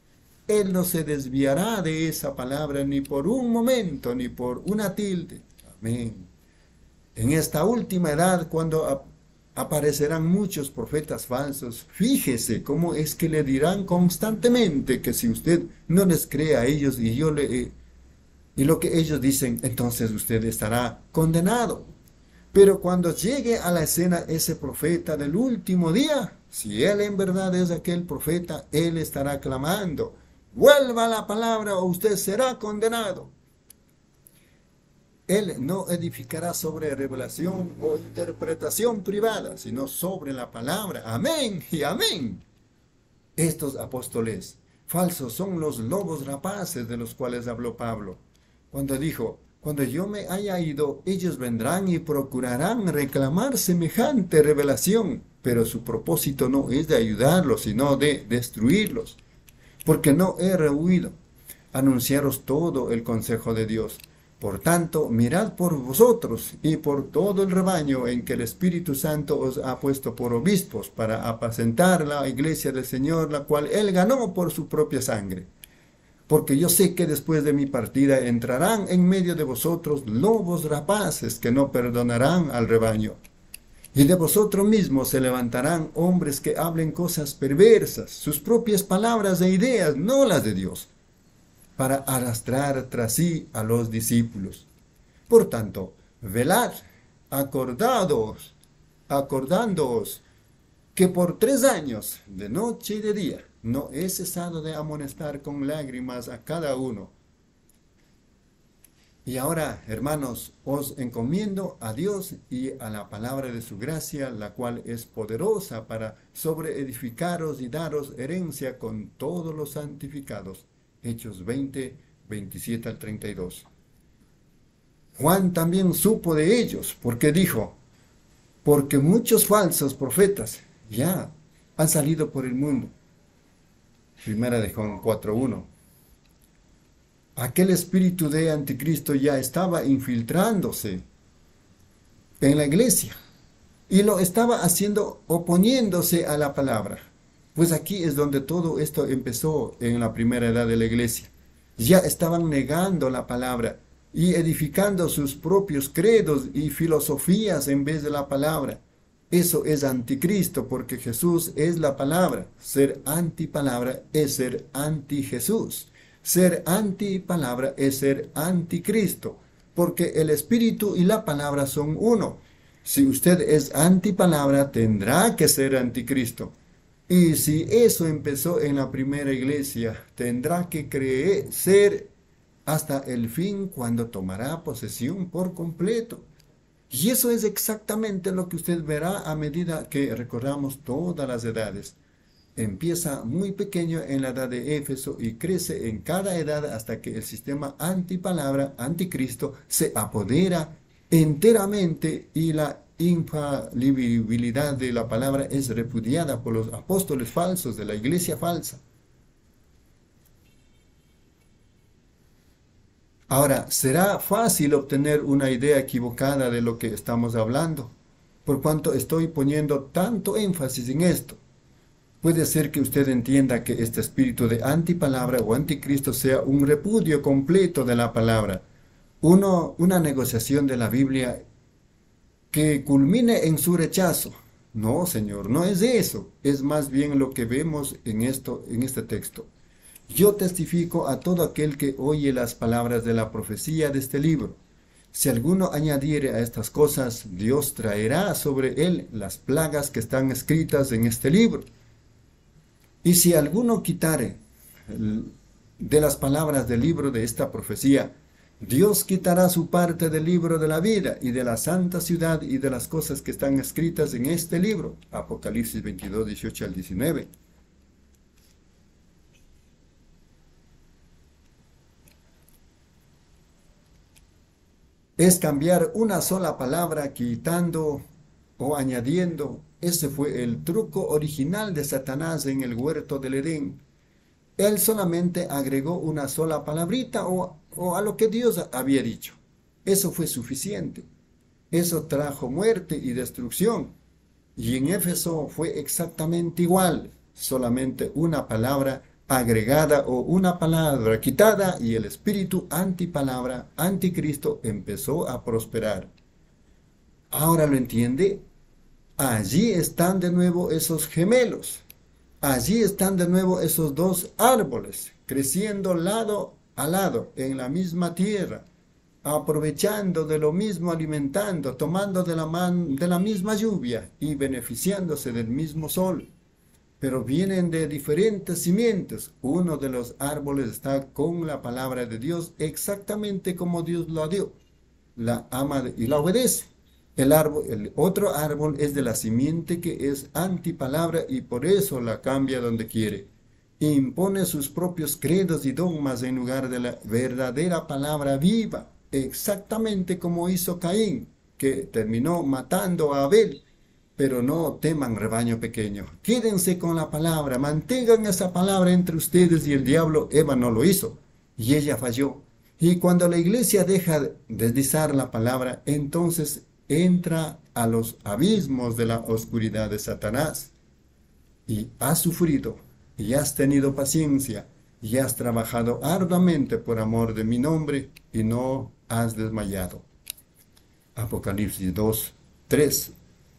Él no se desviará de esa palabra ni por un momento, ni por una tilde. Amén. En esta última edad, cuando ap aparecerán muchos profetas falsos, fíjese cómo es que le dirán constantemente que si usted no les cree a ellos y yo le... Eh, y lo que ellos dicen, entonces usted estará condenado. Pero cuando llegue a la escena ese profeta del último día, si él en verdad es aquel profeta, él estará clamando, vuelva a la palabra o usted será condenado. Él no edificará sobre revelación o interpretación privada, sino sobre la palabra. Amén y amén. Estos apóstoles falsos son los lobos rapaces de los cuales habló Pablo, cuando dijo, cuando yo me haya ido, ellos vendrán y procurarán reclamar semejante revelación, pero su propósito no es de ayudarlos, sino de destruirlos, porque no he rehuido anunciaros todo el consejo de Dios. Por tanto, mirad por vosotros y por todo el rebaño en que el Espíritu Santo os ha puesto por obispos para apacentar la iglesia del Señor, la cual Él ganó por su propia sangre. porque yo sé que después de mi partida entrarán en medio de vosotros lobos rapaces que no perdonarán al rebaño. Y de vosotros mismos se levantarán hombres que hablen cosas perversas, sus propias palabras e ideas, no las de Dios, para arrastrar tras sí a los discípulos. Por tanto, velad, acordados, acordándoos, que por tres años, de noche y de día, no he cesado de amonestar con lágrimas a cada uno. Y ahora, hermanos, os encomiendo a Dios y a la palabra de su gracia, la cual es poderosa para sobreedificaros y daros herencia con todos los santificados. Hechos veinte, veintisiete al treinta y dos. Juan también supo de ellos, porque dijo, porque muchos falsos profetas ya han salido por el mundo. Primera de Juan cuatro uno. Aquel espíritu de anticristo ya estaba infiltrándose en la iglesia y lo estaba haciendo oponiéndose a la palabra. Pues aquí es donde todo esto empezó en la primera edad de la iglesia. Ya estaban negando la palabra y edificando sus propios credos y filosofías en vez de la palabra. Eso es anticristo, porque Jesús es la palabra. Ser antipalabra es ser anti-Jesús. Ser antipalabra es ser anticristo, porque el espíritu y la palabra son uno. Si usted es antipalabra, tendrá que ser anticristo. Y si eso empezó en la primera iglesia, tendrá que creer, ser hasta el fin, cuando tomará posesión por completo. Y eso es exactamente lo que usted verá a medida que recorramos todas las edades. Empieza muy pequeño en la edad de Éfeso y crece en cada edad hasta que el sistema antipalabra, anticristo, se apodera enteramente y la infalibilidad de la palabra es repudiada por los apóstoles falsos de la iglesia falsa. Ahora, será fácil obtener una idea equivocada de lo que estamos hablando, por cuanto estoy poniendo tanto énfasis en esto. Puede ser que usted entienda que este espíritu de antipalabra o anticristo sea un repudio completo de la palabra, uno, una negociación de la Biblia que culmine en su rechazo. No, Señor, no es eso, es más bien lo que vemos en, esto, en este texto. Yo testifico a todo aquel que oye las palabras de la profecía de este libro. Si alguno añadiere a estas cosas, Dios traerá sobre él las plagas que están escritas en este libro. Y si alguno quitare de las palabras del libro de esta profecía, Dios quitará su parte del libro de la vida y de la santa ciudad y de las cosas que están escritas en este libro. Apocalipsis veintidós, dieciocho al diecinueve. Es cambiar una sola palabra quitando o añadiendo. Ese fue el truco original de Satanás en el huerto del Edén. Él solamente agregó una sola palabrita o, o a lo que Dios había dicho. Eso fue suficiente. Eso trajo muerte y destrucción. Y en Éfeso fue exactamente igual. Solamente una palabra agregada o una palabra quitada y el espíritu antipalabra, anticristo empezó a prosperar. ¿Ahora lo entiende? Allí están de nuevo esos gemelos. Allí están de nuevo esos dos árboles, creciendo lado a lado en la misma tierra, aprovechando de lo mismo, alimentando, tomando de la, man, de la misma lluvia y beneficiándose del mismo sol. Pero vienen de diferentes simientes. Uno de los árboles está con la palabra de Dios exactamente como Dios la dio. La ama y la obedece. El, árbol, el otro árbol es de la simiente que es antipalabra y por eso la cambia donde quiere. Impone sus propios credos y dogmas en lugar de la verdadera palabra viva, exactamente como hizo Caín, que terminó matando a Abel. Pero no teman, rebaño pequeño. Quédense con la palabra, mantengan esa palabra entre ustedes y el diablo. Eva no lo hizo y ella falló. Y cuando la iglesia deja de deslizar la palabra, entonces entra a los abismos de la oscuridad de Satanás. Y has sufrido, y has tenido paciencia, y has trabajado arduamente por amor de mi nombre y no has desmayado. Apocalipsis dos, tres.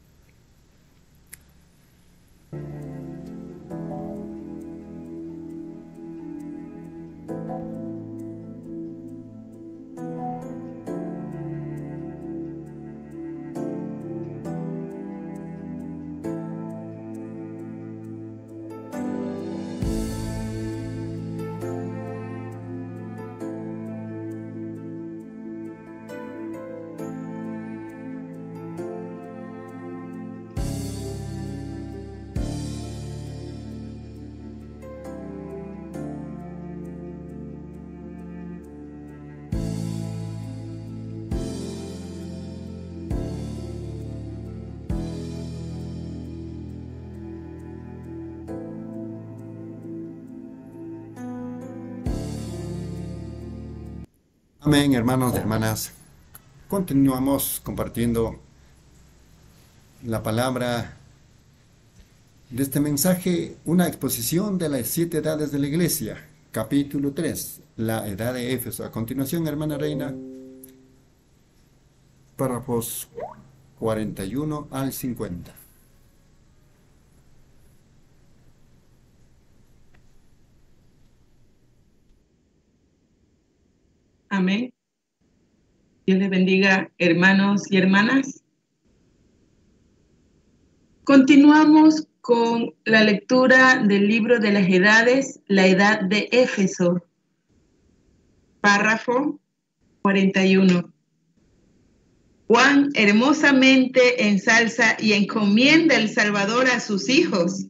Amén, hermanos y hermanas. Continuamos compartiendo la palabra de este mensaje, una exposición de las siete edades de la iglesia, capítulo tres, la edad de Éfeso. A continuación, hermana Reina, párrafos cuarenta y uno al cincuenta. Amén. Dios les bendiga, hermanos y hermanas. Continuamos con la lectura del libro de las edades, la edad de Éfeso, párrafo cuarenta y uno. Cuán hermosamente ensalza y encomienda el Salvador a sus hijos.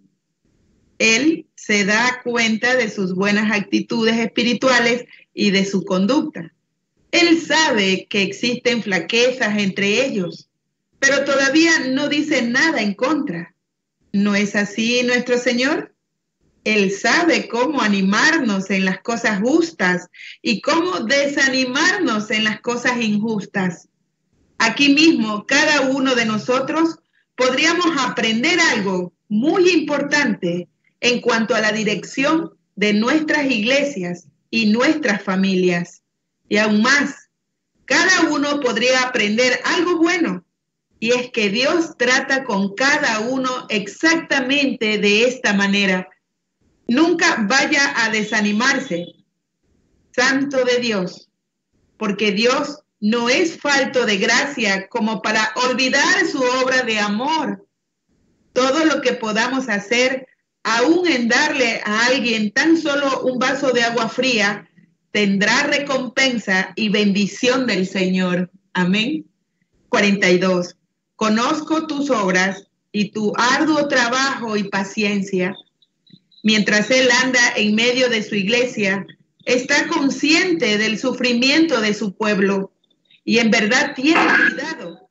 Él se da cuenta de sus buenas actitudes espirituales y de su conducta. Él sabe que existen flaquezas entre ellos, pero todavía no dice nada en contra. ¿No es así nuestro Señor? Él sabe cómo animarnos en las cosas justas y cómo desanimarnos en las cosas injustas. Aquí mismo, cada uno de nosotros podríamos aprender algo muy importante en cuanto a la dirección de nuestras iglesias y nuestras familias. Y aún más, cada uno podría aprender algo bueno, y es que Dios trata con cada uno exactamente de esta manera. Nunca vaya a desanimarse, santo de Dios, porque Dios no es falto de gracia como para olvidar su obra de amor. Todo lo que podamos hacer, aún en darle a alguien tan solo un vaso de agua fría, tendrá recompensa y bendición del Señor. Amén. cuarenta y dos. Conozco tus obras y tu arduo trabajo y paciencia. Mientras él anda en medio de su iglesia, está consciente del sufrimiento de su pueblo y en verdad tiene cuidado.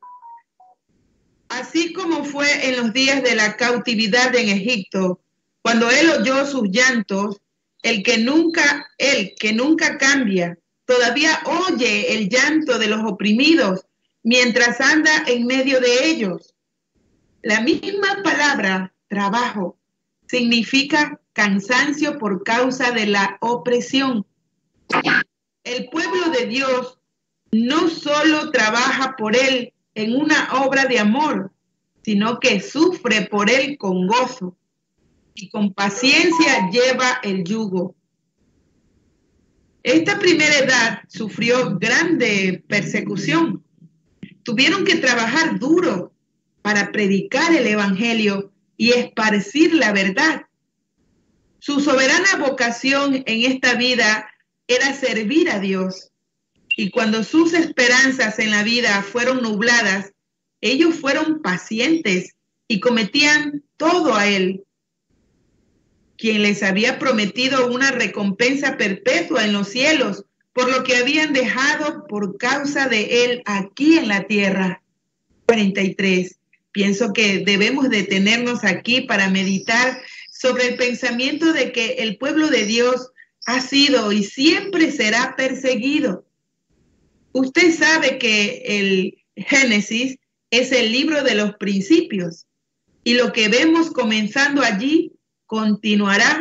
Así como fue en los días de la cautividad en Egipto, cuando él oyó sus llantos, El que nunca, el que nunca cambia, todavía oye el llanto de los oprimidos mientras anda en medio de ellos. La misma palabra, trabajo, significa cansancio por causa de la opresión. El pueblo de Dios no solo trabaja por él en una obra de amor, sino que sufre por él con gozo. Y con paciencia lleva el yugo. Esta primera edad sufrió grande persecución. Tuvieron que trabajar duro para predicar el evangelio y esparcir la verdad. Su soberana vocación en esta vida era servir a Dios. Y cuando sus esperanzas en la vida fueron nubladas, ellos fueron pacientes y cometían todo a Él, quien les había prometido una recompensa perpetua en los cielos por lo que habían dejado por causa de él aquí en la tierra. cuarenta y tres. Pienso que debemos detenernos aquí para meditar sobre el pensamiento de que el pueblo de Dios ha sido y siempre será perseguido. Usted sabe que el Génesis es el libro de los principios y lo que vemos comenzando allí continuará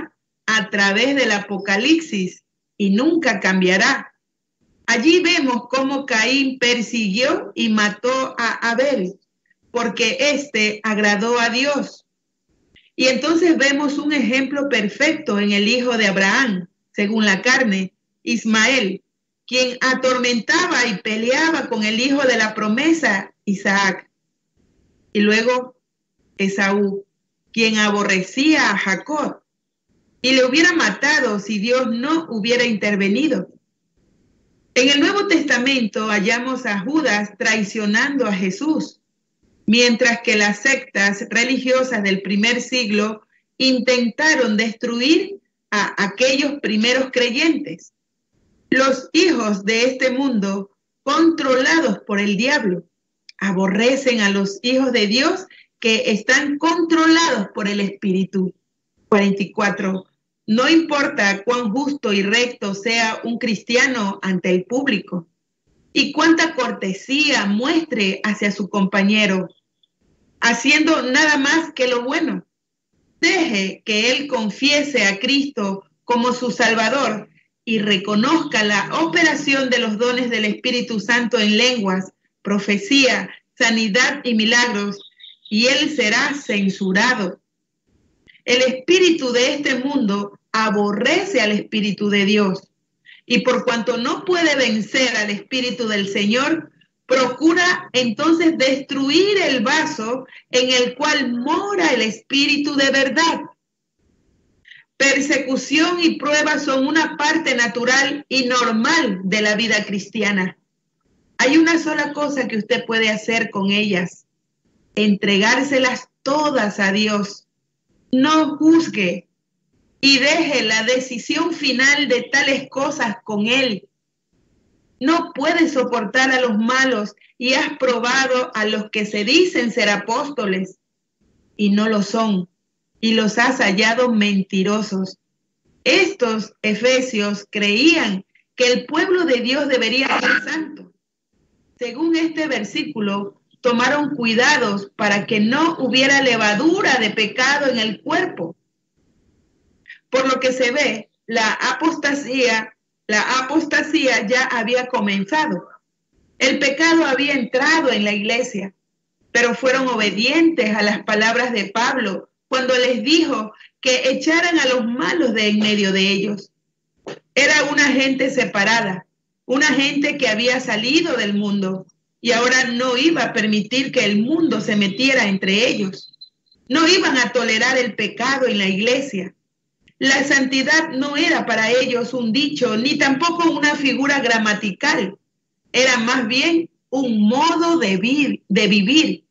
a través del Apocalipsis y nunca cambiará. Allí vemos cómo Caín persiguió y mató a Abel, porque éste agradó a Dios. Y entonces vemos un ejemplo perfecto en el hijo de Abraham, según la carne, Ismael, quien atormentaba y peleaba con el hijo de la promesa, Isaac. Y luego Esaú, quien aborrecía a Jacob y le hubiera matado si Dios no hubiera intervenido. En el Nuevo Testamento hallamos a Judas traicionando a Jesús, mientras que las sectas religiosas del primer siglo intentaron destruir a aquellos primeros creyentes. Los hijos de este mundo, controlados por el diablo, aborrecen a los hijos de Dios que están controlados por el Espíritu. cuarenta y cuatro. No importa cuán justo y recto sea un cristiano ante el público y cuánta cortesía muestre hacia su compañero, haciendo nada más que lo bueno. Deje que él confiese a Cristo como su Salvador y reconozca la operación de los dones del Espíritu Santo en lenguas, profecía, sanidad y milagros, y él será censurado. El espíritu de este mundo aborrece al Espíritu de Dios, y por cuanto no puede vencer al Espíritu del Señor, procura entonces destruir el vaso en el cual mora el Espíritu de verdad. Persecución y pruebas son una parte natural y normal de la vida cristiana. Hay una sola cosa que usted puede hacer con ellas: entregárselas todas a Dios. No juzgue y deje la decisión final de tales cosas con Él. No puedes soportar a los malos y has probado a los que se dicen ser apóstoles y no lo son, y los has hallado mentirosos. Estos efesios creían que el pueblo de Dios debería ser santo. Según este versículo, tomaron cuidados para que no hubiera levadura de pecado en el cuerpo. Por lo que se ve, la apostasía, la apostasía ya había comenzado. El pecado había entrado en la iglesia, pero fueron obedientes a las palabras de Pablo cuando les dijo que echaran a los malos de en medio de ellos. Era una gente separada, una gente que había salido del mundo y ahora no iba a permitir que el mundo se metiera entre ellos. No iban a tolerar el pecado en la iglesia. La santidad no era para ellos un dicho, ni tampoco una figura gramatical. Era más bien un modo de vivir, de vivir.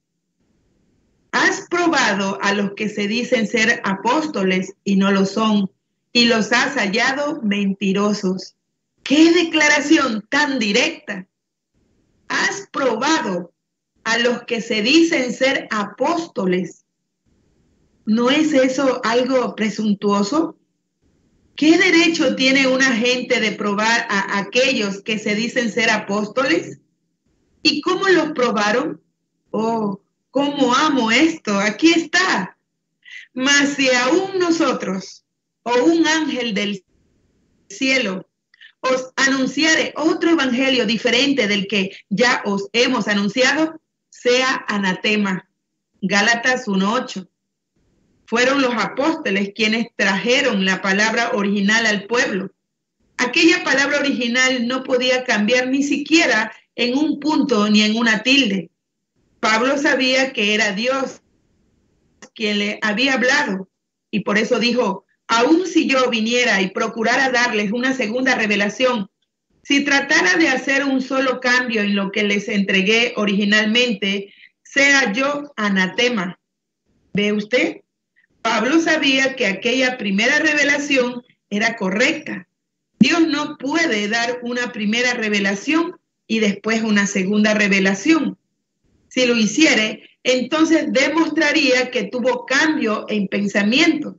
Has probado a los que se dicen ser apóstoles y no lo son, y los has hallado mentirosos. ¡Qué declaración tan directa! Has probado a los que se dicen ser apóstoles. ¿No es eso algo presuntuoso? ¿Qué derecho tiene una gente de probar a aquellos que se dicen ser apóstoles? ¿Y cómo los probaron? Oh, cómo amo esto, aquí está. Mas si aún nosotros o un ángel del cielo os anunciare otro evangelio diferente del que ya os hemos anunciado, sea anatema. Gálatas uno ocho. Fueron los apóstoles quienes trajeron la palabra original al pueblo. Aquella palabra original no podía cambiar ni siquiera en un punto ni en una tilde. Pablo sabía que era Dios quien le había hablado y por eso dijo: aun si yo viniera y procurara darles una segunda revelación, si tratara de hacer un solo cambio en lo que les entregué originalmente, sea yo anatema. ¿Ve usted? Pablo sabía que aquella primera revelación era correcta. Dios no puede dar una primera revelación y después una segunda revelación. Si lo hiciere, entonces demostraría que tuvo cambio en pensamiento.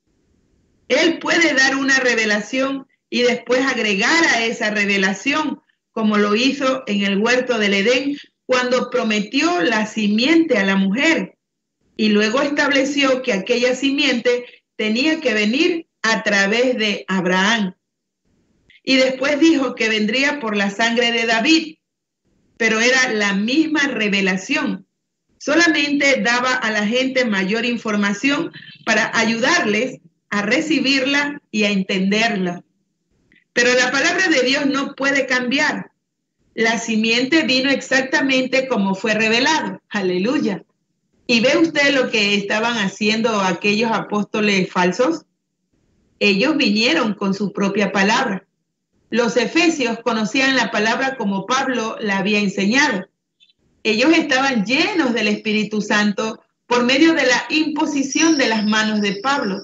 Él puede dar una revelación y después agregar a esa revelación, como lo hizo en el huerto del Edén, cuando prometió la simiente a la mujer, y luego estableció que aquella simiente tenía que venir a través de Abraham. Y después dijo que vendría por la sangre de David, pero era la misma revelación. Solamente daba a la gente mayor información para ayudarles a recibirla y a entenderla. Pero la palabra de Dios no puede cambiar. La simiente vino exactamente como fue revelado. Aleluya. ¿Y ve usted lo que estaban haciendo aquellos apóstoles falsos? Ellos vinieron con su propia palabra. Los efesios conocían la palabra como Pablo la había enseñado. Ellos estaban llenos del Espíritu Santo por medio de la imposición de las manos de Pablo.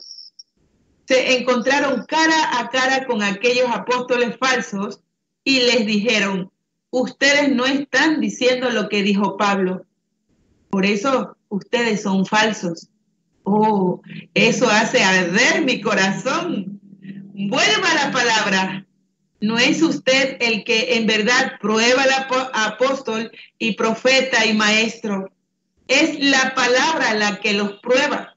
Se encontraron cara a cara con aquellos apóstoles falsos y les dijeron: ustedes no están diciendo lo que dijo Pablo, por eso ustedes son falsos. Oh, eso hace arder mi corazón. Vuelva a la palabra. ¿No es usted el que en verdad prueba al apóstol y profeta y maestro? Es la palabra la que los prueba.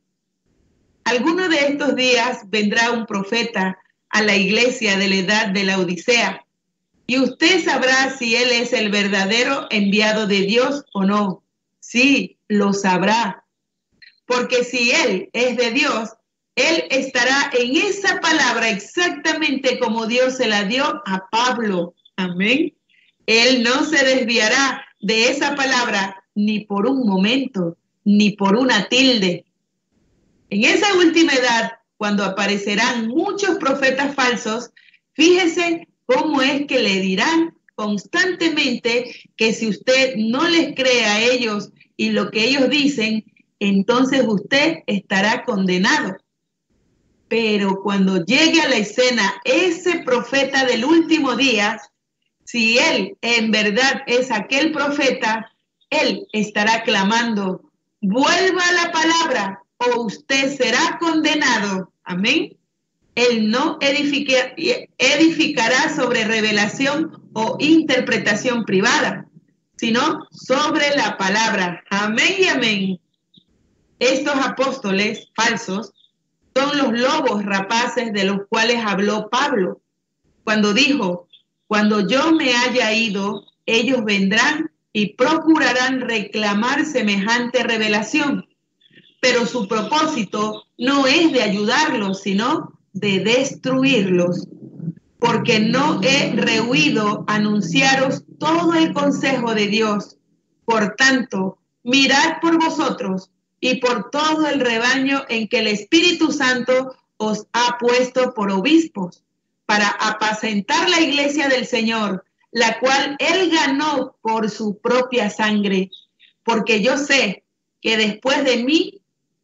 Alguno de estos días vendrá un profeta a la iglesia de la edad de la Odisea, y usted sabrá si él es el verdadero enviado de Dios o no. Sí, lo sabrá. Porque si él es de Dios, él estará en esa palabra exactamente como Dios se la dio a Pablo. Amén. Él no se desviará de esa palabra ni por un momento, ni por una tilde. En esa última edad, cuando aparecerán muchos profetas falsos, fíjese cómo es que le dirán constantemente que si usted no les cree a ellos y lo que ellos dicen, entonces usted estará condenado. Pero cuando llegue a la escena ese profeta del último día, si él en verdad es aquel profeta, él estará clamando: vuelva a la palabra o usted será condenado. Amén. Él no edifica, edificará sobre revelación o interpretación privada, sino sobre la palabra. Amén y amén. Estos apóstoles falsos son los lobos rapaces de los cuales habló Pablo, cuando dijo: cuando yo me haya ido, ellos vendrán y procurarán reclamar semejante revelación, pero su propósito no es de ayudarlos, sino de destruirlos, porque no he rehuido anunciaros todo el consejo de Dios. Por tanto, mirad por vosotros y por todo el rebaño en que el Espíritu Santo os ha puesto por obispos, para apacentar la iglesia del Señor, la cual él ganó por su propia sangre. Porque yo sé que después de mí,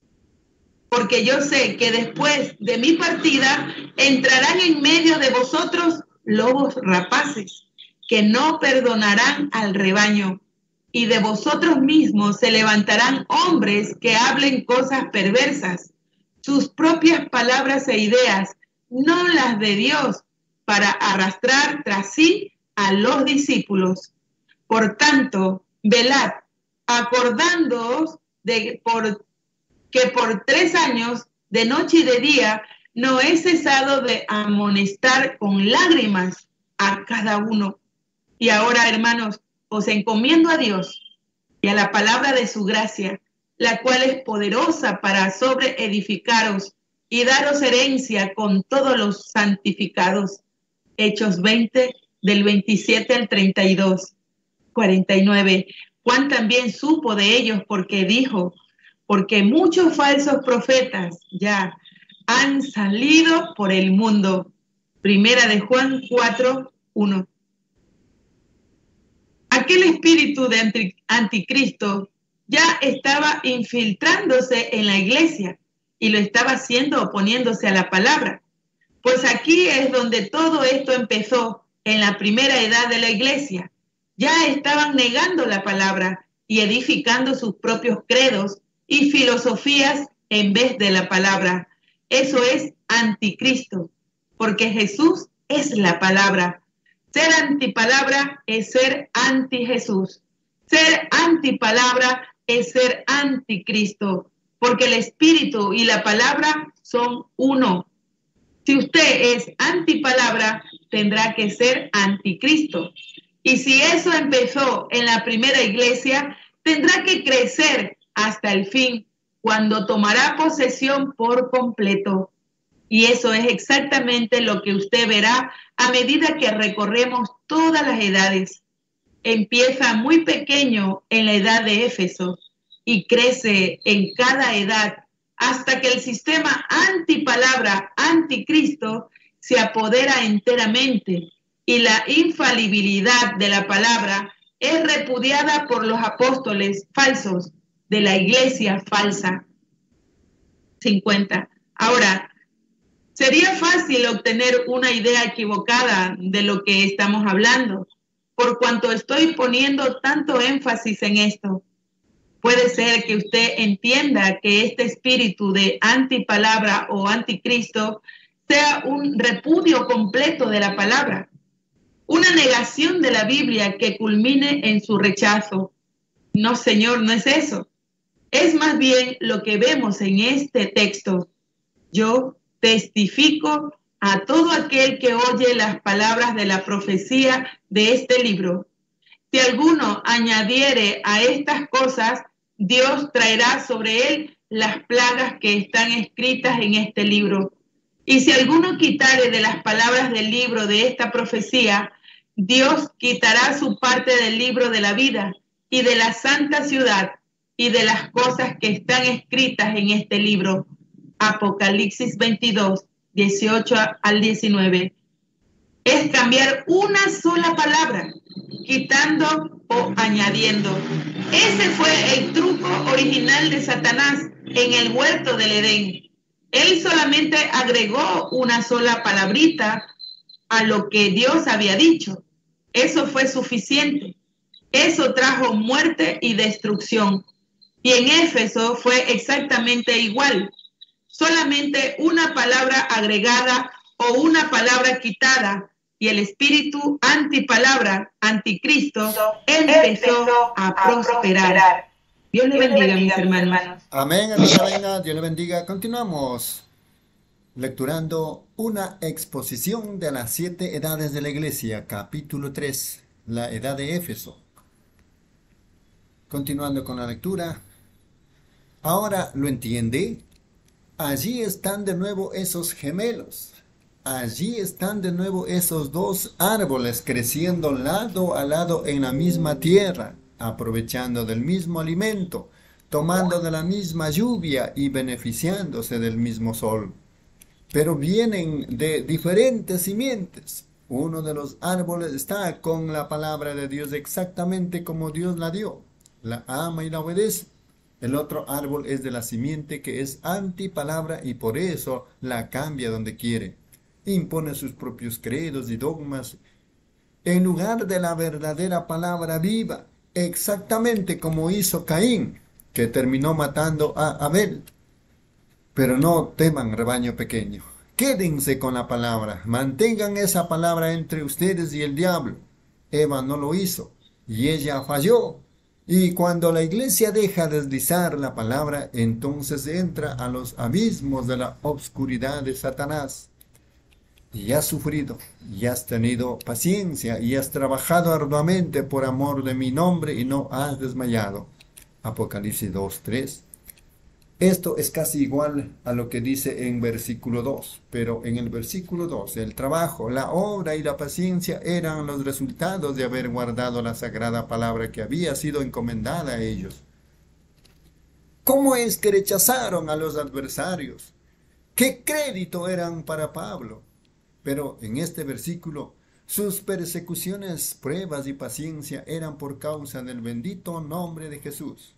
porque yo sé que después de mi partida entrarán en medio de vosotros lobos rapaces, que no perdonarán al rebaño. Y de vosotros mismos se levantarán hombres que hablen cosas perversas, sus propias palabras e ideas, no las de Dios, para arrastrar tras sí a los discípulos. Por tanto, velad, acordándoos de por, que por tres años, de noche y de día, no he cesado de amonestar con lágrimas a cada uno. Y ahora, hermanos, os encomiendo a Dios y a la palabra de su gracia, la cual es poderosa para sobreedificaros y daros herencia con todos los santificados. Hechos veinte, del veintisiete al treinta y dos, cuarenta y nueve. Juan también supo de ellos porque dijo: porque muchos falsos profetas ya han salido por el mundo. Primera de Juan cuatro, uno. Aquel espíritu de anticristo ya estaba infiltrándose en la iglesia y lo estaba haciendo oponiéndose a la palabra. Pues aquí es donde todo esto empezó, en la primera edad de la iglesia. Ya estaban negando la palabra y edificando sus propios credos y filosofías en vez de la palabra. Eso es anticristo, porque Jesús es la palabra. Ser antipalabra es ser anti-Jesús. Ser antipalabra es ser anticristo, porque el espíritu y la palabra son uno. Si usted es antipalabra, tendrá que ser anticristo. Y si eso empezó en la primera iglesia, tendrá que crecer hasta el fin, cuando tomará posesión por completo. Y eso es exactamente lo que usted verá a medida que recorremos todas las edades. Empieza muy pequeño en la edad de Éfeso y crece en cada edad hasta que el sistema antipalabra, anticristo, se apodera enteramente y la infalibilidad de la palabra es repudiada por los apóstoles falsos de la iglesia falsa. cincuenta. Ahora, sería fácil obtener una idea equivocada de lo que estamos hablando, por cuanto estoy poniendo tanto énfasis en esto. Puede ser que usted entienda que este espíritu de antipalabra o anticristo sea un repudio completo de la palabra, una negación de la Biblia que culmine en su rechazo. No, Señor, no es eso. Es más bien lo que vemos en este texto. Yo testifico a todo aquel que oye las palabras de la profecía de este libro. Si alguno añadiere a estas cosas, Dios traerá sobre él las plagas que están escritas en este libro. Y si alguno quitare de las palabras del libro de esta profecía, Dios quitará su parte del libro de la vida y de la santa ciudad y de las cosas que están escritas en este libro. Apocalipsis veintidós, dieciocho al diecinueve. Es cambiar una sola palabra, quitando o añadiendo. Ese fue el truco original de Satanás en el huerto del Edén. Él solamente agregó una sola palabrita a lo que Dios había dicho. Eso fue suficiente. Eso trajo muerte y destrucción. Y en Éfeso fue exactamente igual. Solamente una palabra agregada o una palabra quitada, y el espíritu antipalabra, anticristo, empezó a prosperar. Dios le bendiga, mis hermanos. Amén, hermana Reina, Dios le bendiga. Continuamos lecturando una exposición de las siete edades de la iglesia, capítulo tres, la edad de Éfeso. Continuando con la lectura. Ahora lo entiende. Allí están de nuevo esos gemelos. Allí están de nuevo esos dos árboles creciendo lado a lado en la misma tierra, aprovechando del mismo alimento, tomando de la misma lluvia y beneficiándose del mismo sol. Pero vienen de diferentes simientes. Uno de los árboles está con la palabra de Dios exactamente como Dios la dio. La ama y la obedece. El otro árbol es de la simiente que es antipalabra y por eso la cambia donde quiere. Impone sus propios credos y dogmas en lugar de la verdadera palabra viva, exactamente como hizo Caín, que terminó matando a Abel. Pero no teman, rebaño pequeño. Quédense con la palabra, mantengan esa palabra entre ustedes y el diablo. Eva no lo hizo y ella falló. Y cuando la iglesia deja deslizar la palabra, entonces entra a los abismos de la obscuridad de Satanás. Y has sufrido, y has tenido paciencia, y has trabajado arduamente por amor de mi nombre, y no has desmayado. Apocalipsis dos, tres. Esto es casi igual a lo que dice en versículo dos, pero en el versículo dos, el trabajo, la obra y la paciencia eran los resultados de haber guardado la sagrada palabra que había sido encomendada a ellos. ¿Cómo es que rechazaron a los adversarios? ¿Qué crédito eran para Pablo? Pero en este versículo, sus persecuciones, pruebas y paciencia eran por causa del bendito nombre de Jesús.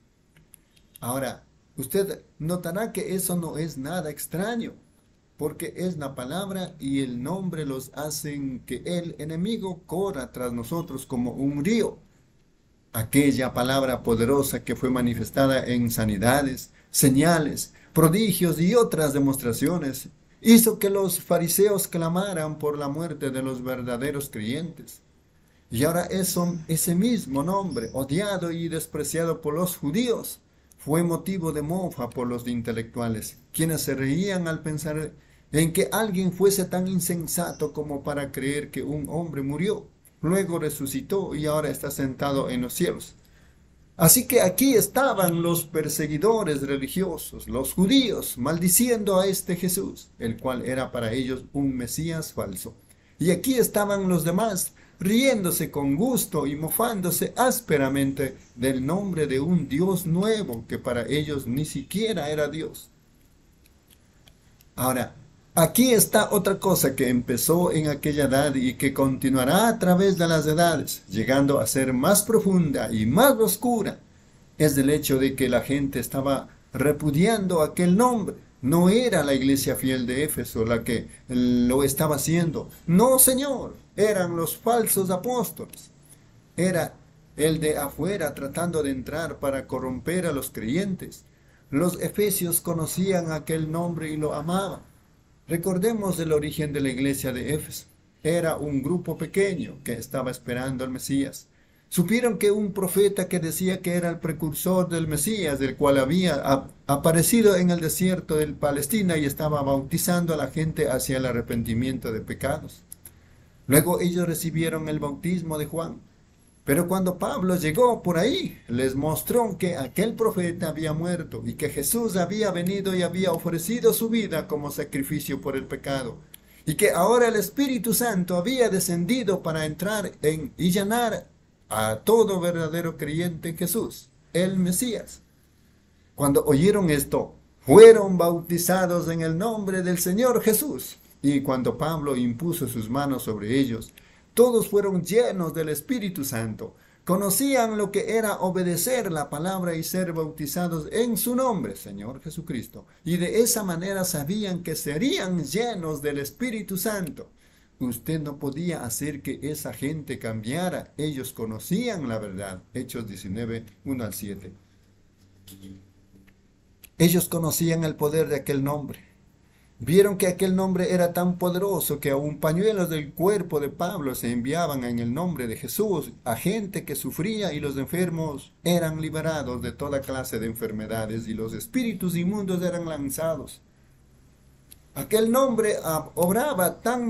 Ahora, usted notará que eso no es nada extraño, porque es la palabra y el nombre los hacen que el enemigo corra tras nosotros como un río. Aquella palabra poderosa que fue manifestada en sanidades, señales, prodigios y otras demostraciones, hizo que los fariseos clamaran por la muerte de los verdaderos creyentes. Y ahora eso, ese mismo nombre, odiado y despreciado por los judíos, fue motivo de mofa por los intelectuales, quienes se reían al pensar en que alguien fuese tan insensato como para creer que un hombre murió, luego resucitó y ahora está sentado en los cielos. Así que aquí estaban los perseguidores religiosos, los judíos, maldiciendo a este Jesús, el cual era para ellos un Mesías falso. Y aquí estaban los demás, riéndose con gusto y mofándose ásperamente del nombre de un Dios nuevo que para ellos ni siquiera era Dios. Ahora, aquí está otra cosa que empezó en aquella edad y que continuará a través de las edades, llegando a ser más profunda y más oscura. Es el hecho de que la gente estaba repudiando aquel nombre. No era la iglesia fiel de Éfeso la que lo estaba haciendo. No, Señor, eran los falsos apóstoles. Era el de afuera tratando de entrar para corromper a los creyentes. Los efesios conocían aquel nombre y lo amaban. Recordemos el origen de la iglesia de Éfeso. Era un grupo pequeño que estaba esperando al Mesías. Supieron que un profeta que decía que era el precursor del Mesías, del cual había ap aparecido en el desierto de Palestina y estaba bautizando a la gente hacia el arrepentimiento de pecados. Luego ellos recibieron el bautismo de Juan. Pero cuando Pablo llegó por ahí, les mostró que aquel profeta había muerto y que Jesús había venido y había ofrecido su vida como sacrificio por el pecado. Y que ahora el Espíritu Santo había descendido para entrar en y llenar a todo verdadero creyente en Jesús, el Mesías. Cuando oyeron esto, fueron bautizados en el nombre del Señor Jesús. Y cuando Pablo impuso sus manos sobre ellos, todos fueron llenos del Espíritu Santo. Conocían lo que era obedecer la palabra y ser bautizados en su nombre, Señor Jesucristo. Y de esa manera sabían que serían llenos del Espíritu Santo. Usted no podía hacer que esa gente cambiara. Ellos conocían la verdad. Hechos diecinueve, uno al siete. Ellos conocían el poder de aquel nombre. Vieron que aquel nombre era tan poderoso que aún pañuelos del cuerpo de Pablo se enviaban en el nombre de Jesús a gente que sufría y los enfermos eran liberados de toda clase de enfermedades y los espíritus inmundos eran lanzados. Aquel nombre obraba tan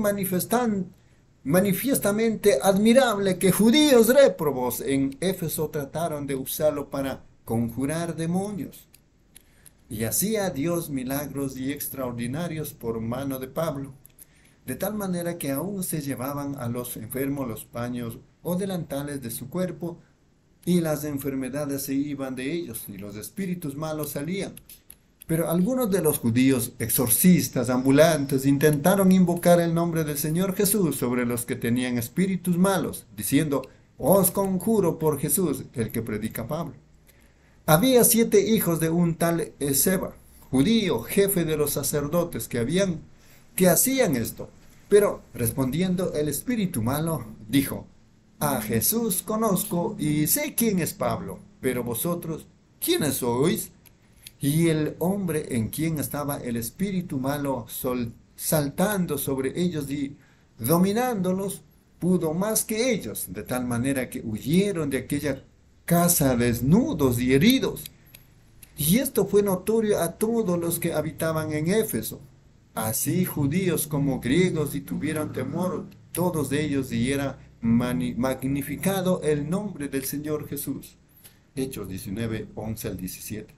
manifiestamente admirable que judíos réprobos en Éfeso trataron de usarlo para conjurar demonios. Y hacía Dios milagros y extraordinarios por mano de Pablo, de tal manera que aún se llevaban a los enfermos los paños o delantales de su cuerpo, y las enfermedades se iban de ellos, y los espíritus malos salían. Pero algunos de los judíos exorcistas ambulantes intentaron invocar el nombre del Señor Jesús sobre los que tenían espíritus malos, diciendo: os conjuro por Jesús, el que predica Pablo. Había siete hijos de un tal Eseba, judío, jefe de los sacerdotes, que, habían, que hacían esto. Pero respondiendo el espíritu malo, dijo: a Jesús conozco y sé quién es Pablo, pero vosotros, ¿quiénes sois? Y el hombre en quien estaba el espíritu malo sol, saltando sobre ellos y dominándolos, pudo más que ellos, de tal manera que huyeron de aquella casa desnudos y heridos. Y esto fue notorio a todos los que habitaban en Éfeso, así judíos como griegos, y tuvieron temor todos ellos, y era magnificado el nombre del Señor Jesús. Hechos diecinueve, once al diecisiete.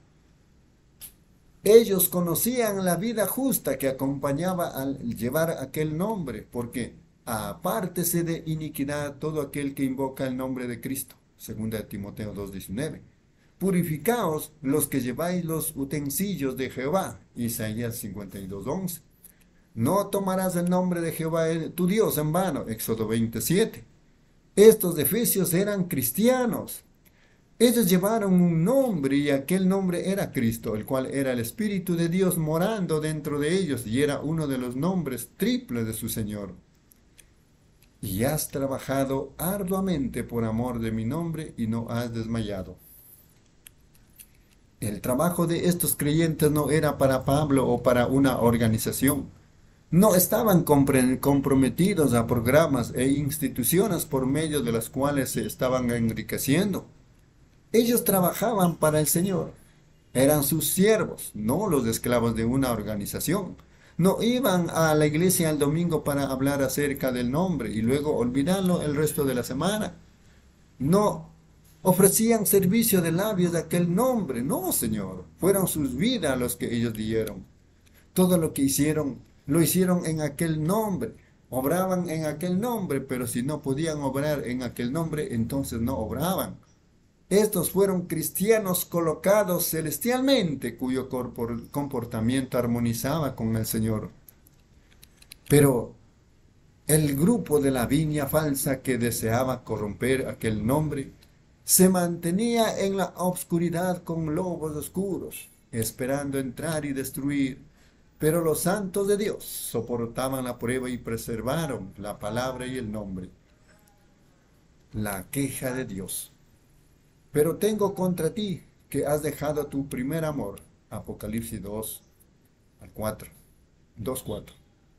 Ellos conocían la vida justa que acompañaba al llevar aquel nombre, porque apártese de iniquidad todo aquel que invoca el nombre de Cristo. Segunda de Timoteo dos, diecinueve. Purificaos los que lleváis los utensilios de Jehová. Isaías cincuenta y dos, once. No tomarás el nombre de Jehová tu Dios en vano. Éxodo veintisiete. Estos efesios eran cristianos. Ellos llevaron un nombre y aquel nombre era Cristo, el cual era el Espíritu de Dios morando dentro de ellos, y era uno de los nombres triples de su Señor. Y has trabajado arduamente por amor de mi nombre y no has desmayado. El trabajo de estos creyentes no era para Pablo o para una organización. No estaban comprometidos a programas e instituciones por medio de las cuales se estaban enriqueciendo. Ellos trabajaban para el Señor. Eran sus siervos, no los esclavos de una organización. No iban a la iglesia el domingo para hablar acerca del nombre y luego olvidarlo el resto de la semana. No ofrecían servicio de labios de aquel nombre. No, Señor. Fueron sus vidas los que ellos dieron. Todo lo que hicieron, lo hicieron en aquel nombre. Obraban en aquel nombre, pero si no podían obrar en aquel nombre, entonces no obraban. Estos fueron cristianos colocados celestialmente, cuyo comportamiento armonizaba con el Señor. Pero el grupo de la viña falsa que deseaba corromper aquel nombre se mantenía en la obscuridad con lobos oscuros, esperando entrar y destruir. Pero los santos de Dios soportaban la prueba y preservaron la palabra y el nombre. La queja de Dios. Pero tengo contra ti que has dejado tu primer amor. Apocalipsis dos, al cuatro. dos, cuatro.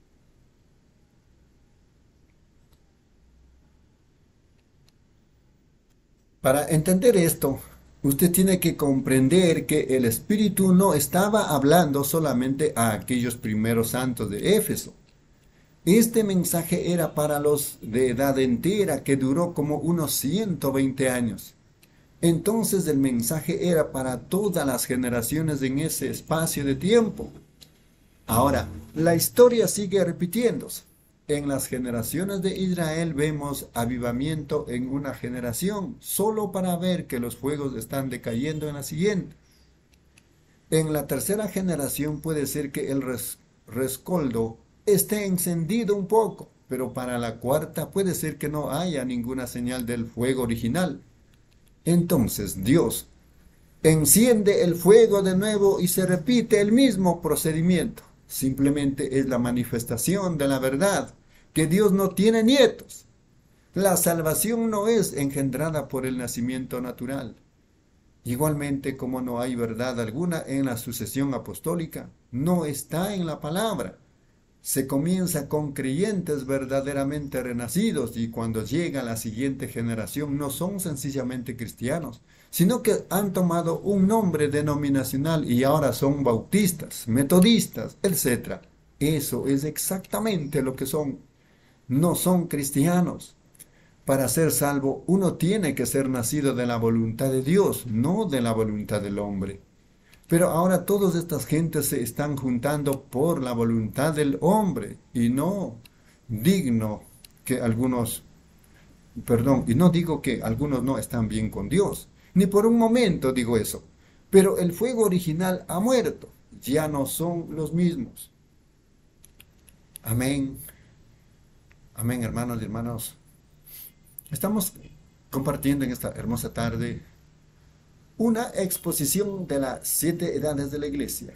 Para entender esto, usted tiene que comprender que el Espíritu no estaba hablando solamente a aquellos primeros santos de Éfeso. Este mensaje era para los de edad entera que duró como unos ciento veinte años. Entonces el mensaje era para todas las generaciones en ese espacio de tiempo. Ahora, la historia sigue repitiéndose. En las generaciones de Israel vemos avivamiento en una generación, solo para ver que los fuegos están decayendo en la siguiente. En la tercera generación puede ser que el res rescoldo esté encendido un poco, pero para la cuarta puede ser que no haya ninguna señal del fuego original. Entonces Dios enciende el fuego de nuevo y se repite el mismo procedimiento. Simplemente es la manifestación de la verdad, que Dios no tiene nietos. La salvación no es engendrada por el nacimiento natural. Igualmente, como no hay verdad alguna en la sucesión apostólica, no está en la palabra. Se comienza con creyentes verdaderamente renacidos y cuando llega la siguiente generación no son sencillamente cristianos, sino que han tomado un nombre denominacional y ahora son bautistas, metodistas, etcétera. Eso es exactamente lo que son. No son cristianos. Para ser salvo, uno tiene que ser nacido de la voluntad de Dios, no de la voluntad del hombre. Pero ahora todas estas gentes se están juntando por la voluntad del hombre y no digno que algunos, perdón, y no digo que algunos no están bien con Dios, ni por un momento digo eso, pero el fuego original ha muerto, ya no son los mismos. Amén. Amén, hermanos y hermanas. Estamos compartiendo en esta hermosa tarde una exposición de las siete edades de la iglesia.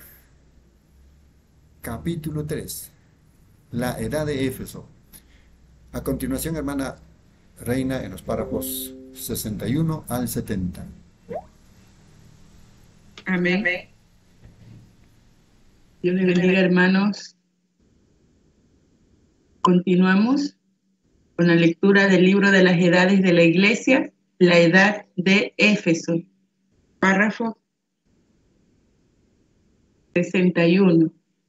Capítulo tres. La edad de Éfeso. A continuación, hermana Reina, en los párrafos sesenta y uno al setenta. Amén. Dios les bendiga, hermanos. Continuamos con la lectura del libro de las edades de la iglesia, la edad de Éfeso. Párrafo sesenta y uno.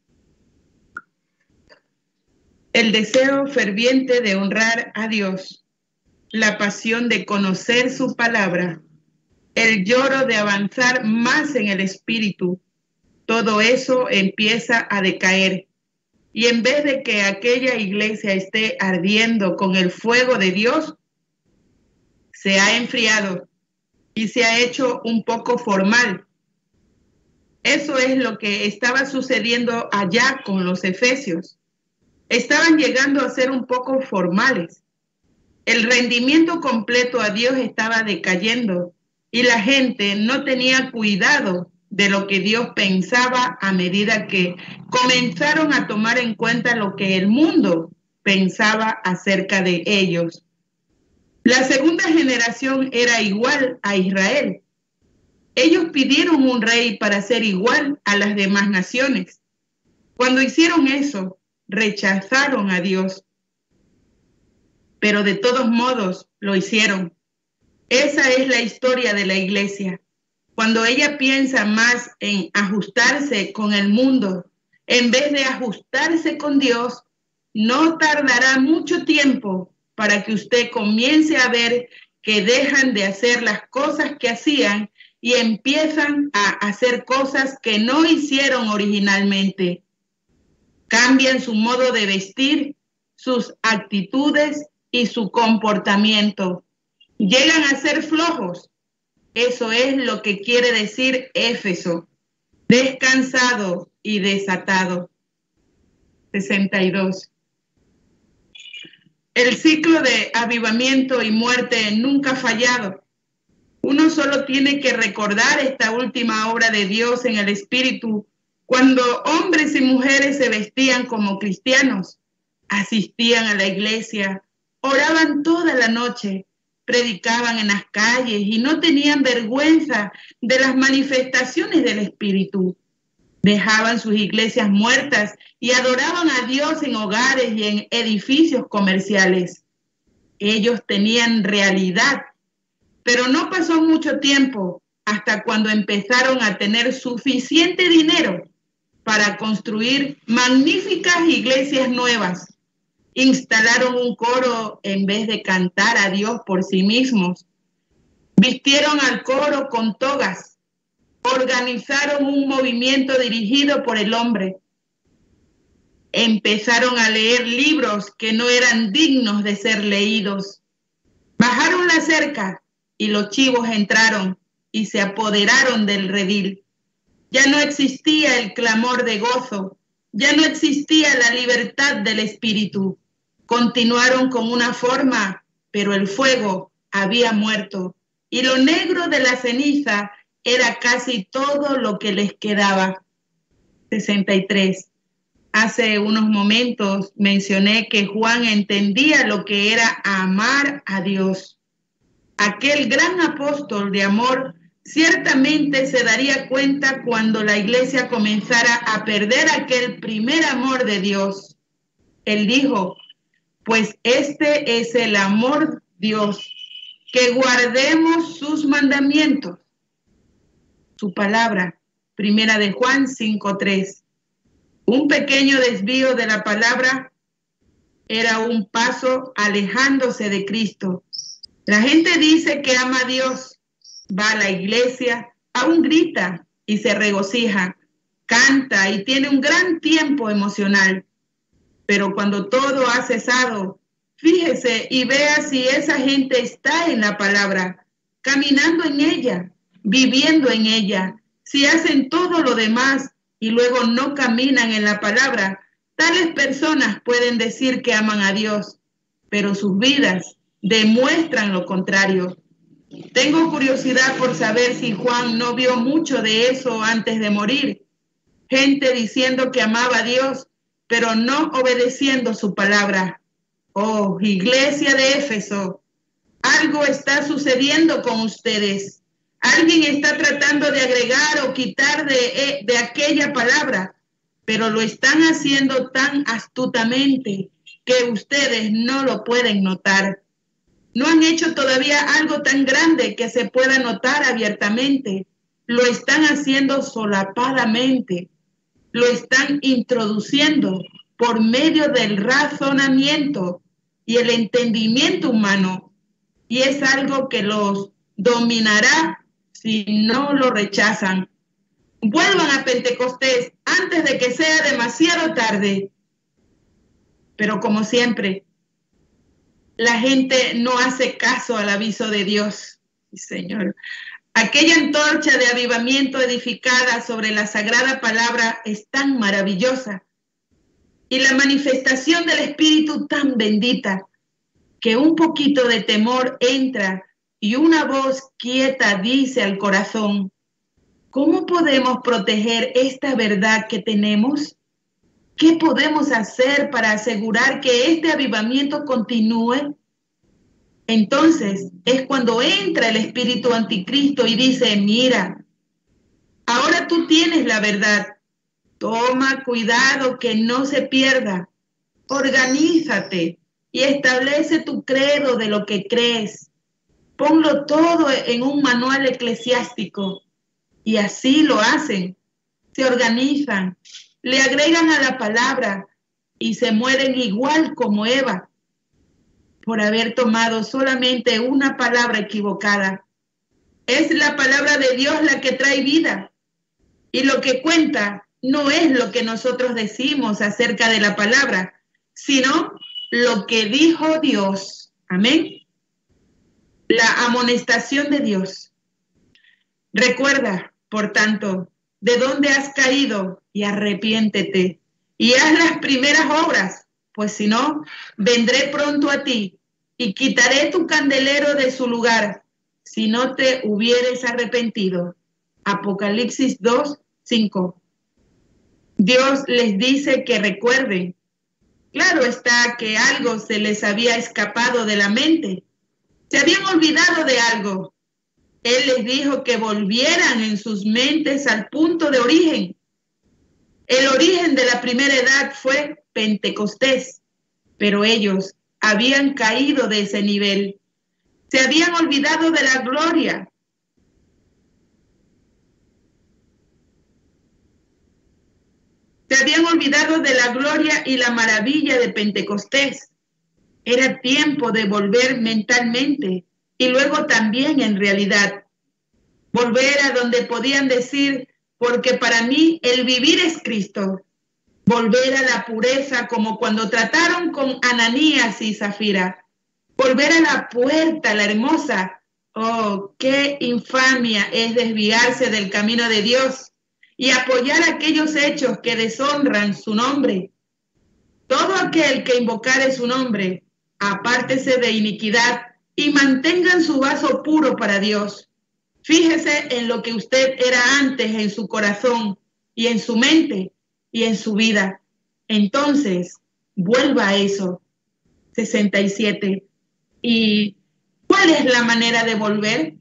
El deseo ferviente de honrar a Dios, la pasión de conocer su palabra, el lloro de avanzar más en el espíritu, todo eso empieza a decaer. Y en vez de que aquella iglesia esté ardiendo con el fuego de Dios, se ha enfriado y se ha hecho un poco formal. Eso es lo que estaba sucediendo allá con los efesios. Estaban llegando a ser un poco formales. El rendimiento completo a Dios estaba decayendo y la gente no tenía cuidado de lo que Dios pensaba a medida que comenzaron a tomar en cuenta lo que el mundo pensaba acerca de ellos. La segunda generación era igual a Israel. Ellos pidieron un rey para ser igual a las demás naciones. Cuando hicieron eso, rechazaron a Dios. Pero de todos modos lo hicieron. Esa es la historia de la iglesia. Cuando ella piensa más en ajustarse con el mundo en vez de ajustarse con Dios, no tardará mucho tiempo para que usted comience a ver que dejan de hacer las cosas que hacían y empiezan a hacer cosas que no hicieron originalmente. Cambian su modo de vestir, sus actitudes y su comportamiento. Llegan a ser flojos. Eso es lo que quiere decir Éfeso. Descansado y desatado. sesenta y dos. El ciclo de avivamiento y muerte nunca ha fallado. Uno solo tiene que recordar esta última obra de Dios en el Espíritu, cuando hombres y mujeres se vestían como cristianos, asistían a la iglesia, oraban toda la noche, predicaban en las calles y no tenían vergüenza de las manifestaciones del Espíritu. Dejaban sus iglesias muertas y adoraban a Dios en hogares y en edificios comerciales. Ellos tenían realidad, pero no pasó mucho tiempo hasta cuando empezaron a tener suficiente dinero para construir magníficas iglesias nuevas. Instalaron un coro en vez de cantar a Dios por sí mismos. Vistieron al coro con togas. Organizaron un movimiento dirigido por el hombre. Empezaron a leer libros que no eran dignos de ser leídos. Bajaron la cerca y los chivos entraron y se apoderaron del redil. Ya no existía el clamor de gozo, ya no existía la libertad del espíritu. Continuaron con una forma, pero el fuego había muerto y lo negro de la ceniza era casi todo lo que les quedaba. sesenta y tres. Hace unos momentos mencioné que Juan entendía lo que era amar a Dios. Aquel gran apóstol de amor ciertamente se daría cuenta cuando la iglesia comenzara a perder aquel primer amor de Dios. Él dijo, pues este es el amor de Dios, que guardemos sus mandamientos. Su palabra, primera de Juan cinco tres. Un pequeño desvío de la palabra era un paso alejándose de Cristo. La gente dice que ama a Dios, va a la iglesia, aún grita y se regocija, canta y tiene un gran tiempo emocional. Pero cuando todo ha cesado, fíjese y vea si esa gente está en la palabra, caminando en ella, viviendo en ella. Si hacen todo lo demás y luego no caminan en la palabra, tales personas pueden decir que aman a Dios, pero sus vidas demuestran lo contrario. Tengo curiosidad por saber si Juan no vio mucho de eso antes de morir. Gente diciendo que amaba a Dios, pero no obedeciendo su palabra. Oh, iglesia de Éfeso, algo está sucediendo con ustedes. Alguien está tratando de agregar o quitar de, de aquella palabra, pero lo están haciendo tan astutamente que ustedes no lo pueden notar. No han hecho todavía algo tan grande que se pueda notar abiertamente. Lo están haciendo solapadamente. Lo están introduciendo por medio del razonamiento y el entendimiento humano. Y es algo que los dominará si no lo rechazan. Vuelvan a Pentecostés antes de que sea demasiado tarde. Pero como siempre, la gente no hace caso al aviso de Dios. Sí, Señor. Aquella antorcha de avivamiento edificada sobre la sagrada palabra es tan maravillosa y la manifestación del Espíritu tan bendita que un poquito de temor entra y una voz quieta dice al corazón, ¿cómo podemos proteger esta verdad que tenemos? ¿Qué podemos hacer para asegurar que este avivamiento continúe? Entonces es cuando entra el espíritu anticristo y dice, mira, ahora tú tienes la verdad. Toma cuidado que no se pierda. Organízate y establece tu credo de lo que crees. Ponlo todo en un manual eclesiástico. Y así lo hacen. Se organizan le agregan a la palabra y se mueren igual como Eva, por haber tomado solamente una palabra equivocada. Es la palabra de Dios la que trae vida. Y lo que cuenta no es lo que nosotros decimos acerca de la palabra, sino lo que dijo Dios. Amén. La amonestación de Dios. Recuerda, por tanto, de dónde has caído y arrepiéntete y haz las primeras obras, pues si no, vendré pronto a ti y quitaré tu candelero de su lugar si no te hubieres arrepentido. Apocalipsis dos, cinco. Dios les dice que recuerden. Claro está que algo se les había escapado de la mente. Se habían olvidado de algo. Él les dijo que volvieran en sus mentes al punto de origen. El origen de la primera edad fue Pentecostés, pero ellos habían caído de ese nivel. Se habían olvidado de la gloria. Se habían olvidado de la gloria y la maravilla de Pentecostés. Era tiempo de volver mentalmente y luego también en realidad. Volver a donde podían decir, porque para mí el vivir es Cristo. Volver a la pureza como cuando trataron con Ananías y Zafira. Volver a la puerta, la hermosa. Oh, qué infamia es desviarse del camino de Dios y apoyar aquellos hechos que deshonran su nombre. Todo aquel que invocare su nombre, apártese de iniquidad y mantengan su vaso puro para Dios. Fíjese en lo que usted era antes en su corazón y en su mente y en su vida. Entonces, vuelva a eso. sesenta y siete. ¿Y cuál es la manera de volver?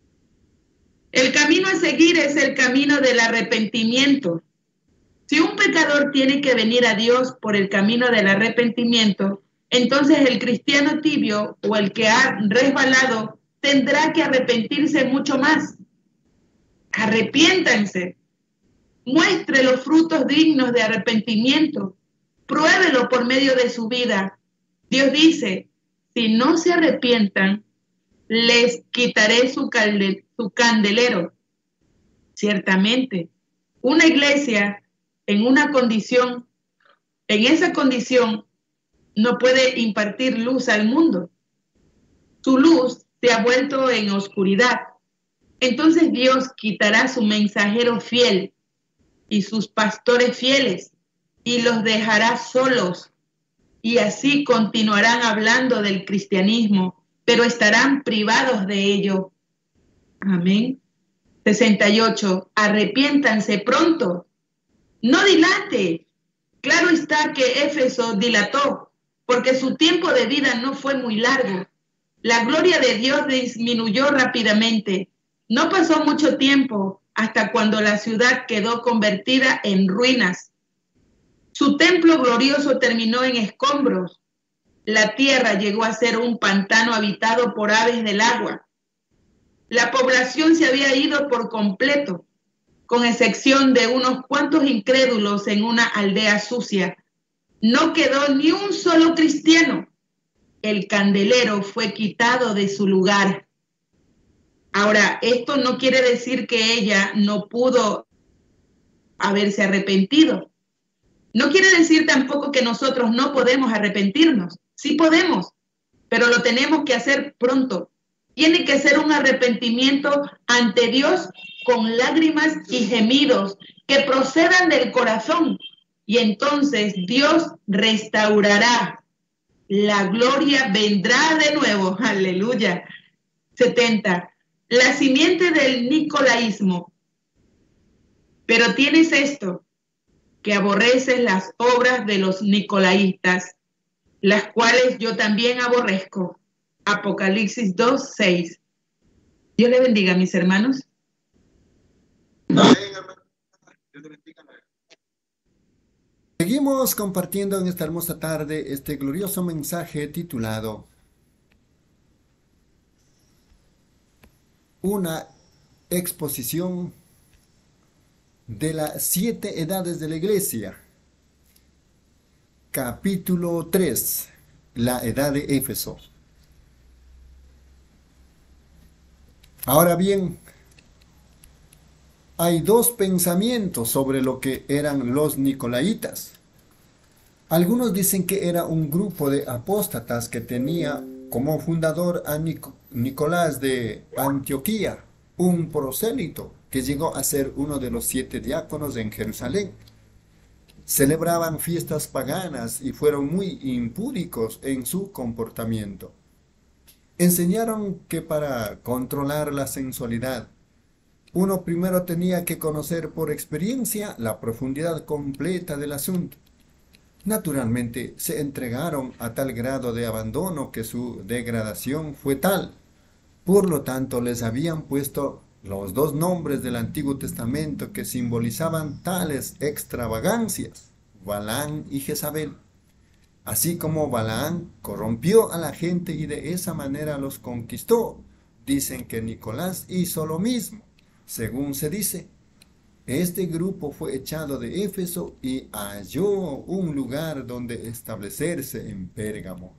El camino a seguir es el camino del arrepentimiento. Si un pecador tiene que venir a Dios por el camino del arrepentimiento, entonces el cristiano tibio o el que ha resbalado tendrá que arrepentirse mucho más. Arrepiéntanse. Muestre los frutos dignos de arrepentimiento. Pruébelo por medio de su vida. Dios dice, si no se arrepientan, les quitaré su, calde, su candelero. Ciertamente, una iglesia en una condición, en esa condición, no puede impartir luz al mundo. Su luz se ha vuelto en oscuridad. Entonces Dios quitará su mensajero fiel y sus pastores fieles y los dejará solos. Y así continuarán hablando del cristianismo, pero estarán privados de ello. Amén. sesenta y ocho. Arrepiéntanse pronto. No dilate. Claro está que Éfeso dilató, porque su tiempo de vida no fue muy largo. La gloria de Dios disminuyó rápidamente. No pasó mucho tiempo hasta cuando la ciudad quedó convertida en ruinas. Su templo glorioso terminó en escombros. La tierra llegó a ser un pantano habitado por aves del agua. La población se había ido por completo, con excepción de unos cuantos incrédulos en una aldea sucia. No quedó ni un solo cristiano. El candelero fue quitado de su lugar. Ahora, esto no quiere decir que ella no pudo haberse arrepentido. No quiere decir tampoco que nosotros no podemos arrepentirnos. Sí podemos, pero lo tenemos que hacer pronto. Tiene que ser un arrepentimiento ante Dios con lágrimas y gemidos que procedan del corazón. Y entonces Dios restaurará. La gloria vendrá de nuevo. Aleluya. setenta. La simiente del nicolaísmo. Pero tienes esto, que aborreces las obras de los nicolaítas, las cuales yo también aborrezco. Apocalipsis dos, seis. Dios le bendiga, mis hermanos. Seguimos compartiendo en esta hermosa tarde este glorioso mensaje titulado Una exposición de las siete edades de la iglesia. Capítulo tres. La edad de Éfeso. Ahora bien, hay dos pensamientos sobre lo que eran los nicolaitas. Algunos dicen que era un grupo de apóstatas que tenía como fundador a Nic- Nicolás de Antioquía, un prosélito que llegó a ser uno de los siete diáconos en Jerusalén. Celebraban fiestas paganas y fueron muy impúdicos en su comportamiento. Enseñaron que para controlar la sensualidad, uno primero tenía que conocer por experiencia la profundidad completa del asunto. Naturalmente, se entregaron a tal grado de abandono que su degradación fue tal. Por lo tanto, les habían puesto los dos nombres del Antiguo Testamento que simbolizaban tales extravagancias, Balaán y Jezabel. Así como Balaán corrompió a la gente y de esa manera los conquistó, dicen que Nicolás hizo lo mismo. Según se dice, este grupo fue echado de Éfeso y halló un lugar donde establecerse en Pérgamo.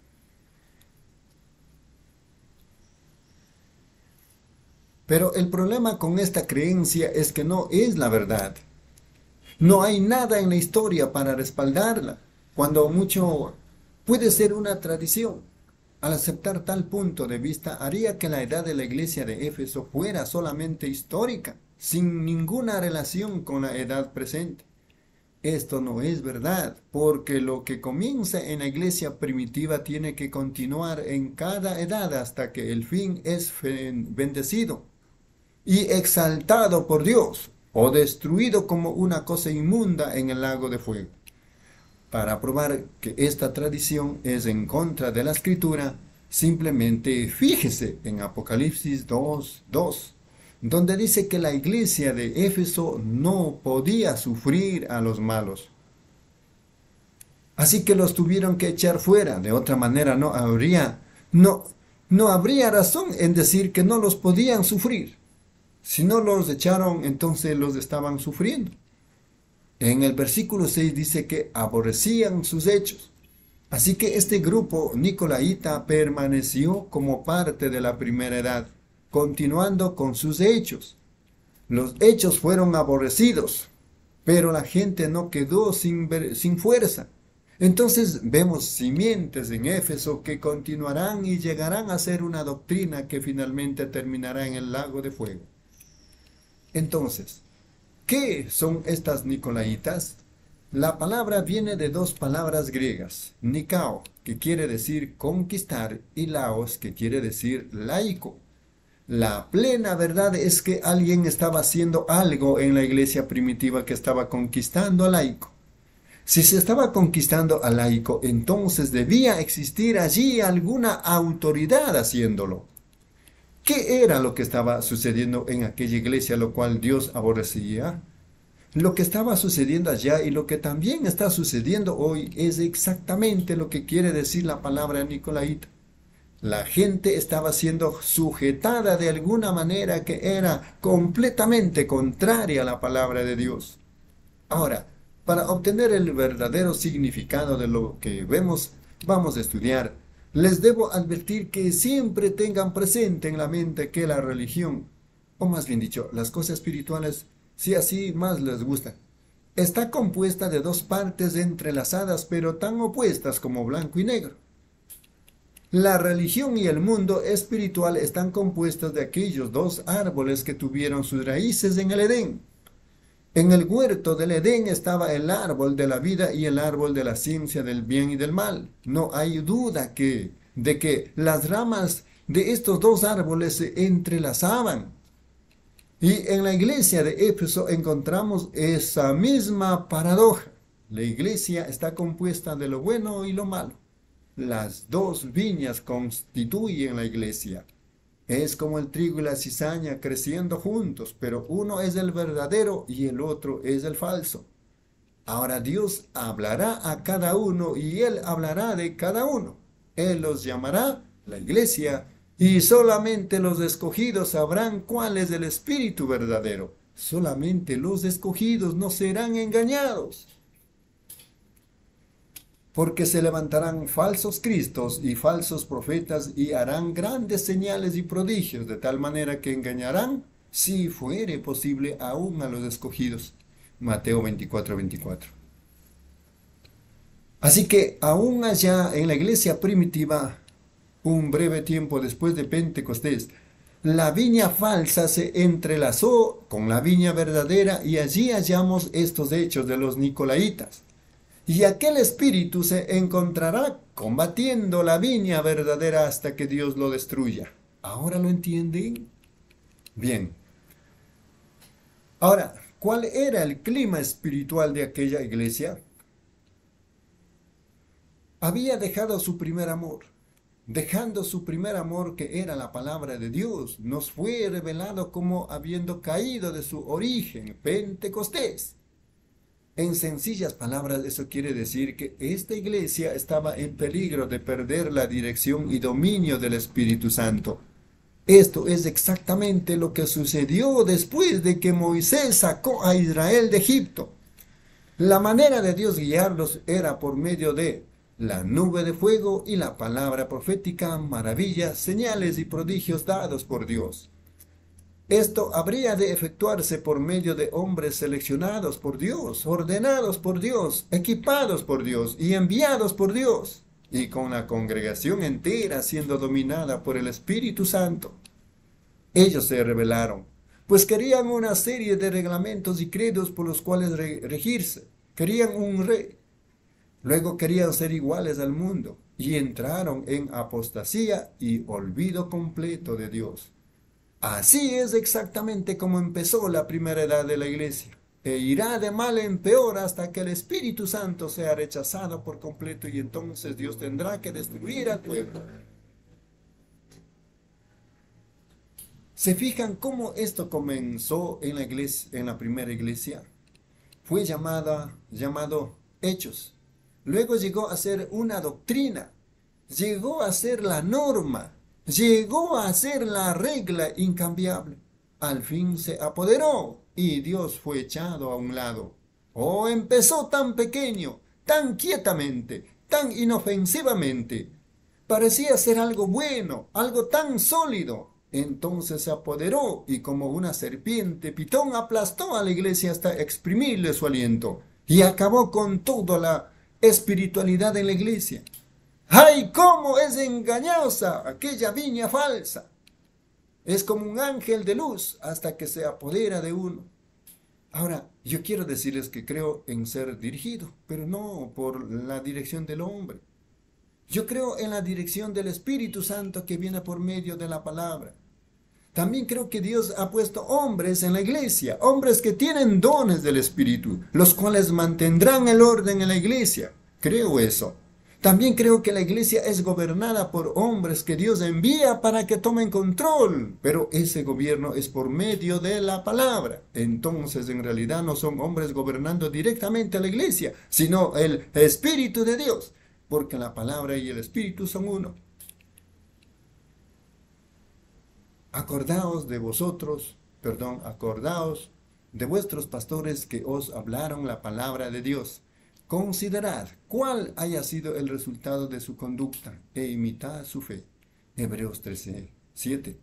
Pero el problema con esta creencia es que no es la verdad. No hay nada en la historia para respaldarla, cuando mucho puede ser una tradición. Al aceptar tal punto de vista, haría que la edad de la iglesia de Éfeso fuera solamente histórica, sin ninguna relación con la edad presente. Esto no es verdad, porque lo que comienza en la iglesia primitiva tiene que continuar en cada edad hasta que el fin es bendecido y exaltado por Dios, o destruido como una cosa inmunda en el lago de fuego. Para probar que esta tradición es en contra de la Escritura, simplemente fíjese en Apocalipsis dos dos, donde dice que la iglesia de Éfeso no podía sufrir a los malos. Así que los tuvieron que echar fuera. De otra manera no habría, no, no habría razón en decir que no los podían sufrir. Si no los echaron, entonces los estaban sufriendo. En el versículo seis dice que aborrecían sus hechos. Así que este grupo nicolaíta permaneció como parte de la primera edad, continuando con sus hechos. Los hechos fueron aborrecidos, pero la gente no quedó sin, ver, sin fuerza. Entonces vemos simientes en Éfeso que continuarán y llegarán a ser una doctrina que finalmente terminará en el lago de fuego. Entonces, ¿qué son estas nicolaitas? La palabra viene de dos palabras griegas, nikao, que quiere decir conquistar, y laos, que quiere decir laico. La plena verdad es que alguien estaba haciendo algo en la iglesia primitiva que estaba conquistando al laico. Si se estaba conquistando al laico, entonces debía existir allí alguna autoridad haciéndolo. ¿Qué era lo que estaba sucediendo en aquella iglesia, lo cual Dios aborrecía? Lo que estaba sucediendo allá y lo que también está sucediendo hoy es exactamente lo que quiere decir la palabra nicolaíta. La gente estaba siendo sujetada de alguna manera que era completamente contraria a la palabra de Dios. Ahora, para obtener el verdadero significado de lo que vemos, vamos a estudiar. Les debo advertir que siempre tengan presente en la mente que la religión, o más bien dicho, las cosas espirituales, si así más les gusta, está compuesta de dos partes entrelazadas pero tan opuestas como blanco y negro. La religión y el mundo espiritual están compuestos de aquellos dos árboles que tuvieron sus raíces en el Edén. En el huerto del Edén estaba el árbol de la vida y el árbol de la ciencia del bien y del mal. No hay duda que, de que las ramas de estos dos árboles se entrelazaban. Y en la iglesia de Éfeso encontramos esa misma paradoja. La iglesia está compuesta de lo bueno y lo malo. Las dos viñas constituyen la iglesia. Es como el trigo y la cizaña creciendo juntos, pero uno es el verdadero y el otro es el falso. Ahora Dios hablará a cada uno y Él hablará de cada uno. Él los llamará la iglesia y solamente los escogidos sabrán cuál es el espíritu verdadero. Solamente los escogidos no serán engañados. Porque se levantarán falsos cristos y falsos profetas y harán grandes señales y prodigios, de tal manera que engañarán, si fuere posible, aún a los escogidos. Mateo veinticuatro, veinticuatro. Así que aún allá en la iglesia primitiva, un breve tiempo después de Pentecostés, la viña falsa se entrelazó con la viña verdadera y allí hallamos estos hechos de los Nicolaitas. Y aquel espíritu se encontrará combatiendo la viña verdadera hasta que Dios lo destruya. ¿Ahora lo entienden? Bien. Ahora, ¿cuál era el clima espiritual de aquella iglesia? Había dejado su primer amor. Dejando su primer amor, que era la palabra de Dios, nos fue revelado como habiendo caído de su origen, Pentecostés. En sencillas palabras, eso quiere decir que esta iglesia estaba en peligro de perder la dirección y dominio del Espíritu Santo. Esto es exactamente lo que sucedió después de que Moisés sacó a Israel de Egipto. La manera de Dios guiarlos era por medio de la nube de fuego y la palabra profética, maravillas, señales y prodigios dados por Dios. Esto habría de efectuarse por medio de hombres seleccionados por Dios, ordenados por Dios, equipados por Dios y enviados por Dios, y con la congregación entera siendo dominada por el Espíritu Santo. Ellos se rebelaron, pues querían una serie de reglamentos y credos por los cuales re- regirse. Querían un rey. Luego querían ser iguales al mundo y entraron en apostasía y olvido completo de Dios. Así es exactamente como empezó la primera edad de la iglesia, e irá de mal en peor hasta que el Espíritu Santo sea rechazado por completo y entonces Dios tendrá que destruir al pueblo. ¿Se fijan cómo esto comenzó en la iglesia, en la primera iglesia? Fue llamada, llamado Hechos. Luego llegó a ser una doctrina, llegó a ser la norma, llegó a ser la regla incambiable. Al fin se apoderó y Dios fue echado a un lado. Oh, empezó tan pequeño, tan quietamente, tan inofensivamente. Parecía ser algo bueno, algo tan sólido. Entonces se apoderó y como una serpiente pitón aplastó a la iglesia hasta exprimirle su aliento y acabó con toda la espiritualidad en la iglesia. ¡Ay, cómo es engañosa aquella viña falsa! Es como un ángel de luz hasta que se apodera de uno. Ahora, yo quiero decirles que creo en ser dirigido, pero no por la dirección del hombre. Yo creo en la dirección del Espíritu Santo que viene por medio de la palabra. También creo que Dios ha puesto hombres en la iglesia, hombres que tienen dones del Espíritu, los cuales mantendrán el orden en la iglesia. Creo eso. También creo que la iglesia es gobernada por hombres que Dios envía para que tomen control, pero ese gobierno es por medio de la palabra. Entonces, en realidad no son hombres gobernando directamente a la iglesia, sino el Espíritu de Dios, porque la palabra y el Espíritu son uno. Acordaos de vosotros, perdón, acordaos de vuestros pastores que os hablaron la palabra de Dios. Considerad cuál haya sido el resultado de su conducta e imitad su fe. Hebreos trece, siete.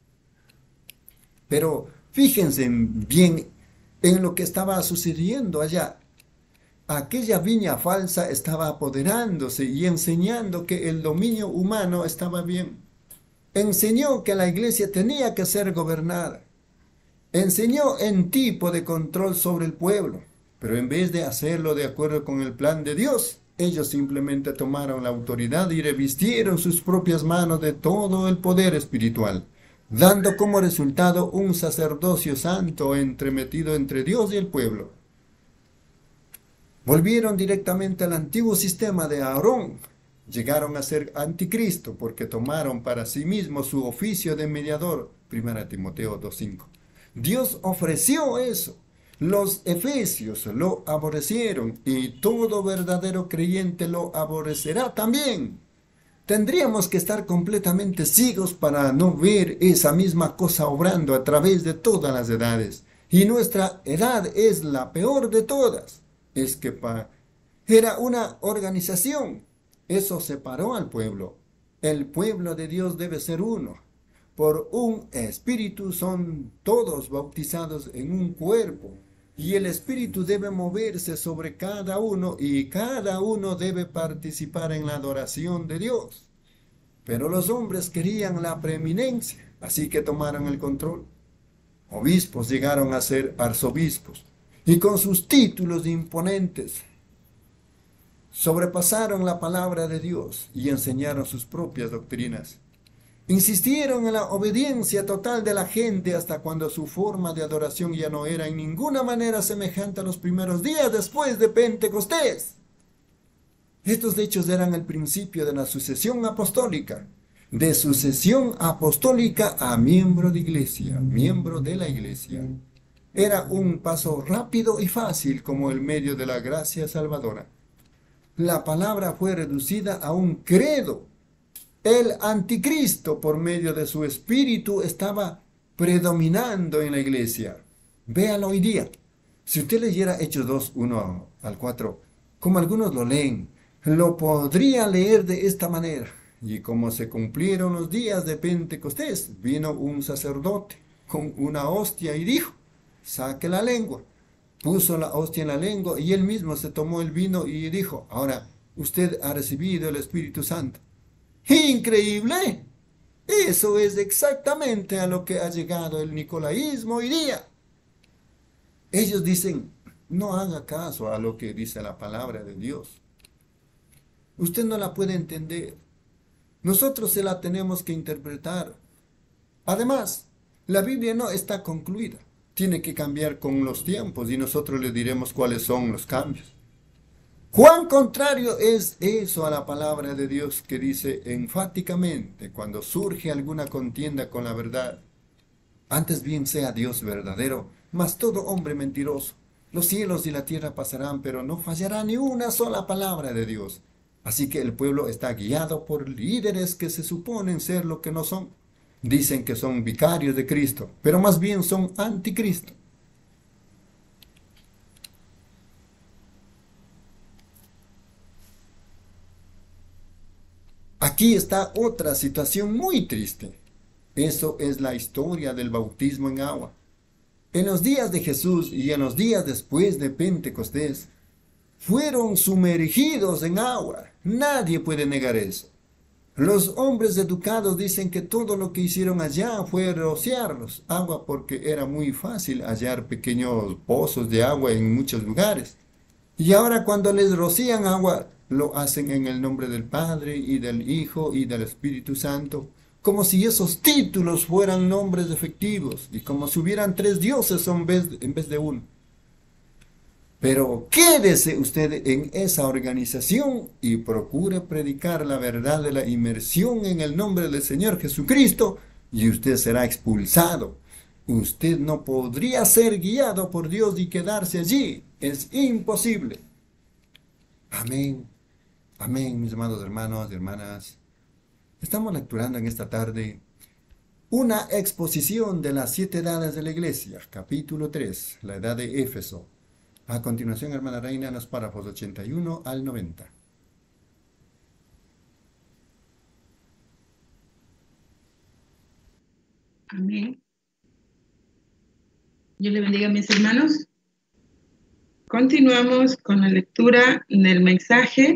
Pero fíjense bien en lo que estaba sucediendo allá. Aquella viña falsa estaba apoderándose y enseñando que el dominio humano estaba bien. Enseñó que la iglesia tenía que ser gobernada. Enseñó en tipo de control sobre el pueblo. Pero en vez de hacerlo de acuerdo con el plan de Dios, ellos simplemente tomaron la autoridad y revistieron sus propias manos de todo el poder espiritual, dando como resultado un sacerdocio santo entremetido entre Dios y el pueblo. Volvieron directamente al antiguo sistema de Aarón. Llegaron a ser anticristo porque tomaron para sí mismos su oficio de mediador. Primera Timoteo dos cinco. Dios ofreció eso. Los efesios lo aborrecieron y todo verdadero creyente lo aborrecerá también. Tendríamos que estar completamente ciegos para no ver esa misma cosa obrando a través de todas las edades Y nuestra edad es la peor de todas. Es que pa- era una organización. Eso separó al pueblo. El pueblo de Dios debe ser uno. Por un espíritu son todos bautizados en un cuerpo. Y el espíritu debe moverse sobre cada uno y cada uno debe participar en la adoración de Dios. Pero los hombres querían la preeminencia, así que tomaron el control. Obispos llegaron a ser arzobispos y con sus títulos imponentes sobrepasaron la palabra de Dios y enseñaron sus propias doctrinas. Insistieron en la obediencia total de la gente hasta cuando su forma de adoración ya no era en ninguna manera semejante a los primeros días después de Pentecostés. Estos hechos eran el principio de la sucesión apostólica, de sucesión apostólica a miembro de iglesia, miembro de la iglesia. Era un paso rápido y fácil como el medio de la gracia salvadora. La palabra fue reducida a un credo. El anticristo, por medio de su espíritu, estaba predominando en la iglesia. Véalo hoy día. Si usted leyera Hechos dos, uno al cuatro, como algunos lo leen, lo podría leer de esta manera. Y como se cumplieron los días de Pentecostés, vino un sacerdote con una hostia y dijo, saque la lengua. Puso la hostia en la lengua y él mismo se tomó el vino y dijo, ahora usted ha recibido el Espíritu Santo. ¡Increíble! Eso es exactamente a lo que ha llegado el nicolaísmo hoy día. Ellos dicen, no haga caso a lo que dice la palabra de Dios. Usted no la puede entender. Nosotros se la tenemos que interpretar. Además, la Biblia no está concluida. Tiene que cambiar con los tiempos y nosotros le diremos cuáles son los cambios. ¿Cuán contrario es eso a la palabra de Dios que dice enfáticamente cuando surge alguna contienda con la verdad? Antes bien sea Dios verdadero, mas todo hombre mentiroso. Los cielos y la tierra pasarán, pero no fallará ni una sola palabra de Dios. Así que el pueblo está guiado por líderes que se suponen ser lo que no son. Dicen que son vicarios de Cristo, pero más bien son anticristo. Aquí está otra situación muy triste. Eso es la historia del bautismo en agua. En los días de Jesús y en los días después de Pentecostés, fueron sumergidos en agua. Nadie puede negar eso. Los hombres educados dicen que todo lo que hicieron allá fue rociarlos agua porque era muy fácil hallar pequeños pozos de agua en muchos lugares. Y ahora cuando les rocían agua, lo hacen en el nombre del Padre y del Hijo y del Espíritu Santo, como si esos títulos fueran nombres efectivos y como si hubieran tres dioses en vez, en vez de uno. Pero quédese usted en esa organización y procure predicar la verdad de la inmersión en el nombre del Señor Jesucristo y usted será expulsado. Usted no podría ser guiado por Dios y quedarse allí. Es imposible. Amén. Amén, mis amados hermanos y hermanas. Estamos lecturando en esta tarde una exposición de las siete edades de la iglesia, capítulo tres, la edad de Éfeso. A continuación, hermana Reina, los párrafos ochenta y uno al noventa. Amén. Dios le bendiga a mis hermanos. Continuamos con la lectura del mensaje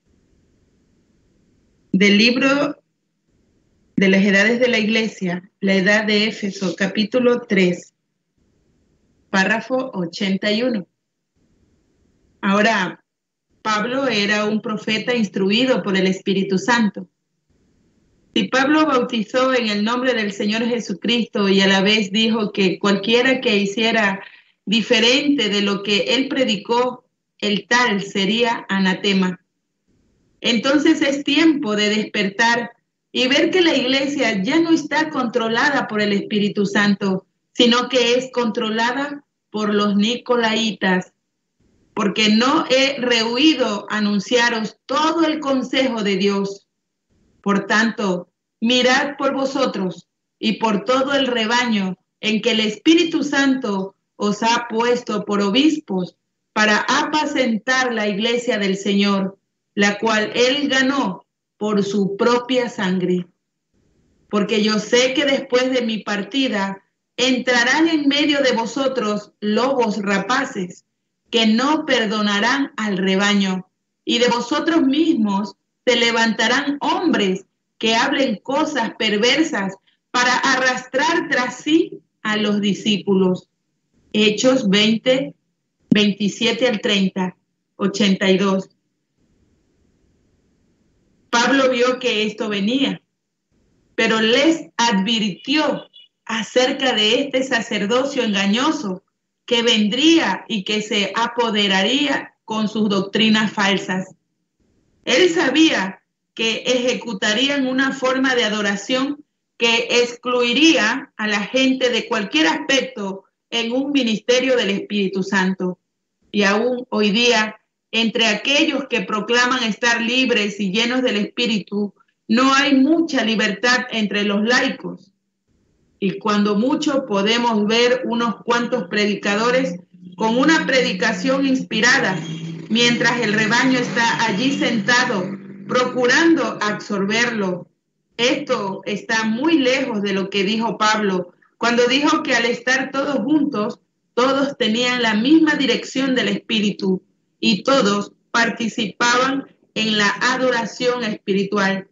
del libro de las edades de la iglesia, la edad de Éfeso, capítulo tres, párrafo ochenta y uno. Ahora, Pablo era un profeta instruido por el Espíritu Santo. Si Pablo bautizó en el nombre del Señor Jesucristo y a la vez dijo que cualquiera que hiciera diferente de lo que él predicó, el tal sería anatema. Entonces es tiempo de despertar y ver que la iglesia ya no está controlada por el Espíritu Santo, sino que es controlada por los nicolaitas, porque no he rehuido anunciaros todo el consejo de Dios. Por tanto, mirad por vosotros y por todo el rebaño en que el Espíritu Santo os ha puesto por obispos para apacentar la iglesia del Señor, la cual él ganó por su propia sangre. Porque yo sé que después de mi partida entrarán en medio de vosotros lobos rapaces, que no perdonarán al rebaño, y de vosotros mismos se levantarán hombres que hablen cosas perversas para arrastrar tras sí a los discípulos. Hechos veinte, veintisiete al treinta, ochenta y dos. Pablo vio que esto venía, pero les advirtió acerca de este sacerdocio engañoso que vendría y que se apoderaría con sus doctrinas falsas. Él sabía que ejecutarían una forma de adoración que excluiría a la gente de cualquier aspecto en un ministerio del Espíritu Santo. Y aún hoy día, entre aquellos que proclaman estar libres y llenos del Espíritu, no hay mucha libertad entre los laicos. Y cuando mucho podemos ver unos cuantos predicadores con una predicación inspirada, mientras el rebaño está allí sentado, procurando absorberlo. Esto está muy lejos de lo que dijo Pablo, cuando dijo que al estar todos juntos, todos tenían la misma dirección del Espíritu y todos participaban en la adoración espiritual.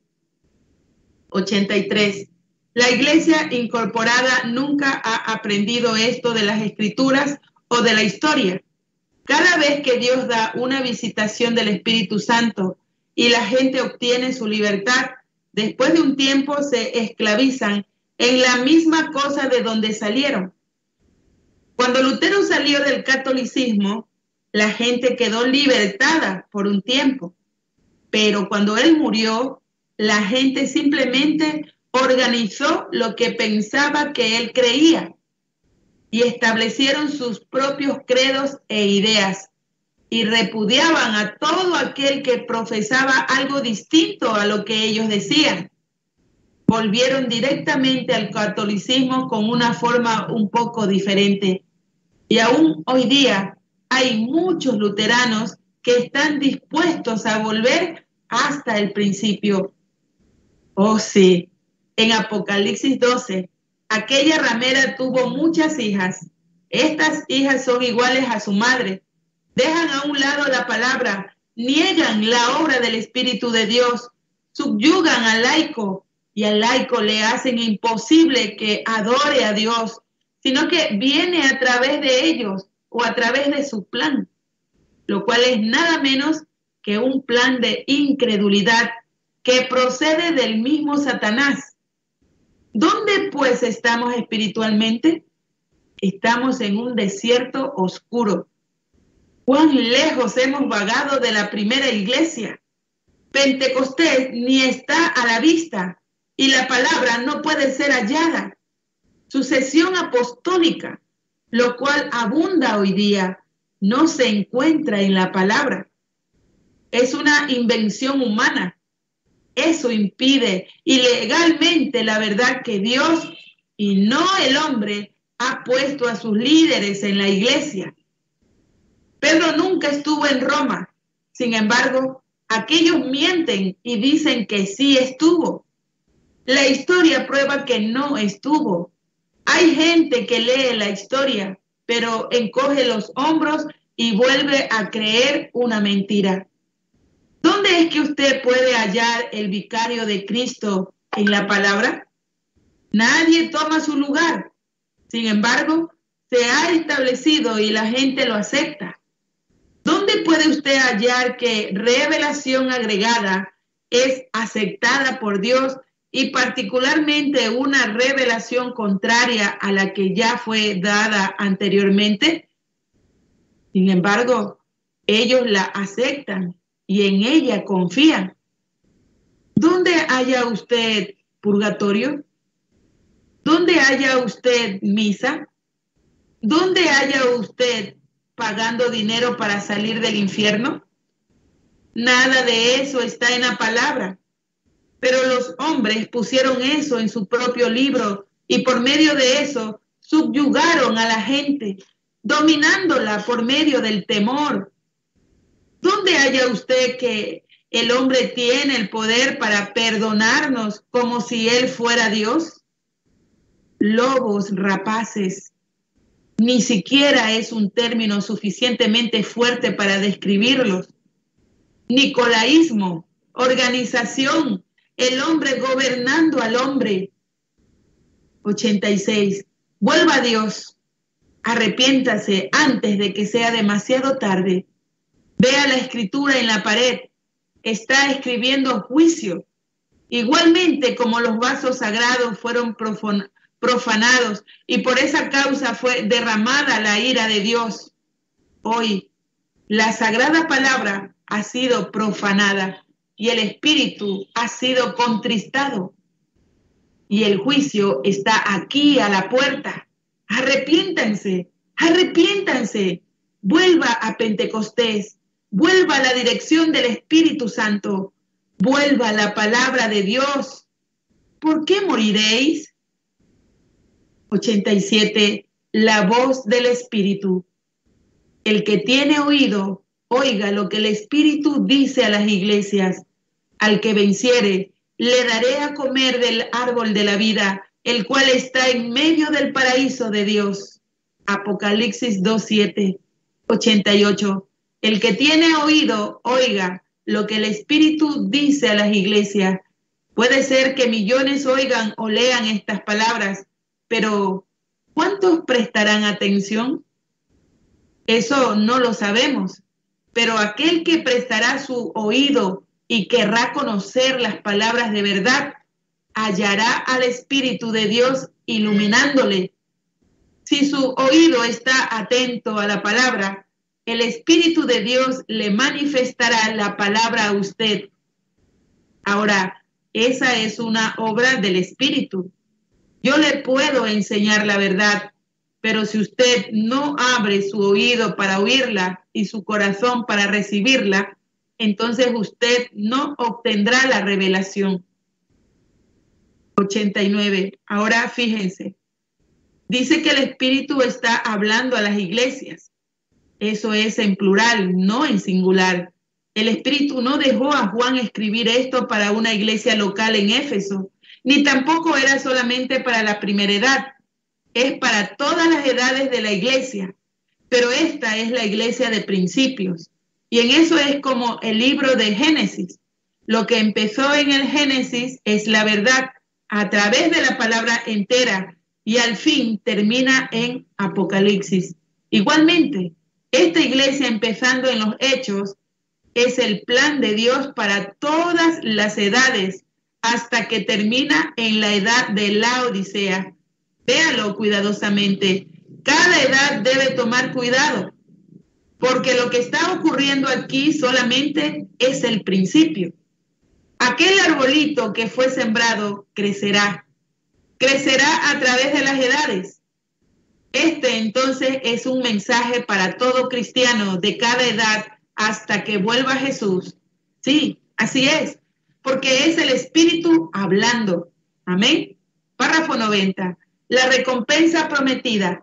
ochenta y tres. La iglesia incorporada nunca ha aprendido esto de las Escrituras o de la historia. Cada vez que Dios da una visitación del Espíritu Santo y la gente obtiene su libertad, después de un tiempo se esclavizan en la misma cosa de donde salieron. Cuando Lutero salió del catolicismo, la gente quedó libertada por un tiempo, pero cuando él murió, la gente simplemente organizó lo que pensaba que él creía y establecieron sus propios credos e ideas y repudiaban a todo aquel que profesaba algo distinto a lo que ellos decían. Volvieron directamente al catolicismo con una forma un poco diferente. Y aún hoy día hay muchos luteranos que están dispuestos a volver hasta el principio. Oh sí, en Apocalipsis doce, aquella ramera tuvo muchas hijas. Estas hijas son iguales a su madre. Dejan a un lado la palabra, niegan la obra del Espíritu de Dios, subyugan al laico y al laico le hacen imposible que adore a Dios, sino que viene a través de ellos o a través de su plan, lo cual es nada menos que un plan de incredulidad que procede del mismo Satanás. ¿Dónde pues estamos espiritualmente? Estamos en un desierto oscuro. ¿Cuán lejos hemos vagado de la primera iglesia? Pentecostés ni está a la vista y la palabra no puede ser hallada. Sucesión apostólica, lo cual abunda hoy día, no se encuentra en la palabra. Es una invención humana. Eso impide ilegalmente la verdad que Dios y no el hombre ha puesto a sus líderes en la iglesia. Pedro nunca estuvo en Roma. Sin embargo, aquellos mienten y dicen que sí estuvo. La historia prueba que no estuvo. Hay gente que lee la historia, pero encoge los hombros y vuelve a creer una mentira. ¿Dónde es que usted puede hallar el vicario de Cristo en la palabra? Nadie toma su lugar. Sin embargo, se ha establecido y la gente lo acepta. ¿Dónde puede usted hallar que revelación agregada es aceptada por Dios y particularmente una revelación contraria a la que ya fue dada anteriormente? Sin embargo, ellos la aceptan y en ella confían. ¿Dónde halla usted purgatorio? ¿Dónde halla usted misa? ¿Dónde halla usted pagando dinero para salir del infierno? Nada de eso está en la palabra. Pero los hombres pusieron eso en su propio libro y por medio de eso subyugaron a la gente, dominándola por medio del temor. ¿Dónde halla usted que el hombre tiene el poder para perdonarnos como si él fuera Dios? Lobos rapaces. Ni siquiera es un término suficientemente fuerte para describirlos. Nicolaísmo, organización, el hombre gobernando al hombre. ochenta y seis. Vuelva a Dios. Arrepiéntase antes de que sea demasiado tarde. Vea la escritura en la pared. Está escribiendo juicio. Igualmente como los vasos sagrados fueron profanados y por esa causa fue derramada la ira de Dios. Hoy, la sagrada palabra ha sido profanada y el espíritu ha sido contristado. Y el juicio está aquí a la puerta. Arrepiéntanse, arrepiéntanse. Vuelva a Pentecostés. Vuelva a la dirección del Espíritu Santo. Vuelva a la palabra de Dios. ¿Por qué moriréis? ochenta y siete. La voz del Espíritu. El que tiene oído, oiga lo que el Espíritu dice a las iglesias. Al que venciere, le daré a comer del árbol de la vida, el cual está en medio del paraíso de Dios. Apocalipsis dos siete. ochenta y ocho. El que tiene oído, oiga lo que el Espíritu dice a las iglesias. Puede ser que millones oigan o lean estas palabras, pero ¿cuántos prestarán atención? Eso no lo sabemos, pero aquel que prestará su oído y querrá conocer las palabras de verdad, hallará al Espíritu de Dios iluminándole. Si su oído está atento a la palabra, el Espíritu de Dios le manifestará la palabra a usted. Ahora, esa es una obra del Espíritu. Yo le puedo enseñar la verdad, pero si usted no abre su oído para oírla y su corazón para recibirla, entonces usted no obtendrá la revelación. ochenta y nueve. Ahora fíjense. Dice que el Espíritu está hablando a las iglesias. Eso es en plural, no en singular. El Espíritu no dejó a Juan escribir esto para una iglesia local en Éfeso, ni tampoco era solamente para la primera edad. Es para todas las edades de la iglesia, pero esta es la iglesia de principios. Y en eso es como el libro de Génesis. Lo que empezó en el Génesis es la verdad a través de la palabra entera y al fin termina en Apocalipsis. Igualmente, esta iglesia empezando en los Hechos es el plan de Dios para todas las edades hasta que termina en la edad de la Odisea. Véalo cuidadosamente. Cada edad debe tomar cuidado, porque lo que está ocurriendo aquí solamente es el principio. Aquel arbolito que fue sembrado crecerá. Crecerá a través de las edades. Este entonces es un mensaje para todo cristiano de cada edad hasta que vuelva Jesús. Sí, así es, porque es el Espíritu hablando. Amén. Párrafo noventa. La recompensa prometida.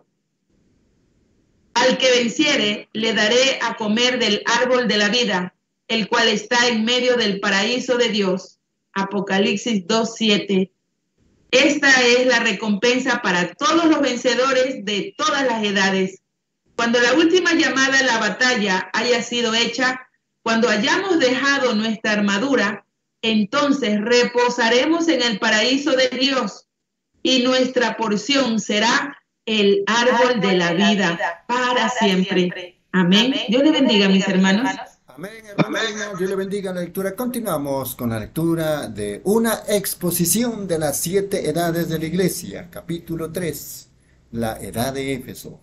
Al que venciere, le daré a comer del árbol de la vida, el cual está en medio del paraíso de Dios. Apocalipsis dos siete. Esta es la recompensa para todos los vencedores de todas las edades. Cuando la última llamada a la batalla haya sido hecha, cuando hayamos dejado nuestra armadura, entonces reposaremos en el paraíso de Dios y nuestra porción será el árbol de la vida para siempre. Amén. Dios le bendiga, mis hermanos. Amén, hermano. Dios le bendiga la lectura. Continuamos con la lectura de una exposición de las siete edades de la iglesia, capítulo tres, la edad de Éfeso.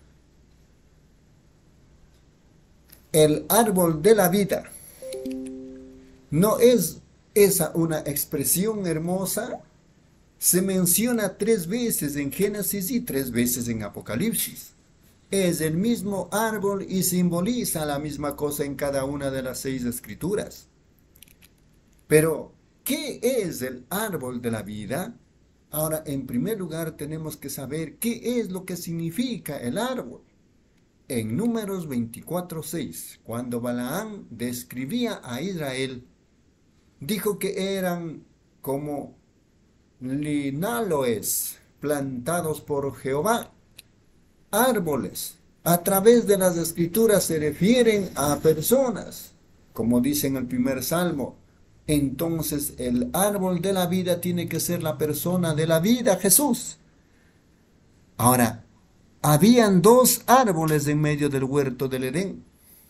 El árbol de la vida. ¿No es esa una expresión hermosa? Se menciona tres veces en Génesis y tres veces en Apocalipsis. Es el mismo árbol y simboliza la misma cosa en cada una de las seis escrituras. Pero, ¿qué es el árbol de la vida? Ahora, en primer lugar, tenemos que saber qué es lo que significa el árbol. En Números veinticuatro seis, cuando Balaam describía a Israel, dijo que eran como linaloes plantados por Jehová, árboles. A través de las escrituras se refieren a personas, como dice en el primer salmo. Entonces el árbol de la vida tiene que ser la persona de la vida, Jesús. Ahora, habían dos árboles en medio del huerto del Edén.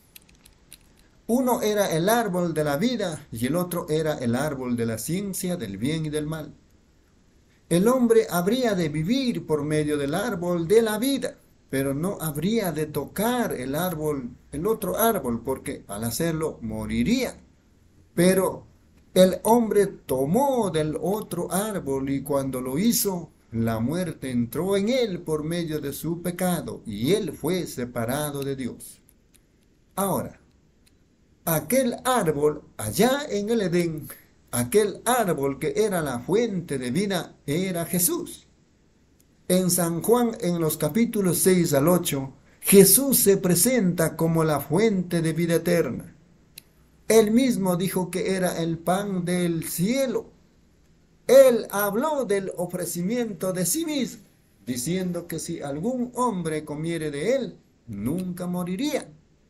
Uno era el árbol de la vida y el otro era el árbol de la ciencia del bien y del mal. El hombre habría de vivir por medio del árbol de la vida, pero no habría de tocar el árbol, el otro árbol, porque al hacerlo moriría. Pero el hombre tomó del otro árbol y cuando lo hizo, la muerte entró en él por medio de su pecado y él fue separado de Dios. Ahora, aquel árbol allá en el Edén, aquel árbol que era la fuente de vida, era Jesús. En San Juan, en los capítulos seis al ocho, Jesús se presenta como la fuente de vida eterna. Él mismo dijo que era el pan del cielo. Él habló del ofrecimiento de sí mismo, diciendo que si algún hombre comiere de él, nunca moriría.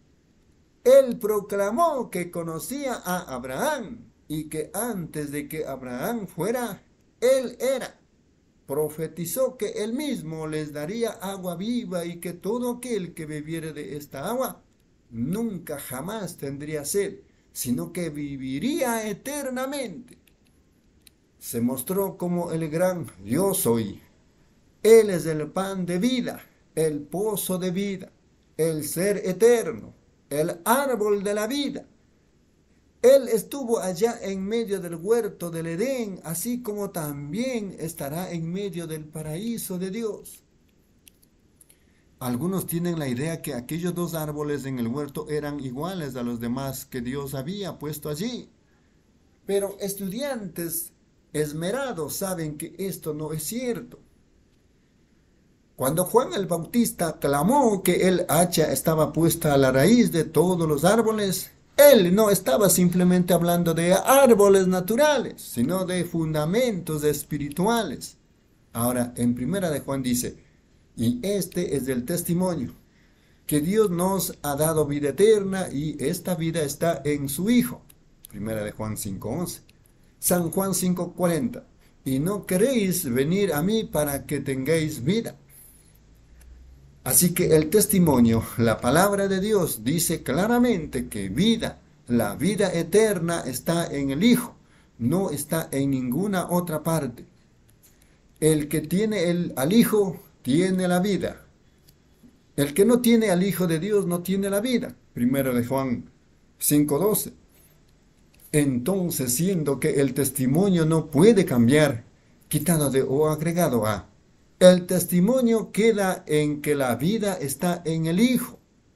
Él proclamó que conocía a Abraham y que antes de que Abraham fuera, él era. Profetizó que él mismo les daría agua viva y que todo aquel que bebiere de esta agua nunca jamás tendría sed, sino que viviría eternamente. Se mostró como el gran yo soy. Él es el pan de vida, el pozo de vida, el ser eterno, el árbol de la vida. Él estuvo allá en medio del huerto del Edén, así como también estará en medio del paraíso de Dios. Algunos tienen la idea que aquellos dos árboles en el huerto eran iguales a los demás que Dios había puesto allí. Pero estudiantes esmerados saben que esto no es cierto. Cuando Juan el Bautista clamó que el hacha estaba puesta a la raíz de todos los árboles, él no estaba simplemente hablando de árboles naturales, sino de fundamentos espirituales. Ahora, en primera de Juan dice, y este es el testimonio, que Dios nos ha dado vida eterna y esta vida está en su Hijo. Primera de Juan cinco once. San Juan cinco cuarenta. Y no queréis venir a mí para que tengáis vida. Así que el testimonio, la palabra de Dios, dice claramente que vida, la vida eterna está en el Hijo, no está en ninguna otra parte. El que tiene el, al Hijo, tiene la vida. El que no tiene al Hijo de Dios, no tiene la vida. Primero de Juan cinco doce. Entonces, siendo que el testimonio no puede cambiar, quitado de o agregado a, el testimonio queda en que la vida está en el Hijo.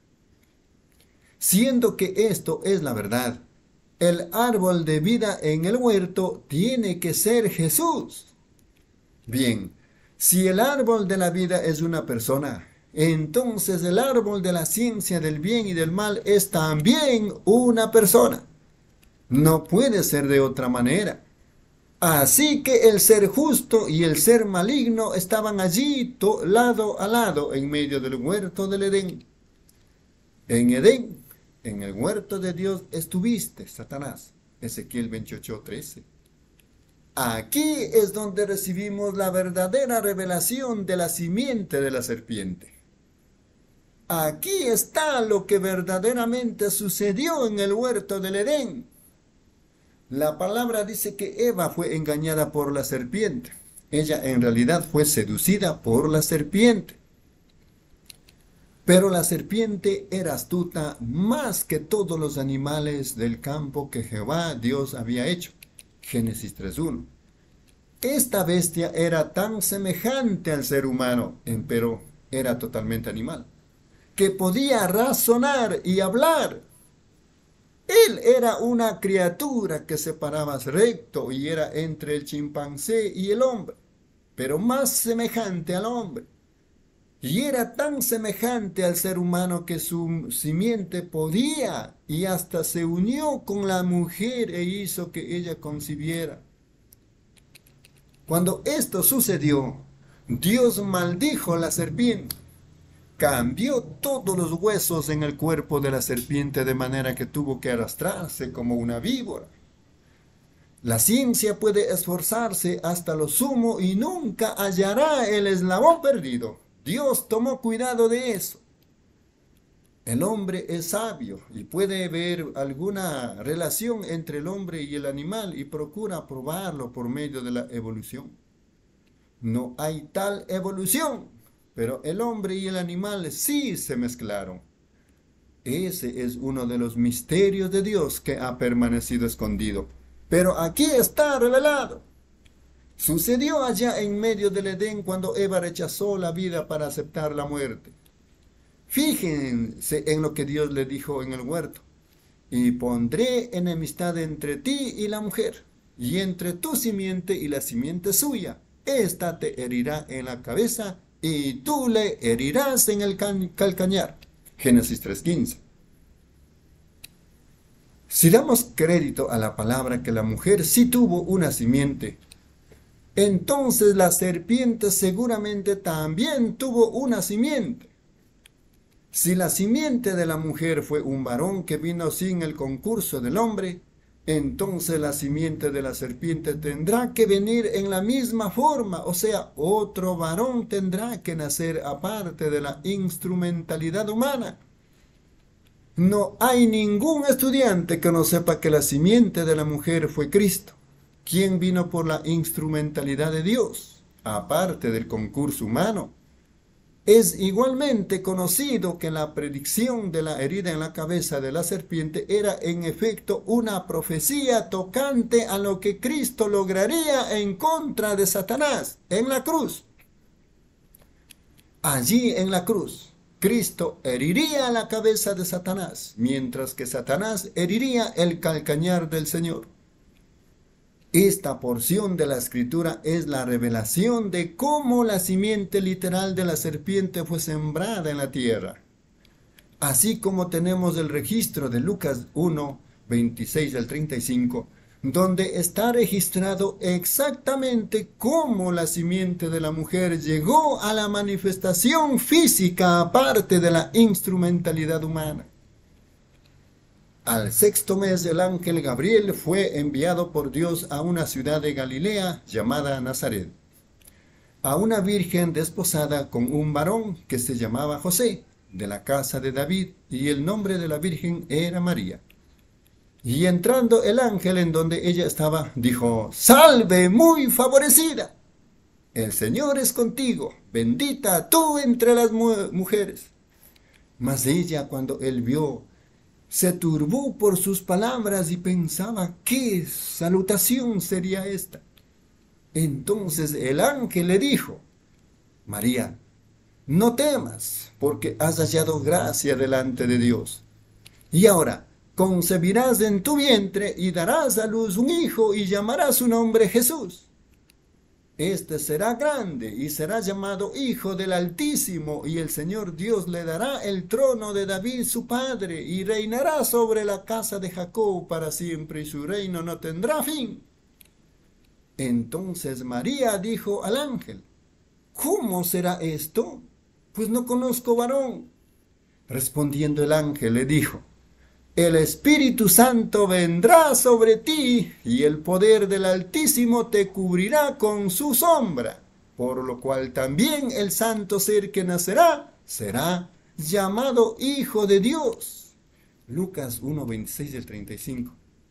Siendo que esto es la verdad, el árbol de vida en el huerto tiene que ser Jesús. Bien, si el árbol de la vida es una persona, entonces el árbol de la ciencia del bien y del mal es también una persona. No puede ser de otra manera. Así que el ser justo y el ser maligno estaban allí lado a lado en medio del huerto del Edén. En Edén, en el huerto de Dios estuviste, Satanás. Ezequiel veintiocho trece. Aquí es donde recibimos la verdadera revelación de la simiente de la serpiente. Aquí está lo que verdaderamente sucedió en el huerto del Edén. La palabra dice que Eva fue engañada por la serpiente. Ella en realidad fue seducida por la serpiente. Pero la serpiente era astuta más que todos los animales del campo que Jehová Dios había hecho. Génesis tres uno. Esta bestia era tan semejante al ser humano, pero era totalmente animal, que podía razonar y hablar. Él era una criatura que se paraba recto y era entre el chimpancé y el hombre, pero más semejante al hombre. Y era tan semejante al ser humano que su simiente podía y hasta se unió con la mujer e hizo que ella concibiera. Cuando esto sucedió, Dios maldijo a la serpiente. Cambió todos los huesos en el cuerpo de la serpiente de manera que tuvo que arrastrarse como una víbora. La ciencia puede esforzarse hasta lo sumo y nunca hallará el eslabón perdido. Dios tomó cuidado de eso. El hombre es sabio y puede ver alguna relación entre el hombre y el animal y procura probarlo por medio de la evolución. No hay tal evolución, pero el hombre y el animal sí se mezclaron. Ese es uno de los misterios de Dios que ha permanecido escondido. Pero aquí está revelado. Sucedió allá en medio del Edén cuando Eva rechazó la vida para aceptar la muerte. Fíjense en lo que Dios le dijo en el huerto. Y pondré enemistad entre ti y la mujer, y entre tu simiente y la simiente suya. Esta te herirá en la cabeza, y tú le herirás en el calcañar. Génesis tres quince. Si damos crédito a la palabra que la mujer sí tuvo una simiente, entonces la serpiente seguramente también tuvo una simiente. Si la simiente de la mujer fue un varón que vino sin el concurso del hombre, entonces la simiente de la serpiente tendrá que venir en la misma forma, o sea, otro varón tendrá que nacer aparte de la instrumentalidad humana. No hay ningún estudiante que no sepa que la simiente de la mujer fue Cristo, quien vino por la instrumentalidad de Dios, aparte del concurso humano. Es igualmente conocido que la predicción de la herida en la cabeza de la serpiente era en efecto una profecía tocante a lo que Cristo lograría en contra de Satanás en la cruz. Allí en la cruz, Cristo heriría la cabeza de Satanás, mientras que Satanás heriría el calcañar del Señor. Esta porción de la Escritura es la revelación de cómo la simiente literal de la serpiente fue sembrada en la tierra. Así como tenemos el registro de Lucas uno, veintiséis al treinta y cinco, donde está registrado exactamente cómo la simiente de la mujer llegó a la manifestación física aparte de la instrumentalidad humana. Al sexto mes el ángel Gabriel fue enviado por Dios a una ciudad de Galilea llamada Nazaret, a una virgen desposada con un varón que se llamaba José, de la casa de David, y el nombre de la virgen era María. Y entrando el ángel en donde ella estaba, dijo: «Salve, muy favorecida, el Señor es contigo, bendita tú entre las mu mujeres». Mas ella, cuando él vio, se turbó por sus palabras y pensaba: ¿qué salutación sería esta? Entonces el ángel le dijo: «María, no temas, porque has hallado gracia delante de Dios. Y ahora concebirás en tu vientre y darás a luz un hijo y llamarás su nombre Jesús. Este será grande y será llamado Hijo del Altísimo, y el Señor Dios le dará el trono de David su padre, y reinará sobre la casa de Jacob para siempre, y su reino no tendrá fin». Entonces María dijo al ángel: «¿Cómo será esto? Pues no conozco varón». Respondiendo el ángel le dijo: «El Espíritu Santo vendrá sobre ti, y el poder del Altísimo te cubrirá con su sombra, por lo cual también el santo ser que nacerá será llamado Hijo de Dios». Lucas uno, veintiséis al treinta y cinco.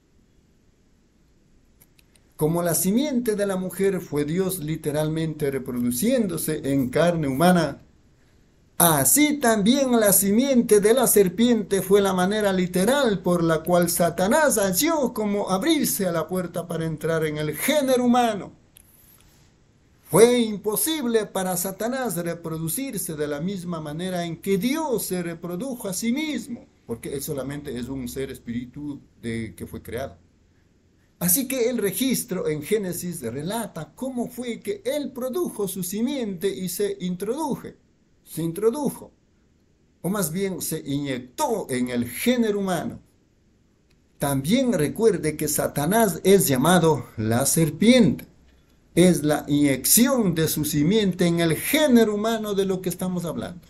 Como la simiente de la mujer fue Dios literalmente reproduciéndose en carne humana, así también la simiente de la serpiente fue la manera literal por la cual Satanás halló como abrirse a la puerta para entrar en el género humano. Fue imposible para Satanás reproducirse de la misma manera en que Dios se reprodujo a sí mismo, porque él solamente es un ser espíritu de que fue creado. Así que el registro en Génesis relata cómo fue que él produjo su simiente y se introduje. se introdujo, o más bien se inyectó en el género humano. También recuerde que Satanás es llamado la serpiente. Es la inyección de su simiente en el género humano de lo que estamos hablando.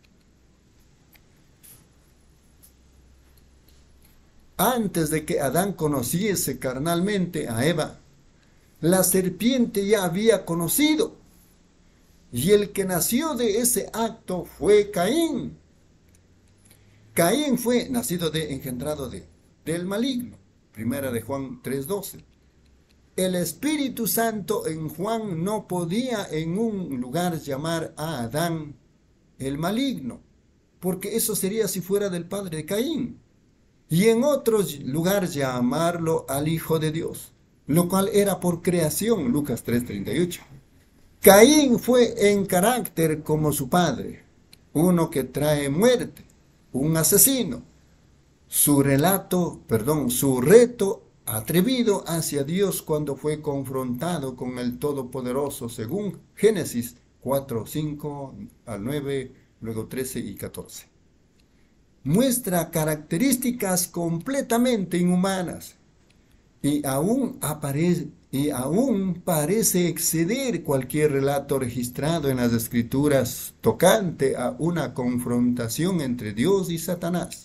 Antes de que Adán conociese carnalmente a Eva, la serpiente ya había conocido. Y el que nació de ese acto fue Caín. Caín fue nacido de, engendrado de, del maligno. Primera de Juan tres doce. El Espíritu Santo en Juan no podía en un lugar llamar a Adán el maligno, porque eso sería si fuera del padre de Caín. Y en otro lugar llamarlo al Hijo de Dios, lo cual era por creación, Lucas tres treinta y ocho. Caín fue en carácter como su padre, uno que trae muerte, un asesino. Su relato, perdón, su reto atrevido hacia Dios cuando fue confrontado con el Todopoderoso, según Génesis cuatro, cinco al nueve, luego trece y catorce. Muestra características completamente inhumanas y aún, aparece, y aún parece exceder cualquier relato registrado en las Escrituras tocante a una confrontación entre Dios y Satanás.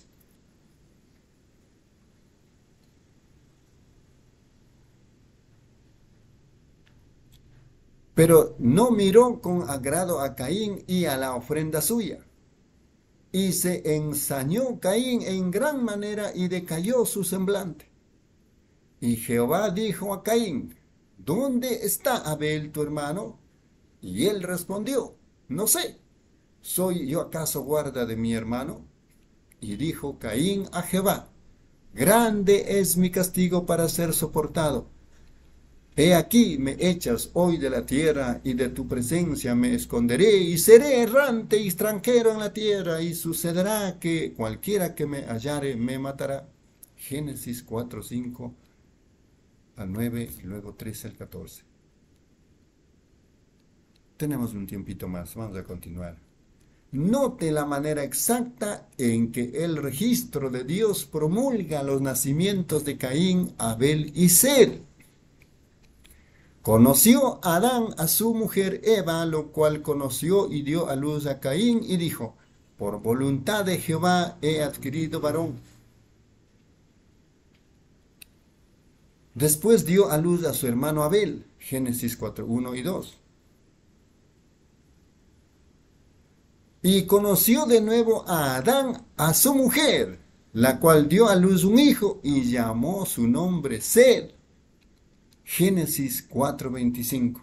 Pero no miró con agrado a Caín y a la ofrenda suya. Y se ensañó Caín en gran manera y decayó su semblante. Y Jehová dijo a Caín, ¿dónde está Abel tu hermano? Y él respondió, no sé, ¿soy yo acaso guarda de mi hermano? Y dijo Caín a Jehová, grande es mi castigo para ser soportado. He aquí me echas hoy de la tierra, y de tu presencia me esconderé, y seré errante y extranjero en la tierra, y sucederá que cualquiera que me hallare me matará. Génesis cuatro, cinco al nueve, y luego trece al catorce. Tenemos un tiempito más, vamos a continuar. Note la manera exacta en que el registro de Dios promulga los nacimientos de Caín, Abel y Set. Conoció Adán a su mujer Eva, lo cual conoció y dio a luz a Caín, y dijo, por voluntad de Jehová he adquirido varón. Después dio a luz a su hermano Abel, Génesis cuatro, uno y dos. Y conoció de nuevo a Adán a su mujer, la cual dio a luz un hijo, y llamó su nombre Set. Génesis cuatro, veinticinco.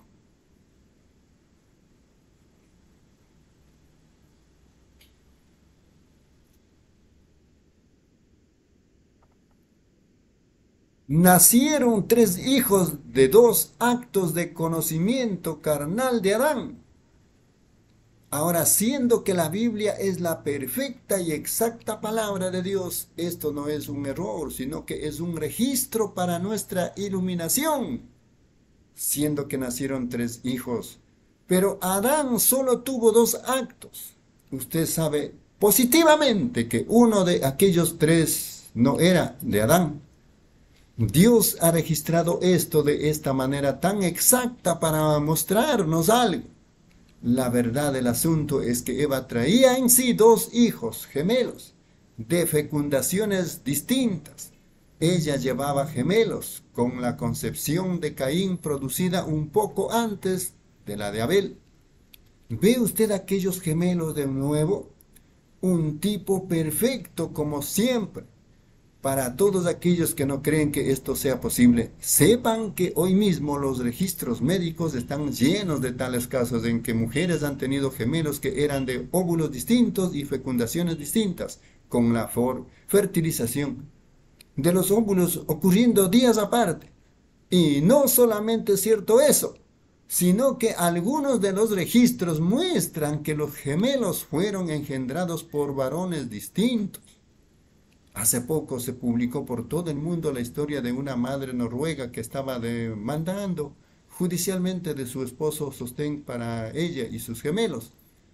Nacieron tres hijos de dos actos de conocimiento carnal de Adán. Ahora, siendo que la Biblia es la perfecta y exacta palabra de Dios, esto no es un error, sino que es un registro para nuestra iluminación. Siendo que nacieron tres hijos, pero Adán solo tuvo dos actos. Usted sabe positivamente que uno de aquellos tres no era de Adán. Dios ha registrado esto de esta manera tan exacta para mostrarnos algo. La verdad del asunto es que Eva traía en sí dos hijos gemelos, de fecundaciones distintas. Ella llevaba gemelos, con la concepción de Caín producida un poco antes de la de Abel. ¿Ve usted aquellos gemelos de nuevo? Un tipo perfecto como siempre. Para todos aquellos que no creen que esto sea posible, sepan que hoy mismo los registros médicos están llenos de tales casos en que mujeres han tenido gemelos que eran de óvulos distintos y fecundaciones distintas, con la fertilización de los óvulos ocurriendo días aparte. Y no solamente es cierto eso, sino que algunos de los registros muestran que los gemelos fueron engendrados por varones distintos. Hace poco se publicó por todo el mundo la historia de una madre noruega que estaba demandando judicialmente de su esposo sostén para ella y sus gemelos,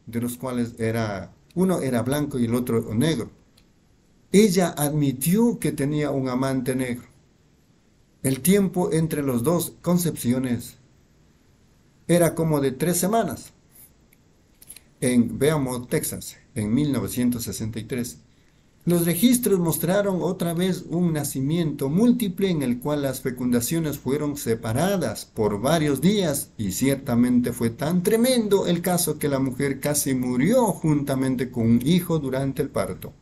de los cuales era, uno era blanco y el otro negro. Ella admitió que tenía un amante negro. El tiempo entre las dos concepciones era como de tres semanas. En Beaumont, Texas, en mil novecientos sesenta y tres. Los registros mostraron otra vez un nacimiento múltiple en el cual las fecundaciones fueron separadas por varios días, y ciertamente fue tan tremendo el caso que la mujer casi murió juntamente con un hijo durante el parto.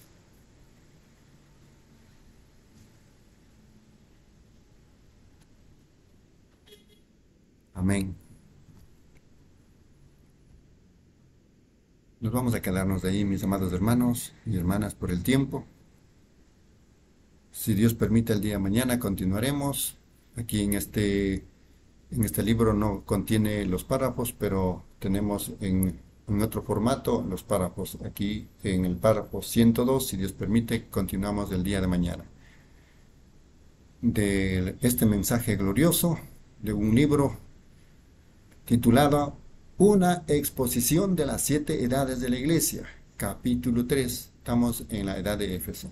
Amén. Nos vamos a quedarnos de ahí, mis amados hermanos y hermanas, por el tiempo. Si Dios permite, el día de mañana continuaremos. Aquí en este, en este libro no contiene los párrafos, pero tenemos en, en otro formato los párrafos. Aquí en el párrafo ciento dos, si Dios permite, continuamos el día de mañana. De este mensaje glorioso de un libro titulado Una exposición de las siete edades de la iglesia, capítulo tres. Estamos en la edad de Éfeso.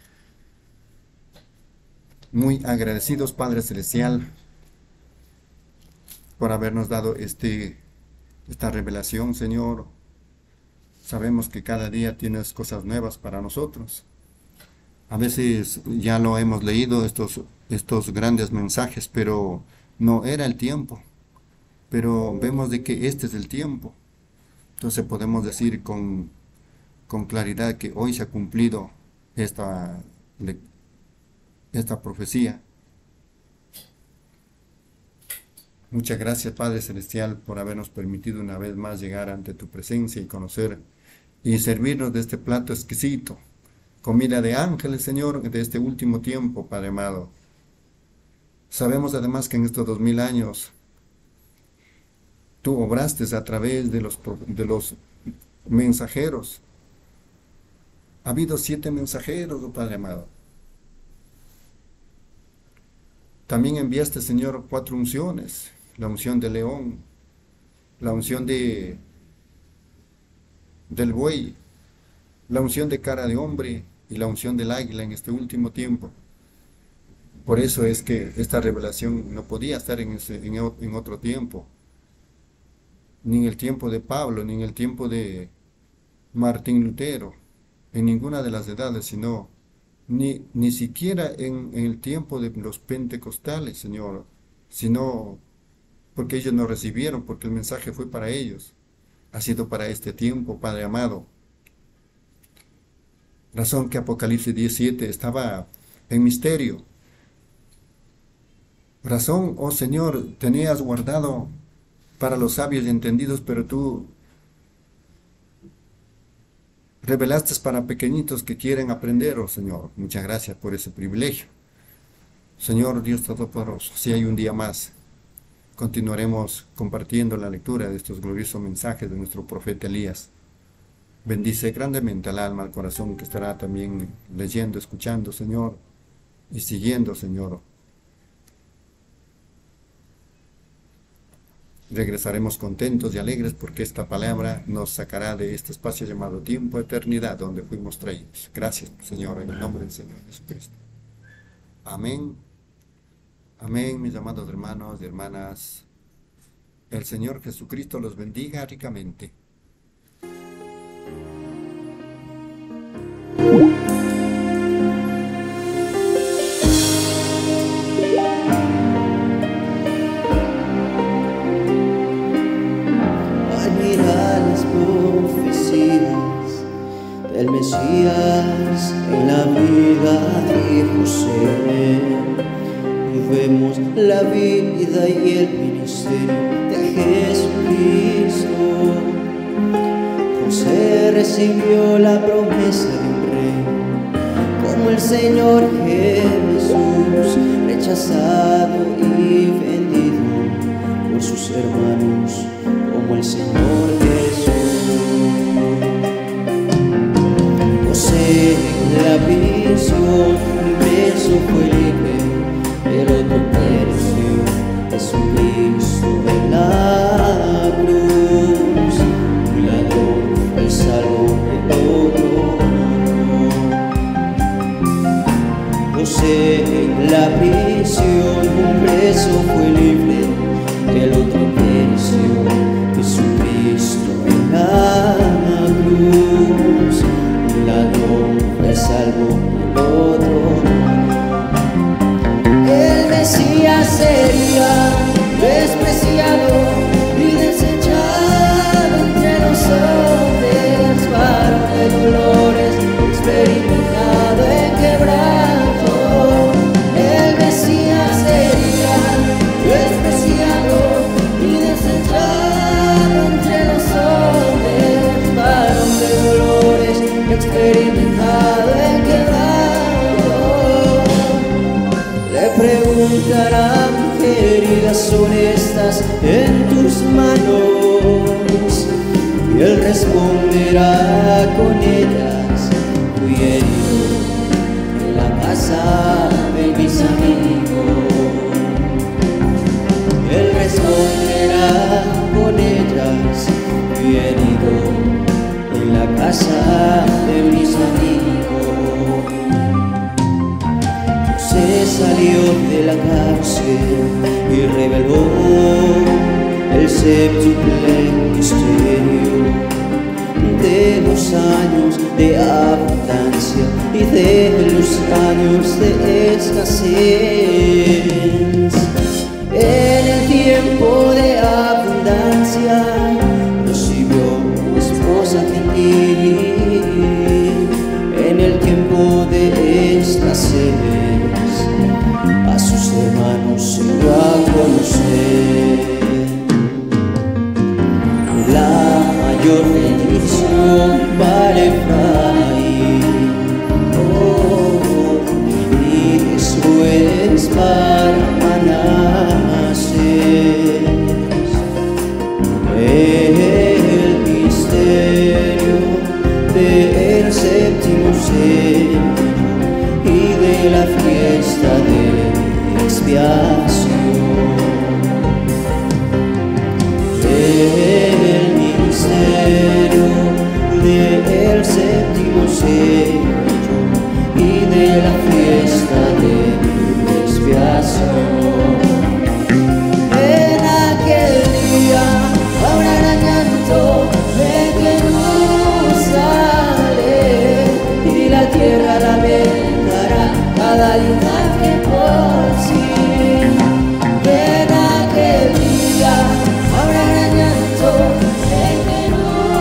Muy agradecidos, Padre Celestial, por habernos dado este, esta revelación, Señor. Sabemos que cada día tienes cosas nuevas para nosotros. A veces ya lo hemos leído, estos, estos grandes mensajes, pero no era el tiempo. Pero vemos de que este es el tiempo. Entonces podemos decir con, con claridad que hoy se ha cumplido esta, esta profecía. Muchas gracias, Padre Celestial, por habernos permitido una vez más llegar ante tu presencia y conocer y servirnos de este plato exquisito, comida de ángeles, Señor, de este último tiempo, Padre amado. Sabemos además que en estos dos mil años tú obraste a través de los, de los mensajeros. Ha habido siete mensajeros, oh Padre amado. También enviaste, Señor, cuatro unciones. La unción de león, la unción de, del buey, la unción de cara de hombre y la unción del águila en este último tiempo. Por eso es que esta revelación no podía estar en, ese, en, en otro tiempo. Ni en el tiempo de Pablo, ni en el tiempo de Martín Lutero, en ninguna de las edades, sino ni, ni siquiera en, en el tiempo de los pentecostales, Señor, sino porque ellos no recibieron, porque el mensaje fue para ellos. Ha sido para este tiempo, Padre amado. Razón que Apocalipsis diecisiete estaba en misterio. Razón, oh Señor, tenías guardado para los sabios y entendidos, pero tú revelaste para pequeñitos que quieren aprender, oh Señor. Muchas gracias por ese privilegio. Señor Dios Todopoderoso, si hay un día más, continuaremos compartiendo la lectura de estos gloriosos mensajes de nuestro profeta Elías. Bendice grandemente al alma, al corazón que estará también leyendo, escuchando, Señor, y siguiendo, Señor. Regresaremos contentos y alegres porque esta palabra nos sacará de este espacio llamado tiempo, eternidad, donde fuimos traídos. Gracias, Señor, en el nombre del Señor Jesucristo. Amén. Amén, mis amados hermanos y hermanas. El Señor Jesucristo los bendiga ricamente. El Mesías en la vida de José, y vemos la vida y el ministerio de Jesucristo. José recibió la promesa de un rey, como el Señor Jesús, rechazado y vendido por sus hermanos, como el Señor Jesús. En la visión, un beso fue libre, el otro tercio, Jesucristo en la cruz, un ladrón cosas en tus manos, y Él responderá con ellas. Fui herido en la casa de mis amigos. Él responderá con ellas. Fui herido en la casa de mis amigos. Se salió de la cárcel y reveló el séptuple misterio de los años de abundancia y de los años de escasez. En el tiempo de abundancia recibió esposa gentil, en el tiempo de escasez a sus hermanos se dio a conocer. La mayor bendición para Efraín, oh, y eso es para Manasés. El misterio del séptimo sello y de la fiesta de expiación. El misterio del séptimo sello y de la fiesta de expiación. En aquel día habrá llanto en Jerusalén, y la tierra lamentará cada linaje por sí. En aquel día habrá llanto en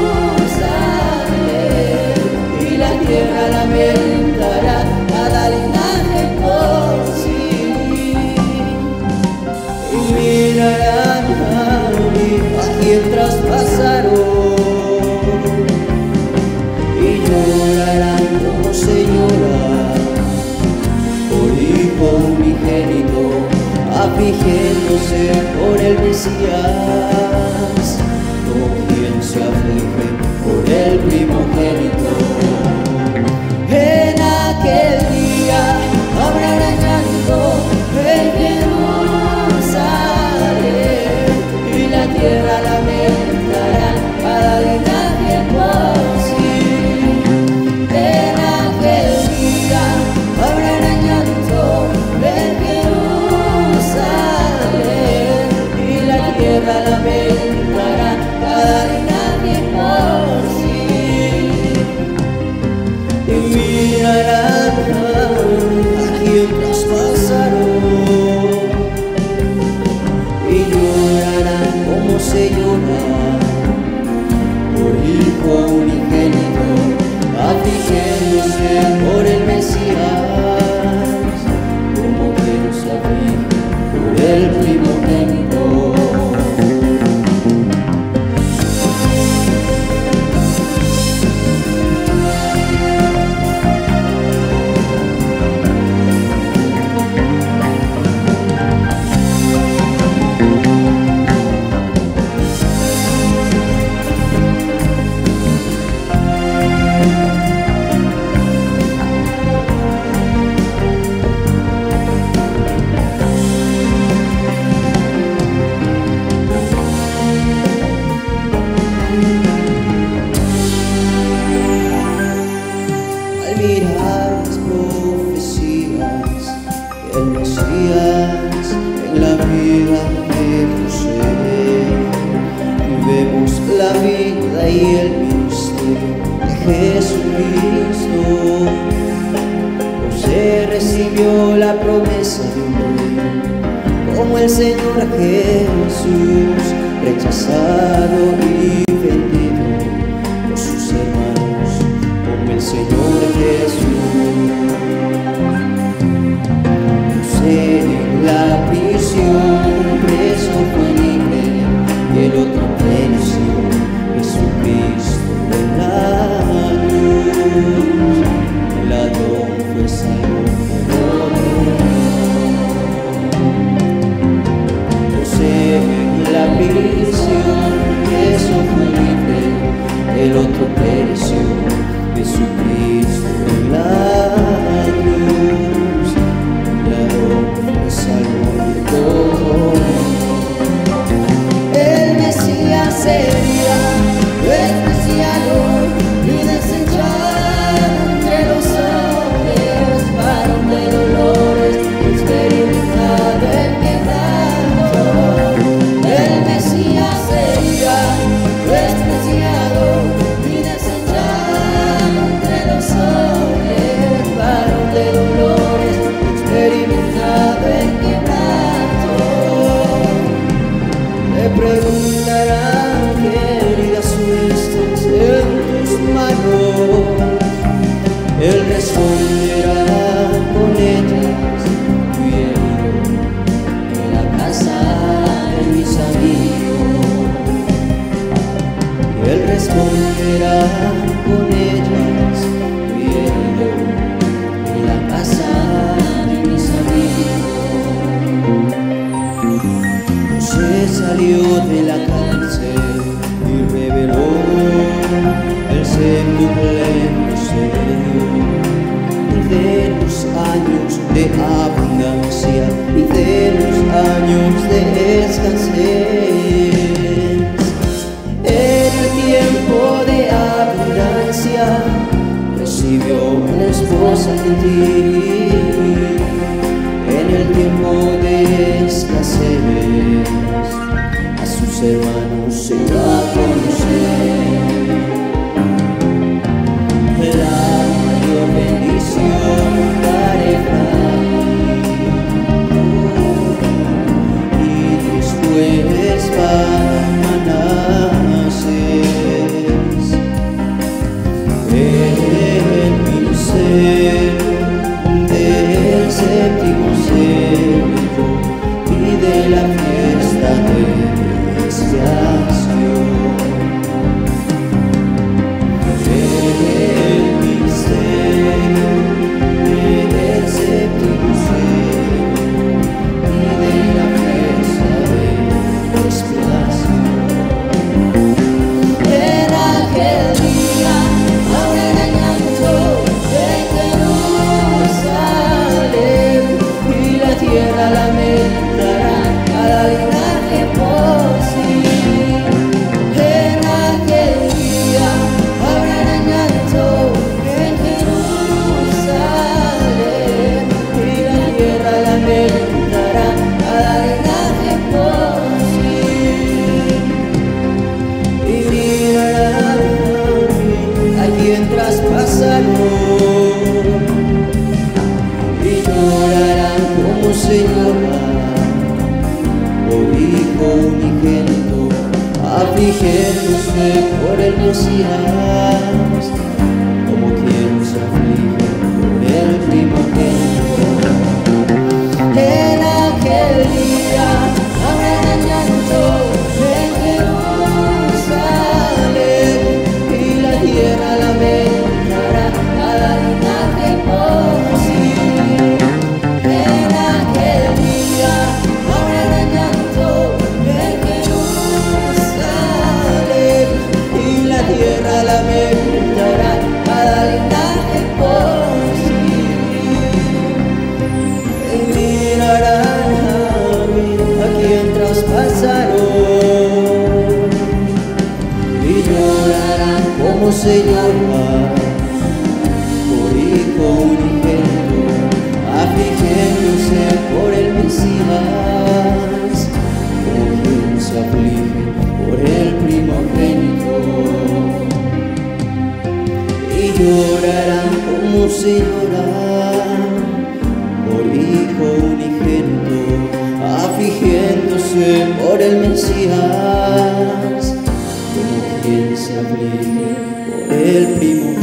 Jerusalén, y la tierra lamentará cada linaje por sí. Y mirarán a quien traspasaron, y llorarán como se llora por hijo unigénito, afligiéndose por el Mesías, como quien se aflige por el primogénito. En aquel día habrá llanto en Jerusalén, y la tierra lamentará cada linaje por sí. En aquel día habrá llanto en Jerusalén, y la tierra lamentará cada linaje por sí. Y mirarán a quien traspasaron, y llorarán como se llora por hijo unigénito, afligiéndose por el Mesías, como quien se aflige por el primogénito. Al mirar las profecías del Mesías en la vida de José, vemos la vida y el ministerio de Jesucristo. José recibió la promesa de un rey, como el Señor Jesús, rechazado y vendido por sus hermanos, como el Señor Jesús. José en la prisión preso fue libre, y el otro preso, Jesucristo en la luz. El ladrón fue salvo por otro. José en el otro pereció, Jesucristo en la cruz, la obra salvó de todo. El Mesías sería despreciado y desechado entre los hombres, varón de dolores, experimentado en quebranto. El Mesías sería despreciado y desechado entre los hombres, varón de dolores, experimentado en quebranto. Le preguntarán qué heridas nuestras en tus manos. Él responderá con ellas, viendo en la casa de mis amigos. Él responderá con ellas, viendo en la casa de mis amigos. José salió de la cárcel y reveló el sepulcro de los años de abundancia y de los años de escasez. En el tiempo de abundancia recibió una esposa de ti. En el tiempo de escasez a sus hermanos se va a conocer. La mayor bendición daré para ti, y después van a nacer el ministerio del séptimo sello y de la fiesta de expiación. Afligiéndose por el Mesías, como quien se aflige por el primogénito. En aquel día habrá llanto en Jerusalén, y la tierra lamentará a la linaje por sí. En aquel día habrá llanto en Jerusalén, y la tierra lamentará a la linaje por sí. Y mirarán a quien traspasaron, y llorarán como se llora por hijo unigénito, afligiéndose por el Mesías, como quien se aflige por el primogénito. Y llorarán como se llora por hijo unigénito, afligiéndose por el Mesías, como quien se aflige por el primogénito.